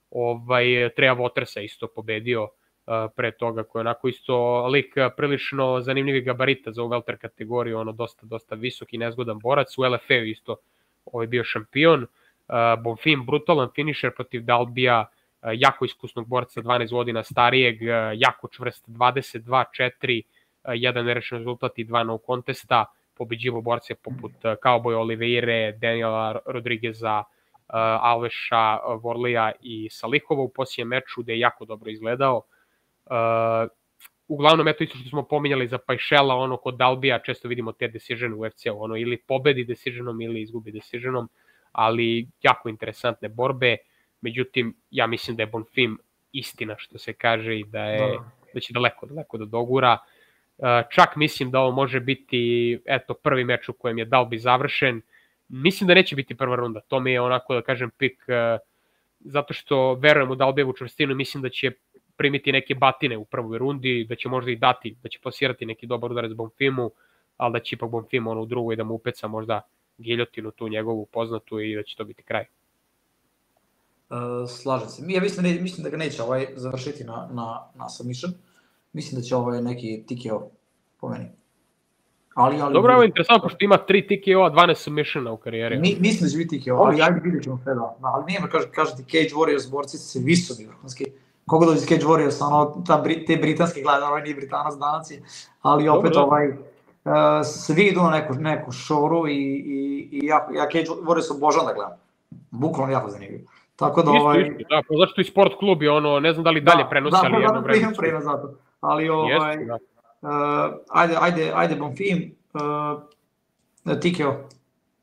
ovaj, Treja Watersa isto pobedio uh, pre toga, koji je onako isto lik prilično zanimljivi gabarita za ovu welter kategoriju, ono dosta, dosta visok i nezgodan borac, u L F A-u isto ovaj, bio šampion, uh, Bonfim brutalan finisher protiv Dalbija, uh, jako iskusnog borca, dvanaest godina starijeg, uh, jako čvrst, dvadeset dva četiri, uh, jedan nerešen rezultat i dva no contesta, pobeđivo borce poput uh, Cowboy Oliveire, Daniela Rodrigueza, Uh, Alveša, uh, Vorlija i Salihova u posljednjem meču gde je jako dobro izgledao. Uh, uglavnom, eto isto što smo pominjali za Pajšela, ono kod Dalbija, često vidimo te decision u U F C-u, ono ili pobedi decisionom ili izgubi decisionom, ali jako interesantne borbe. Međutim, ja mislim da je Bonfim istina što se kaže i da, je, da će daleko, daleko da dogura. Čak mislim da ovo može biti eto, prvi meč u kojem je Dalby završen. Mislim da neće biti prva runda, to mi je onako da kažem pik, zato što verujem u Dalbijevu čvrstinu i mislim da će primiti neke batine u prvoj rundi, da će možda i dati, da će plasirati neki dobar udarac Bonfimu, ali da će ipak Bonfim ono u drugoj da mu upeca možda giljotinu tu njegovu poznatu i da će to biti kraj. Uh, slažem se. Ja mislim, ne, mislim da ga neće ovaj završiti na, na, na submission. Mislim da će ovaj neki T K O po meni. Ali, ali, Dobro, ovo je interesantno, pošto ima tri T K O-a, dvanaest submissiona u karijeri. Mi, mislim da će biti T K O, ali ajde vidjet ćemo sve da. Ali nema, kaže, kaže ti Cage Warriors borci se visoki vrhunski. Kogo dođe iz Cage Warriors, ono, ta, te britanske gleda, ovaj nije Britanac danas je, ali opet dobro, ovaj, uh, svi idu na neku, neku šoru i, i, i ja, ja Cage Warriors obožavam da gledam. Bukvalno jako zanimljivo. Tako da ovaj... Isto, isto, da, zašto i sport klub je ono, ne znam da li dalje prenosi, ali jedno vreme. Da, da, da, zato. Ali ovaj, Jest, da. uh, ajde, ajde, ajde Bonfim, uh, T K O.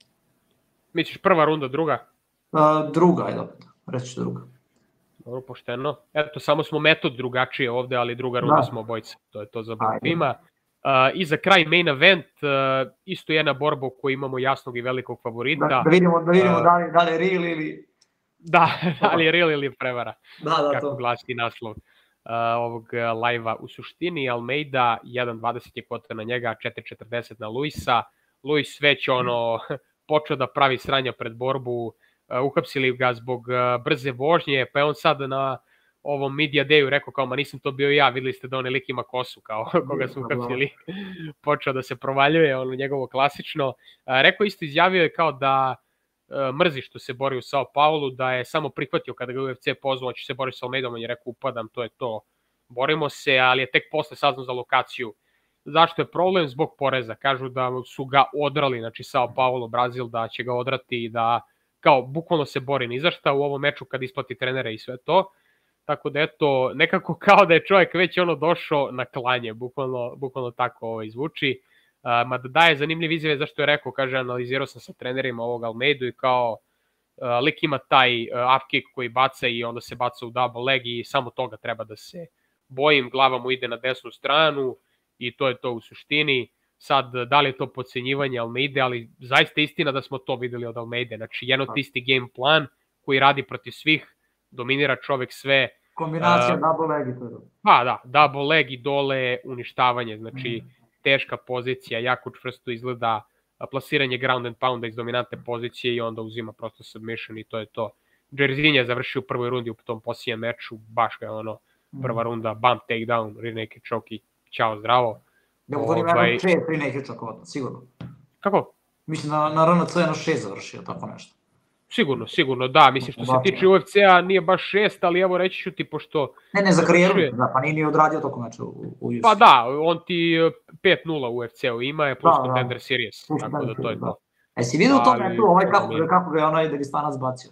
Misliš prva runda, druga? Uh, druga, ajde opet, reći ću druga. Dobro, pošteno. Eto, samo smo metod drugačije ovde, ali druga runda da. Smo obojice, to je to za Bonfima. Uh, I za kraj main event, uh, isto jedna borba u kojoj imamo jasnog i velikog favorita. Da, da vidimo, da vidimo uh, da, li, da li je real ili... Da, da li je real ili prevara, da, da, kako to. glasi naslov uh, ovog live-a. U suštini Almeida, jedan dvadeset je kvota na njega, četiri četrdeset na Luisa. Luis već ono počeo da pravi sranja pred borbu, uh, uhapsili ga zbog uh, brze vožnje, pa je on sad na ovom media dayu rekao kao, ma nisam to bio ja, videli ste da on lik ima kosu, kao koga su uhapsili, počeo da se provaljuje, ono njegovo klasično. Uh, rekao isto, izjavio je kao da mrzi što se bori u Sao Paulu, da je samo prihvatio kada ga U F C pozvao, će se bori sa Almeidom, on je rekao upadam, to je to, borimo se, ali je tek posle saznao za lokaciju. Zašto je problem? Zbog poreza. Kažu da su ga odrali, znači Sao Paulo, Brazil, da će ga odrati i da kao bukvalno se bori ni za šta u ovom meču kad isplati trenere i sve to. Tako da eto, nekako kao da je čovjek već ono došao na klanje, bukvalno, bukvalno tako ovo izvuči. Uh, mada daje zanimljiv izjave zašto je rekao, kaže, analizirao sam sa trenerima ovog Almeidu i kao uh, lik ima taj uh, up kick koji baca i onda se baca u double leg i samo toga treba da se bojim, glava mu ide na desnu stranu i to je to u suštini. Sad, da li je to podcenjivanje Almeide, ali zaista istina da smo to videli od Almeide, znači jedno isti game plan koji radi protiv svih, dominira čovek sve. Kombinacija uh, double leg i to. Pa da, double leg i dole uništavanje, znači mm. teška pozicija, jako čvrsto izgleda, plasiranje ground and pounda iz dominantne pozicije i onda uzima prosto submission i to je to. Jairzinho je završio u prvoj rundi u tom posljednjem meču, baš ga je ono, prva runda, bump, takedown, rear naked choke i ćao, zdravo. Ja mu to nima jedno šest rear naked choke, sigurno. Kako? Mislim na, na R N C jedno šest završio, tako nešto. Sigurno, sigurno, da, mislim što se tiče U F C-a nije baš šest, ali evo reći ću ti pošto... Ne, ne, za karijeru, da, pa nije ni odradio toliko meča u, u U F C. Pa da, on ti pet nula u U F C-u ima je, plus da, Contender da. Series, plus tako da to je to. E, si vidio to metu, ovaj kako, kako ga je onaj Dagestanac bacio?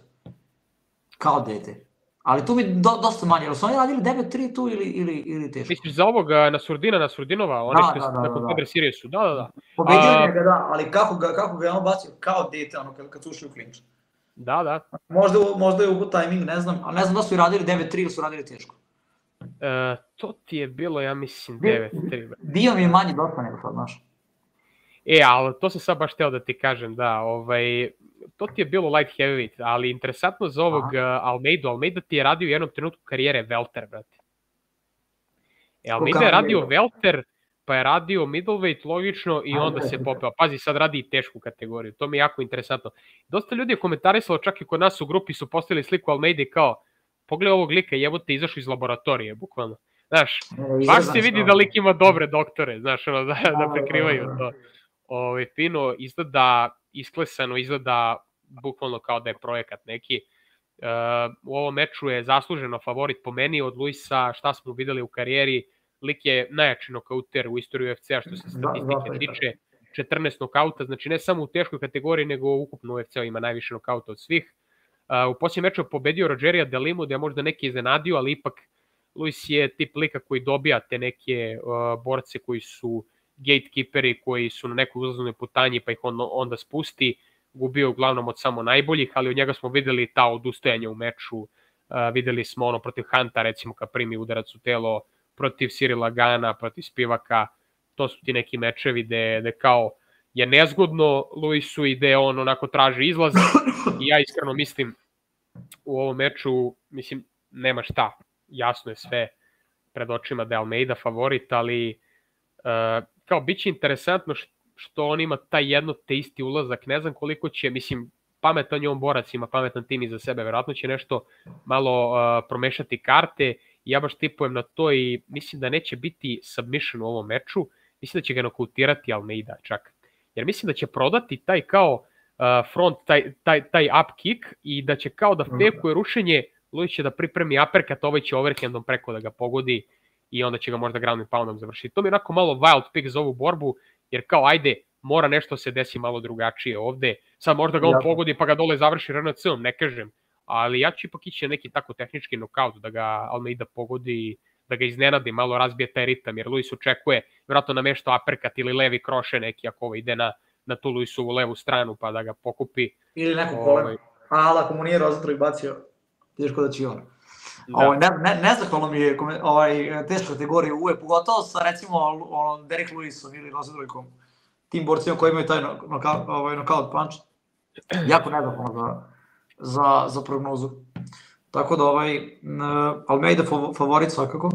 Kao dete. Ali tu mi do, dosta manje, ali su oni radili devet tri tu ili, ili, ili teško? Misliš za ovog Nasurdina, Nasurdinova, onaj što je na Contender Seriesu, da, da, da. Pobedio njega, da, ali kako ga, kako ga je on bacio kao dete, ono, kad, kad su ušli u klinč. Da, da. Možda, možda je ugo tajming, ne znam, ali ne znam da su i radili devet tri ili su radili teško. E, to ti je bilo, ja mislim, devet tri. Dio mi je manji dosta nego sad, znaš. E, ali to sam sad baš hteo da ti kažem, da, ovaj, to ti je bilo light heavyweight, ali interesantno za ovog uh, Almeidu, Almeida ti je radio u jednom trenutku karijere welter, brate. E, Almeida je radio welter, pa je radio middleweight, logično, i onda se popeo. Pazi, sad radi i tešku kategoriju, to mi je jako interesantno. Dosta ljudi je komentarisalo, čak i kod nas u grupi su postavili sliku Almeide kao, pogledaj ovog lika, jevo te izašao iz laboratorije, bukvalno. Znaš, baš se vidi da lik ima dobre doktore, znaš, ono, da, da prekrivaju to. Ove, fino, izgleda isklesano, izgleda bukvalno kao da je projekat neki. Uh, u ovom meču je zasluženo favorit po meni od Luisa, šta smo videli u karijeri. Lik je najjači nokauter u istoriji U F C-a što se statistike tiče, četrnaest nokauta, znači ne samo u teškoj kategoriji, nego ukupno U F C-a ima najviše nokauta od svih. Uh, u posljednjem meču je pobedio Rogerija de Limu, da je možda neki iznenadio, ali ipak Luis je tip lika koji dobija te neke uh, borce koji su gatekeeperi, koji su na nekoj uzlaznoj putanji, pa ih on, onda spusti, gubio uglavnom od samo najboljih, ali od njega smo videli ta odustajanja u meču, uh, videli smo ono protiv Hunta, recimo kad primi udarac u telo, protiv Cyrila Gana, protiv Spivaka, to su ti neki mečevi gde, gde kao je nezgodno Luisu i gde on onako traži izlaz i ja iskreno mislim u ovom meču, mislim, nema šta, jasno je sve pred očima da je Almeida favorit, ali uh, kao bit će interesantno što on ima taj jedno te isti ulazak, ne znam koliko će, mislim, pametan je on borac, ima pametan tim iza sebe, verovatno će nešto malo uh, promešati karte, ja baš tipujem na to i mislim da neće biti submission u ovom meču, mislim da će ga nokautirati Almeida čak, jer mislim da će prodati taj kao uh, front, taj, taj, taj up kick i da će kao da fejkuje rušenje, Luis će da pripremi uppercut, ovaj će overhandom preko da ga pogodi i onda će ga možda ground and poundom završiti. To mi je onako malo wild pick za ovu borbu, jer kao ajde, mora nešto se desi malo drugačije ovde, sad možda ga on ja. pogodi pa ga dole završi R N C-om, ne kažem, ali ja ću ipak ići neki tako tehnički nokaut da ga Almeida pogodi, da ga iznenadi, malo razbije taj ritam, jer Luis očekuje vjerojatno namešta uppercut ili levi kroše neki ako ovo ide na, na tu Luisovu levu stranu pa da ga pokupi. Ili neko koleno, ovaj... ali ako mu nije rozatro i bacio, teško da će on. Da. Ovaj, ne, ne, nezahvalno mi je ovaj, teška kategorija uvek, pogotovo sa recimo ono, Derek Lewisom ili Rosadrojkom, tim borcima koji imaju taj knockout, ovaj, knockout punch, jako nezahvalno za, za, za prognozu. Tako da ovaj, Almeida favorit svakako,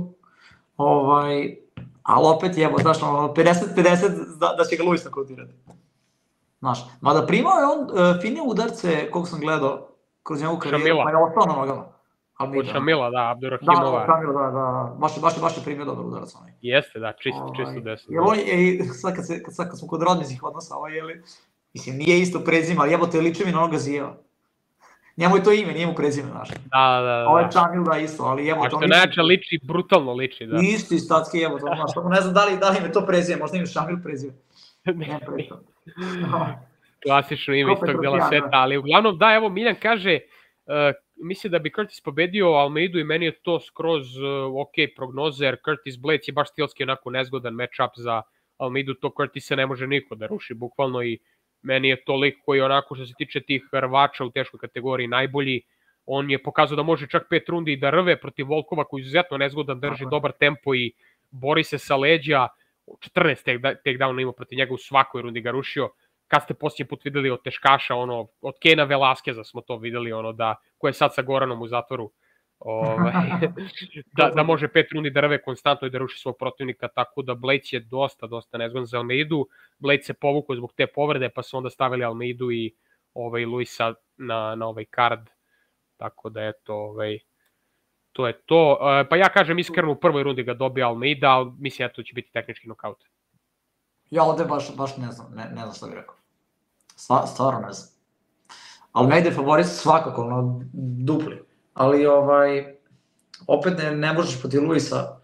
ovaj, ali opet je, znaš, pedeset pedeset da, da će ga Lewis nakautirati. Znaš, mada primao je on uh, fine udarce, koliko sam gledao, kroz njegovu karijeru, pa je ostao na nogama. Od Šamila, da, Abdurrahimova. Da, Šamila, da, da, baš, baš, baš je primio dobar udarac onaj. Jeste, da, čisto, ovaj, čisto desno. Jer on je, sad kad, se, kad, sad kad smo kod rodničkih odnosa, ovaj, jeli, mislim, nije isto prezime, ali jebote, liče mi na onoga Zijeva. Njemu je to ime, nije mu prezime, znaš. Da, da, da. Ovo je Šamil, da, isto, ali jebote... A što najjače liči, brutalno liči, da. Isti statski jebote, znaš, ne znam da li, da li im je to prezime, možda im je Šamil prezime. Ne, prezime. Klasično ime iz tog dela sveta, ali uglavnom, da, evo, Miljan kaže, uh, misli da bi Curtis pobedio Almeidu i meni je to skroz uh, ok prognoza, jer Curtis Blades je baš stilski onako nezgodan matchup za Almeidu, to Curtisa ne može niko da ruši, bukvalno, i meni je to lik koji onako što se tiče tih rvača u teškoj kategoriji najbolji, on je pokazao da može čak pet rundi da rve protiv Volkova koji je izuzetno nezgodan, drži dobar tempo i bori se sa leđa, četrnaest takedowna ima protiv njega, u svakoj rundi ga rušio. Kad ste posljednji put videli od teškaša, ono, od Kena Velasqueza smo to videli, ono, da, ko je sad sa Goranom u zatvoru, ovaj, da, da može pet rundi da rve konstantno i da ruši svog protivnika, tako da Blades je dosta, dosta nezgodan za Almeidu. Blades se povukao zbog te povrede, pa su onda stavili Almeidu i ovaj, Luisa na, na ovaj card, tako da eto, ovaj, to je to. E, pa ja kažem iskreno, u prvoj rundi ga dobija Almeida, ali mislim da to će biti tehnički nokaut. Ja ovde baš, baš ne znam, ne, ne znam šta bih rekao. Stva, stvarno ne znam. Almeida je favorit svakako, ono, dupli. Ali, ovaj, opet ne, ne možeš protiv Luisa,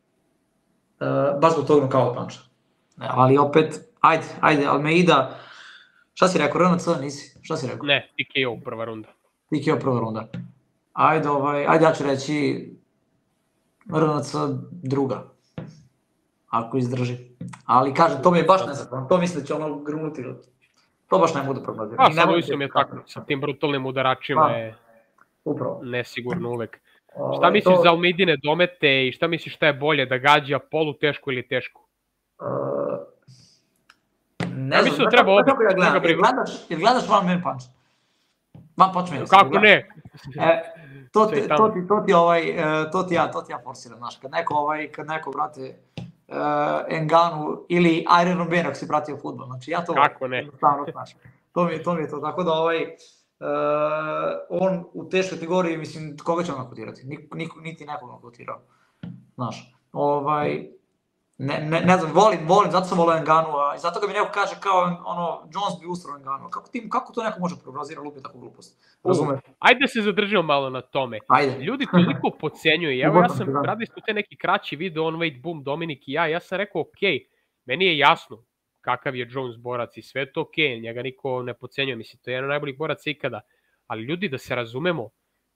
uh, baš zbog tog knockout puncha. Ali opet, ajde, ajde, Almeida, šta si rekao, R N C, nisi? Šta si rekao? Ne, T K O prva runda. T K O prva runda. Ajde, ovaj, ajde, ja ću reći R N C druga. Ako izdrži. Ali kažem, to mi je baš nezakon, to mislim da će ono grunuti. To baš ne mogu prognozirati. Pa, sa Luisom je tako, sa tim brutalnim udaračima pa, je upravo nesigurno uvek. O, šta misliš to... za Almeidine domete i šta misliš šta je bolje, da gađa polu teško ili teško? Uh, ne ja znam, da treba ovo. Kako ja gledam, jer gledaš, jer gledaš one man punch. One punch man. Kako ne? E, to, ti, to, ti, to, ti, ovaj, to ti ja, to ti ja forsiram, znaš, kad neko, ovaj, kad neko, brate, Uh, Enganu ili Iron Man ako si pratio fudbal, znači ja to kako ne to mi, to mi je to, tako da ovaj uh, on u teškoj kategoriji, mislim, koga će on nakotirati, Nik, nik, niti nekog nakotirao, znaš, ovaj ne, ne, ne znam, volim, volim, zato sam volio Enganu, a zato kad mi neko kaže kao ono, Jones bi ustrao Enganu, kako, tim, kako to neko može preobrazirati, lupi takvu glupost, razumeš? Ajde se zadržimo malo na tome, ajde. Ljudi toliko podcenjuju, evo ja sam, radili smo te neki kraći video, on wait boom, Dominik i ja, ja sam rekao ok, meni je jasno kakav je Jones borac i sve to ok, njega niko ne podcenjuje, mislim, to je jedan od najboljih boraca ikada, ali ljudi da se razumemo,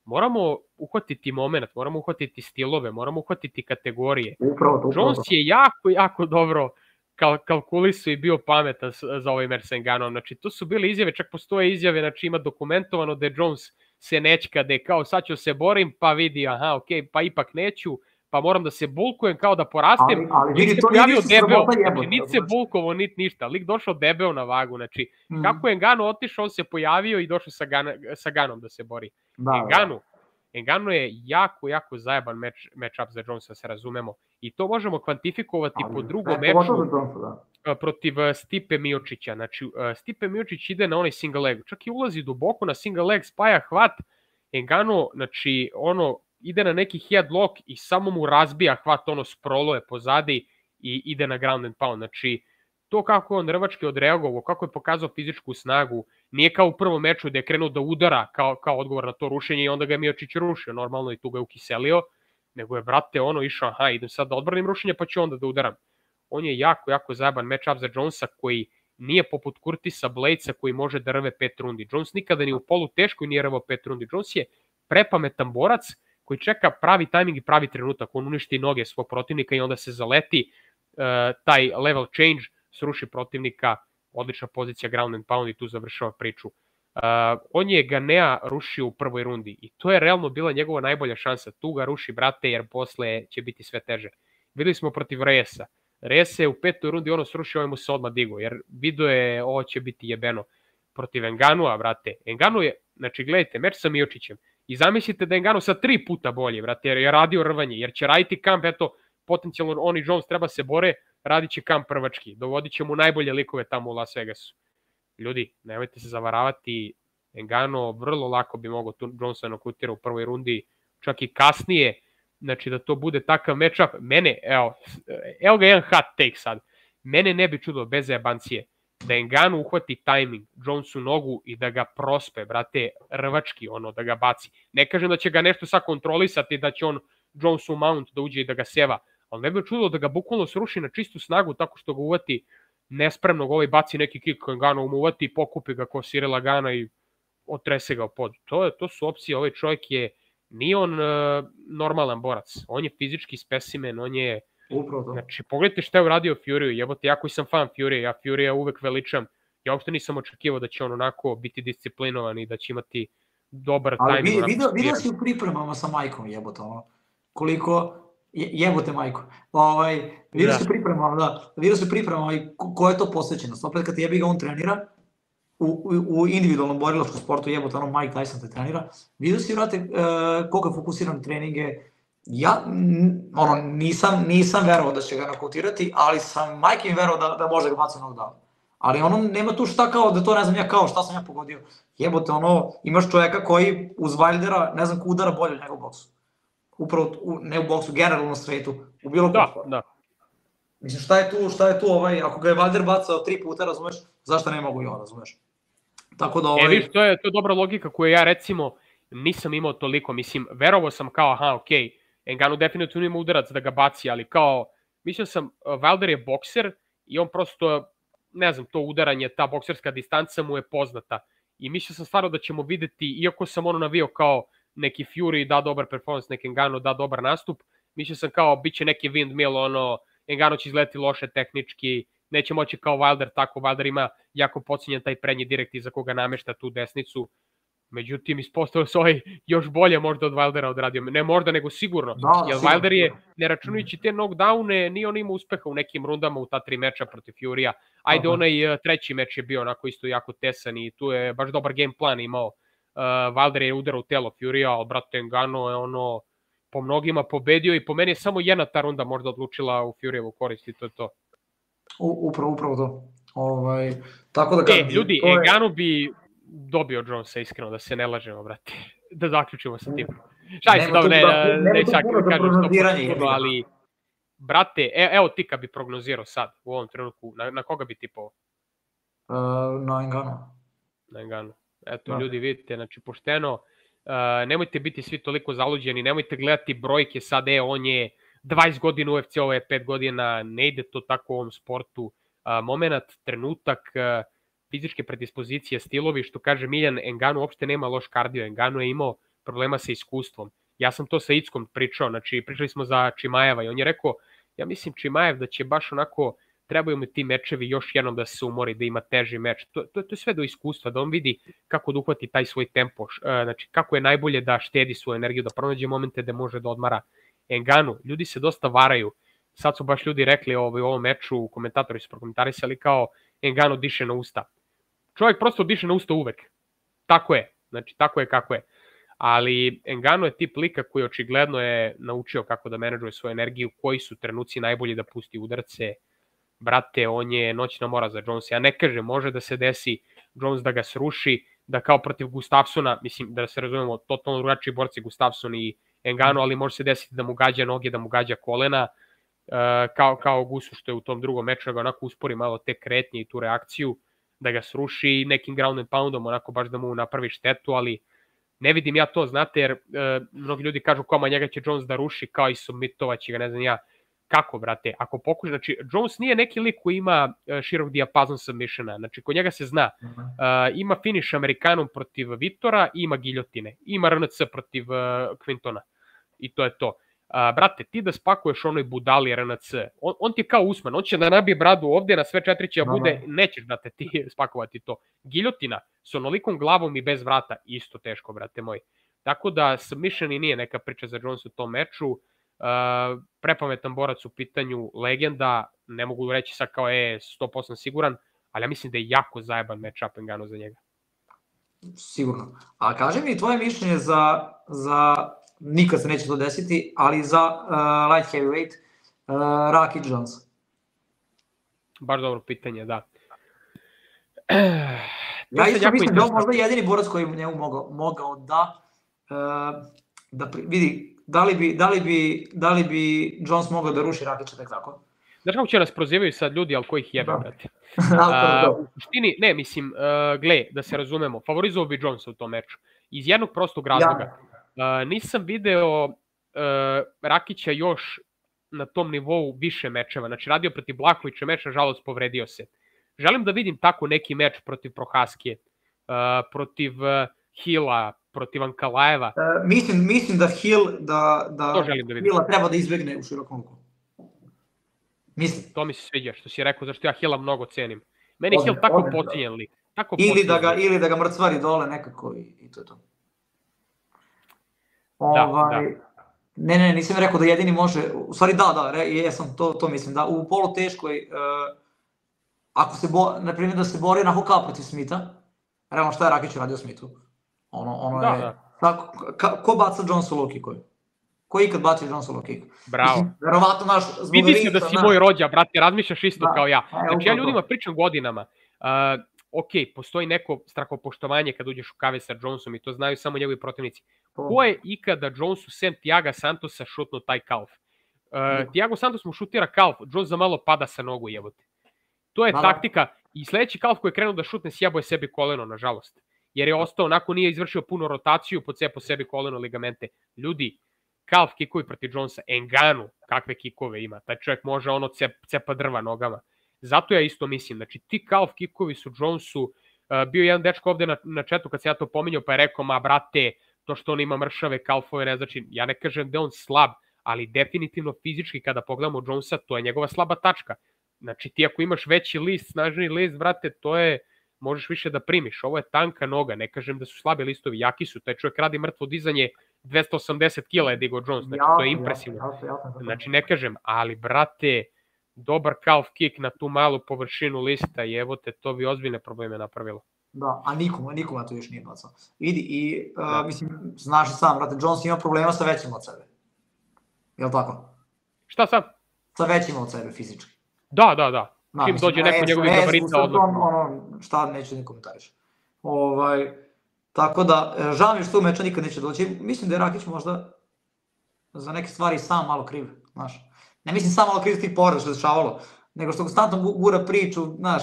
moramo uhvatiti moment, moramo uhvatiti stilove, moramo uhvatiti kategorije. Upravo to, upravo Jones to. je jako, jako dobro kal kalkulisao i bio pametan za ovaj meč sa Ngannouom. Znači, to su bile izjave, čak postoje izjave, znači ima dokumentovano da je Jones se nećka, da je kao sad ću se borim, pa vidi, aha, ok, pa ipak neću, pa moram da se bulkujem kao da porastem. Ali, ali lik vidi, se to nije pojavio ništa debeo, sramota znači jebote. niti se bulkovo, niti ništa. Lik došao debeo na vagu, znači Mm. kako je Ngannou otišao, on se pojavio i došao sa, Gan sa Ganom da se bori. Da, Ngannou, Ngannou je jako, jako zajeban meč, match-up za Jonesa, se razumemo. I to možemo kvantifikovati ali, po drugom ne, pogotovo meču za Jonesa, da. protiv Stipe Miocića. Znači, Stipe Miocić ide na onaj single leg, čak i ulazi duboko na single leg, spaja hvat, Ngannou, znači, ono, ide na neki headlock i samo mu razbija hvat, ono, sproluje pozadi i ide na ground and pound. Znači, to kako on rvački odreagovao, kako je pokazao fizičku snagu, nije kao u prvom meču da je krenuo da udara kao, kao odgovor na to rušenje i onda ga je Miocić rušio normalno i tu ga je ukiselio, nego je, brate, ono, išao, aha, idem sad da odbranim rušenje pa ću onda da udaram. On je jako, jako zajeban match-up za Jonesa koji nije poput Curtisa Bladesa koji može da rve pet rundi. Jones nikada ni u polu teškoj nije rvao pet rundi. Jones je prepametan borac koji čeka pravi tajming i pravi trenutak. On uništi noge svog protivnika i onda se zaleti uh, taj level change, sruši protivnika, odlična pozicija ground and pound i tu završava priču. Uh, on je Ganea rušio u prvoj rundi i to je realno bila njegova najbolja šansa. Tu ga ruši, brate, jer posle će biti sve teže. Videli smo protiv Reyesa. Reyes je u petoj rundi ono srušio, ovaj mu se odmah digo, jer video je ovo će biti jebeno protiv Nganoua, brate. Ngannou je, znači gledajte, meč sa Miocićem i zamislite da je Ngannou sa tri puta bolje, brate, jer je radio rvanje, jer će raditi kamp, eto, potencijalno on i Jones treba se bore, radit će kamp prvački, dovodit će mu najbolje likove tamo u Las Vegasu. Ljudi, nemojte se zavaravati, Ngannou vrlo lako bi mogao tu Jonesa nokautirati u prvoj rundi, čak i kasnije, znači da to bude takav match-up. Mene, evo, evo ga jedan hot take sad, mene ne bi čudo bez jebancije da Ngannou uhvati tajming Jonesu nogu i da ga prospe, brate, rvački, ono, da ga baci. Ne kažem da će ga nešto sad kontrolisati, da će on Jonesu mount da uđe i da ga seva, ali ne bi čudo da ga bukvalno sruši na čistu snagu tako što ga uvati nespremnog, ovaj baci neki kick koji Ngannou mu uvati, pokupi ga ko Cyrila Gana i otrese ga u pod. To, to su opcije, ovaj čovjek je, nije on uh, normalan borac, on je fizički specimen, on je, Upravo to. znači pogledajte šta je uradio Furiju, jebote, ja koji sam fan Furije, ja Furija uvek veličam, ja uopšte nisam očekivao da će on onako biti disciplinovan i da će imati dobar ali tajming. Ali vidio, vidio si u pripremama sa majkom, jebote, ono, koliko, je, jebote majko, ovaj, vidio da. si pripremama, da, vidio si pripremama i ko je to posvećenost, opet kad jebi ga on trenira, U, u, u individualnom borilačkom sportu, jebote, ono Mike Tyson te trenira, vidio si, vrate, uh, koliko je fokusiran treninge, ja, n, ono, nisam, nisam verovao da će ga nokautirati, ali sam Mike im verovao da, da može ga baci knockdown. Ali ono, nema tu šta kao, da to ne znam ja kao, šta sam ja pogodio. Jebote, ono, imaš čovjeka koji uz Wildera, ne znam ko udara bolje od njega u boksu. Upravo, u, ne u boksu, generalno na svetu, u bilo da, kom. Da, Mislim, šta je tu, šta je tu, ovaj, ako ga je Wilder bacao tri puta, razumeš, zašto ne mogu i on, razumeš? Tako da ovaj... E, viš, to je, to je dobra logika koju ja, recimo, nisam imao toliko, mislim, verovao sam kao, aha, okej, okay, Ngannou definitivno ima udarac da ga baci, ali kao, mislio sam, Wilder je bokser i on prosto, ne znam, to udaranje, ta bokserska distanca mu je poznata. I mislio sam stvarno da ćemo videti, iako sam ono navio kao neki Fury da dobar performance, neki Ngannou da dobar nastup, mislio sam kao, bit će neki windmill, ono, Ngannou će izleti loše tehnički, neće moći kao Wilder, tako Wilder ima jako pocinjen taj prednji direkt iza koga namešta tu desnicu. Međutim, ispostavio se ovaj još bolje možda od Wildera odradio. Ne možda, nego sigurno. Da, jer Wilder je, ne računajući te knockdowne, nije on imao uspeha u nekim rundama u ta tri meča protiv Furija. Ajde, Aha. onaj treći meč je bio onako isto jako tesan i tu je baš dobar game plan imao. Uh, Wilder je udarao u telo Furija, ali brate Ngannou je ono po mnogima pobedio i po meni je samo jedna ta runda možda odlučila u Furijevu korist i to je to. U, upravo, upravo to. Ovaj, tako da kažem, e, ljudi, je... Ngannou bi dobio Jonesa, iskreno, da se ne lažemo, brate. Da zaključimo sa tim. Šaj se, dobro, ne, ne, ne, ne čak da kažem sto posto, ali, brate, e, evo ti kad bi prognozirao sad, u ovom trenutku, na, na koga bi tipao? Uh, na Ngannou. Na Ngannou. Eto, da. Ljudi, vidite, znači, pošteno, uh, nemojte biti svi toliko zaluđeni, nemojte gledati brojke sad, e, on je dvadeset godina u U F C, ovo je pet godina, ne ide to tako u ovom sportu. Uh, moment, trenutak, uh, fizičke predispozicije, stilovi, što kaže Miljan, Ngannou uopšte nema loš kardio, Ngannou je imao problema sa iskustvom. Ja sam to sa Ickom pričao, znači pričali smo za Čimajeva i on je rekao, ja mislim Čimajev da će baš onako, trebaju mi ti mečevi još jednom da se umori, da ima teži meč. To, to, to je sve do iskustva, da on vidi kako da uhvati taj svoj tempo, znači kako je najbolje da štedi svoju energiju, da pronađe momente da može da odmara Ngannou. Ljudi se dosta varaju, sad su baš ljudi rekli ovaj, u ovom meču, komentatori su prokomentarisali kao Ngannou diše na usta. Čovjek prosto diše na usta uvek. Tako je, znači tako je kako je. Ali Ngannou je tip lika koji očigledno je naučio kako da menadžuje svoju energiju, koji su trenuci najbolji da pusti udarce. Brate, on je noćna mora za Jonesa. Ja ne kažem, može da se desi Jones da ga sruši, da kao protiv Gustafsona, mislim da se razumemo, totalno drugačiji borci Gustafson i Ngannou, ali može se desiti da mu gađa noge, da mu gađa kolena, kao, kao Gusu što je u tom drugom meču, da ga onako uspori malo te kretnje i tu reakciju, da ga sruši nekim ground and poundom, onako baš da mu napravi štetu, ali ne vidim ja to, znate, jer e, mnogi ljudi kažu kao njega će Jones da ruši, kao i submitovaći ga, ne znam ja, kako, brate, ako pokuša, znači, Jones nije neki lik koji ima e, širok dijapazon submissiona, znači, kod njega se zna, e, ima finish Amerikanom protiv Vitora, ima giljotine, ima R N C protiv e, Quintona, i to je to. A, brate, ti da spakuješ onoj budali R N C, on, on ti je kao Usman, on će da nabije bradu ovdje, na sve četiri će da bude, nećeš, brate, ti spakovati to. Giljotina s onolikom glavom i bez vrata, isto teško, brate moj. Tako da submission i nije neka priča za Jones u tom meču, uh, prepametan borac u pitanju, legenda, ne mogu reći sad kao je sto posto siguran, ali ja mislim da je jako zajeban match-up Ngannou za njega. Sigurno. A kaži mi tvoje mišljenje za, za nikad se neće to desiti, ali za uh, light heavyweight uh, Rakić Jones. Baš dobro pitanje, da. Ja isto mislim da je možda jedini borac koji njemu mogao, mogao da, uh, da pri, vidi, da li, bi, da, li bi, da li bi Jones mogao da ruši Rakića tek tako? Znaš kako će nas prozivaju sad ljudi, ali kojih jebe, brate. Uh, u suštini, ne, mislim, uh, gle, da se razumemo, favorizovao bi Jonesa u tom meču. Iz jednog prostog razloga. Ja. Uh, nisam video uh, Rakića još na tom nivou više mečeva. Znači, radio protiv Blakovića meč, nažalost, povredio se. Želim da vidim tako neki meč protiv Prohaske, uh, protiv uh, Hilla, protiv Ankalajeva. Uh, mislim, mislim da Hill, da, da, da Hilla treba da izbegne u širokom luku. Mislim. To mi se sviđa što si rekao, zašto ja Hilla mnogo cenim. Meni je Hill tako pocijenjen lik. Tako ili, da ga, ili da ga mrcvari dole nekako i, i to je to. Ovaj, da, da. Ne, ne, nisam rekao da jedini može, u stvari da, da, re, jesam, to, to mislim, da u polu teškoj, uh, ako se, bo, na primjer da se bori onako kao protiv Smitha, realno šta je Rakić radio Smithu? Ono, ono da, je, da. Tako, ka, ko baca Jonesa low kick? Ko ikad bacio Jonesa low kick? Bravo. Mislim, verovatno naš zbogavista. Vidi se da si naš... moj rođa, brate, razmišljaš isto da, kao ja. Znači ja ljudima pričam godinama, uh, ok, postoji neko strahopoštovanje kad uđeš u kave sa Jonesom i to znaju samo njegovi protivnici. Ko je ikada Jonesu sem Thiaga Santosa šutnuo taj kalf? Uh, Thiago Santos mu šutira kalf, Jones za malo pada sa nogu, jebote. To je da, taktika i sledeći kalf koji je krenuo da šutne sjebo je sebi koleno, nažalost. Jer je ostao, onako nije izvršio puno rotaciju, pocepo sebi koleno ligamente. Ljudi, kalf kikovi protiv Jonesa, Ngannou, kakve kikove ima. Taj čovjek može ono cep, cepa drva nogama. Zato ja isto mislim, znači ti kalf kikovi su Jonesu, uh, bio jedan dečko ovde na, na chatu kad se ja to pominjao pa je rekao, ma brate, to što on ima mršave kalfove, ne znači, ja ne kažem da je on slab, ali definitivno fizički kada pogledamo Jonesa, to je njegova slaba tačka. Znači ti ako imaš veći list, snažniji list, brate, to je, možeš više da primiš, ovo je tanka noga, ne kažem da su slabi listovi, jaki su, taj čovjek radi mrtvo dizanje, dvesta osamdeset kila je digao Jones, znači to je impresivno. Znači ne kažem, ali brate, dobar calf kick na tu malu površinu lista i evo te, to bi ozbiljne probleme napravilo. Da, a nikom, nikom to još nije bacao. Vidi, i uh, da. Mislim, znaš i sam, brate, Jones ima problema sa većim od sebe. Jel' tako? Šta sad? Sa većim od sebe, fizički. Da, da, da. da čim dođe neko njegovih gabarita odnosno. Ono, šta neću ni komentariš. Ovaj, tako da, žao mi što u meča nikad neće doći. Mislim da je Rakić možda za neke stvari sam malo kriv, znaš. Ne mislim samo malo kriv tih povreda što se dešavalo, nego što konstantno gura priču, znaš,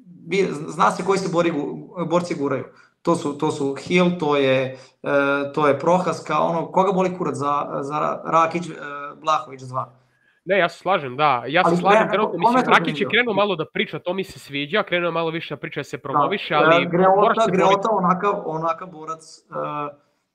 zna se koji se bori, borci guraju. To su, to su Hill, to je, to je Prohaska, ono, koga boli kurac za, za Rakić, Blahović dva. Ne, ja se slažem, da. Ja se ali, slažem, trenutno, mislim, Rakić je krenuo malo da priča, to mi se sviđa, krenuo malo više da priča, da se promoviše, ali... Greota, Greota onakav, onakav borac, uh,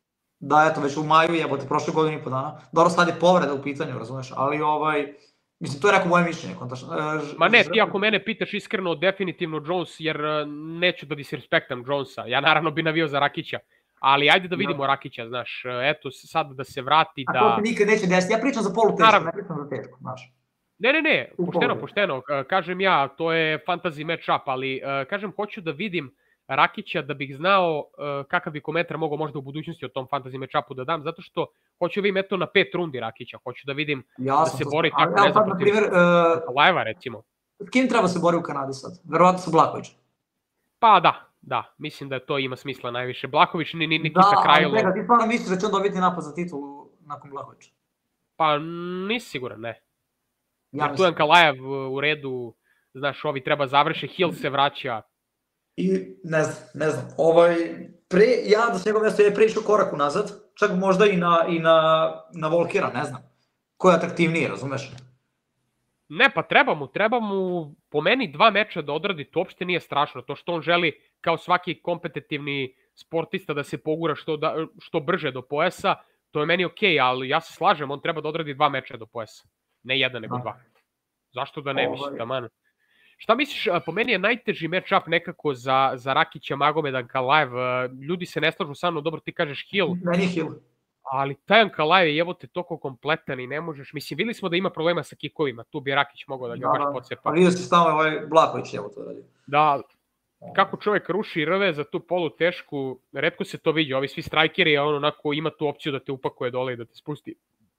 da eto već u maju jebote prošle godine i po dana. Dobro, sad je povreda u pitanju, razumeš, ali ovaj, mislim, to je neko moje mišljenje. Kontaš, e, Ma ne, ti ako mene pitaš iskreno, definitivno Jones, jer neću da disrespektam Jonesa. Ja naravno bi navio za Rakića, ali ajde da vidimo Rakića, znaš, eto sad da se vrati, da... A to se nikad neće desiti, ja pričam za poluteško, ne pričam za teško, znaš. Ne, ne, ne, pošteno, pošteno, kažem ja, to je fantasy match-up, ali kažem, hoću da vidim Rakića da bih znao kakav bi komentar mogao možda u budućnosti o tom fantasy match-upu da dam, zato što hoću da vidim eto na pet rundi Rakića, hoću da vidim da se bori tako, ne znam, protiv Lajeva recimo. S kim treba se bori u Kanadi sad? Verovatno sa Blakovićem. Pa da, da, mislim da to ima smisla najviše. Blaković, ni Nikita Krajlo. Da, ali ti stvarno misliš da će on dobiti napad za titulu nakon Blakovića? Pa nisi siguran, ne. Jer tu je Ankalaev u redu, znaš, ovi treba završe, Hill se vraća. I ne znam, ne znam, ovaj, pre, ja da s njegov mjesto je pre išao korak unazad, čak možda i na, i na, na Volkera, ne znam, ko je atraktivniji, razumeš? Ne, pa treba mu, treba mu, po meni dva meča da odradi, to uopšte nije strašno, to što on želi kao svaki kompetitivni sportista da se pogura što, da, što brže do pojasa, to je meni okej, okay, ali ja se slažem, on treba da odradi dva meča do pojasa, ne jedan nego dva. Zašto da ne, mislim, taman. Šta misliš, po meni je najteži match-up nekako za, za Rakića, Magomed, Ankalaev, ljudi se ne slažu sa mnom, dobro ti kažeš Hill. Meni je Hill. Ali taj Ankalaev je jebote toliko kompletan i ne možeš, mislim, videli smo da ima problema sa kikovima, tu bi Rakić mogao da ga baš pocepa. A vidio si stavno ovaj Blaković, evo to radi. Da, kako čovjek ruši rve za tu polu tešku, retko se to vidi, ovi svi strajkeri, on onako ima tu opciju da te upakuje dole i da te spusti.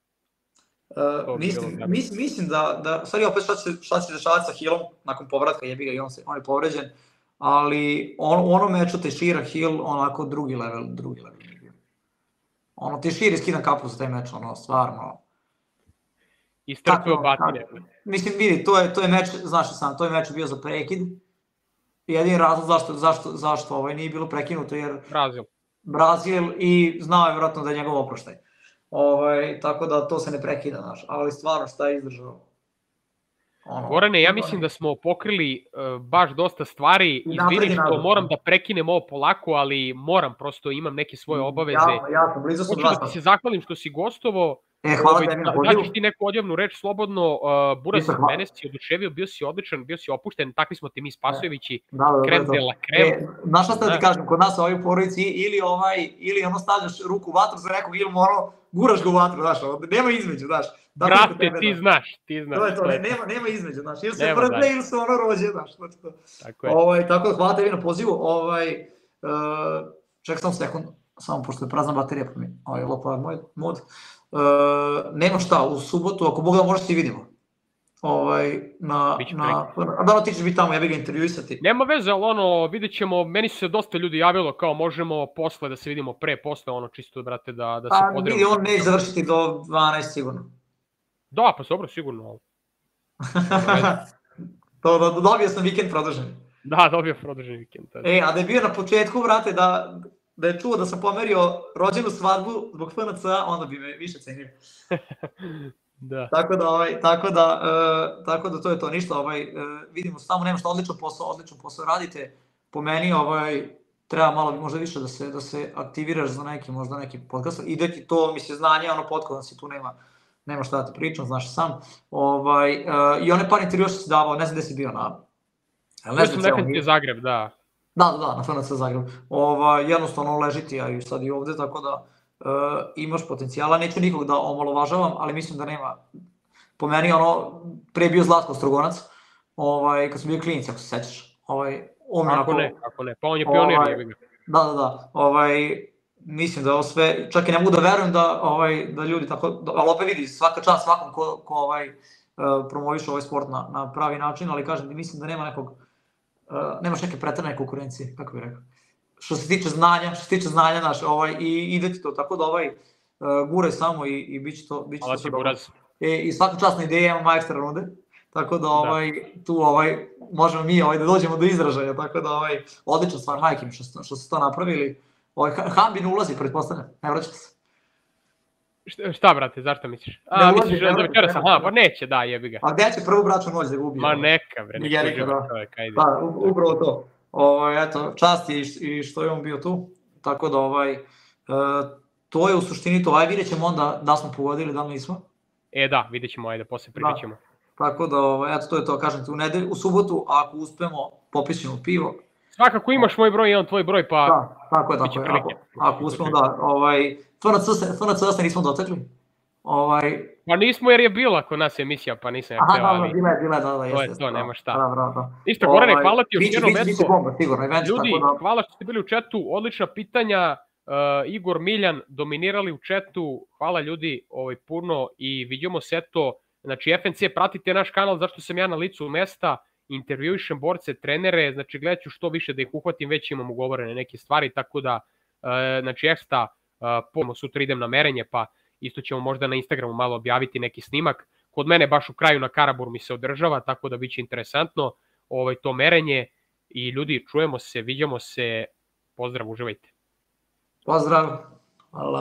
Uh, mislim, mislim, mislim da, da, stvari opet šta će, šta će dešavati sa Hillom nakon povratka, jebi ga i on, se, on je povređen, ali on, ono meču Teixeira Hill onako drugi level, drugi level je bio. Ono, Teixeira skidan kapu za taj meč, ono, stvarno. Istrpio batine. Mislim, vidi, to je, to je meč, znaš li sam, to je meč bio za prekid. Jedini razlog zašto, zašto, zašto ovaj nije bilo prekinuto, jer... Brazil. Brazil i znao je vjerojatno da je njegov oproštaj. Ovaj, tako da to se ne prekida, znaš, ali stvarno šta je izdržao. Ono, Gorane, ja mislim da smo pokrili uh, baš dosta stvari, izvini što moram da prekinem ovo polako, ali moram, prosto imam neke svoje obaveze. Ja, ja sam blizu sam Hoću da ti se zahvalim što si gostovo. E, hvala ovaj, tebi na pozivu. Daćeš ti neku odjavnu reč slobodno, uh, Buras, mene si oduševio, bio si odličan, bio si opušten, takvi smo ti mi Spasojevići, da, da, krem de la krem. E, znaš šta da ti kažem, kod nas ovaj u porodici ili ovaj, ili ono stavljaš ruku u vatru za nekog ili ono, guraš ga u vatru, znaš, nema između, znaš. Brate, tebe, ti znaš, ti znaš. To je to, ne, nema, nema između, znaš, ili se vrte ili se ono rođe, znaš, znači to. Tako je. Ovaj, tako da hvala tebi na pozivu, ovaj, uh, ček sam sekund, samo pošto je prazna baterija, pa mi, ovaj, lopa moj mod. Uh, nema šta, u subotu, ako Bog da možda se vidimo. Ovaj, na, na, da, no, ti ćeš biti tamo, ja bih ga intervjuisati. Nema veze, ali ono, vidjet ćemo, meni su se dosta ljudi javilo, kao možemo posle da se vidimo pre, posle, ono, čisto, brate, da, da se pa, podremo. Vidi, on neće završiti do dvanaest sigurno. Da, pa dobro, sigurno, ali... to, da, dobio sam vikend produžen. Da, dobio produžen vikend. Tada. E, a da je bio na početku, brate, da, da je čuo da sam pomerio rođenu svadbu zbog F N C-a, onda bi me više cenio. Da. Tako da, ovaj, tako da, uh, tako da to je to, ništa, ovaj, uh, vidimo se tamo, nema što, odličan posao, odličan posao radite. Po meni, ovaj, treba malo možda više da se, da se aktiviraš za neki, možda neki podcast. Ide ti to, misli, znanje, ono podcast si tu nema, nema šta da ti pričam, znaš sam. Ovaj, uh, I one par intervjua što si davao, ne znam gde si bio na... Ne znam, nekad ti je Zagreb, da. Da, da, da, na F N C Zagreb. Ovaj, jednostavno ležiti, ja i sad i ovde, tako da... Uh, imaš potencijala, neću nikog da omalovažavam, ali mislim da nema, po meni ono, pre bio Zlatko Strogonac, ovaj, kad sam bio klinic, ako se sećaš, ovaj, on kako onako, ne, kako ne, pa on je pionir, ovaj, je da, da, da, ovaj, mislim da je ovo sve, čak i ne mogu da verujem da, ovaj, da ljudi tako, da, ali opet vidi, svaka čast svakom ko, ko ovaj, uh, promoviše ovaj sport na, na pravi način, ali kažem da mislim da nema nekog, uh, nemaš neke pretrane konkurencije, kako bih rekao. Što se tiče znanja, što se tiče znanja naš, ovaj, i ide ti to, tako da ovaj, uh, guraj samo i, i bit će to, bit će to sve dobro. E, I svaka časna ideja imamo ekstra runde, tako da, ovaj, da. tu ovaj, možemo mi ovaj, da dođemo do izražaja, tako da ovaj, odlična stvar, majke mi što, što su to napravili. Ovaj, Hambin ulazi, pretpostavljam, ne vraća se. Šta, šta brate, zašto misliš? A, ne misliš da večera sam, aha, pa neće, da, jebi ga. A gde će prvu bračnu noć da ga ubije? Ma neka, bre, neka uživa čovjek, ajde. Da, upravo to. Ovaj, eto, čast je i što je on bio tu, tako da ovaj, uh, to je u suštini to, aj vidjet ćemo onda da smo pogodili, da li nismo. E da, vidjet ćemo, ajde, posle pričat ćemo. Tako da, ovaj, eto, to je to, kažem ti, u, nedelj, u subotu, ako uspemo, popit ćemo pivo. Svakako imaš moj broj, imam tvoj broj, pa... Da, tako je, tako je, ako, ako uspemo, da, ovaj, F N C se nismo dotakli. Ovaj... Pa nismo jer je bila kod nas emisija, pa nisam ja htio, ali... Aha, da, bila je, bila je, da, da, to jeste. je to, nema šta. Da, da, da. Isto, Gorane, hvala ti još jednom mesto. Bomba, sigurno, event, ljudi, tako da... hvala što ste bili u chatu, odlična pitanja, uh, Igor, Miljan, dominirali u chatu, hvala ljudi ovaj, puno i vidimo se to, znači F N C, pratite naš kanal, zašto sam ja na licu mesta, intervjuišem borce, trenere, znači gledat ću što više da ih uhvatim, već imam ugovorene neke stvari, tako da, uh, znači ekstra, uh, pomoć, sutra idem na merenje, pa isto ćemo možda na Instagramu malo objaviti neki snimak. Kod mene baš u kraju na Karaburmu mi se održava, tako da biće interesantno ovaj, to merenje. I ljudi, čujemo se, vidimo se, pozdrav, uživajte. Pozdrav, hvala.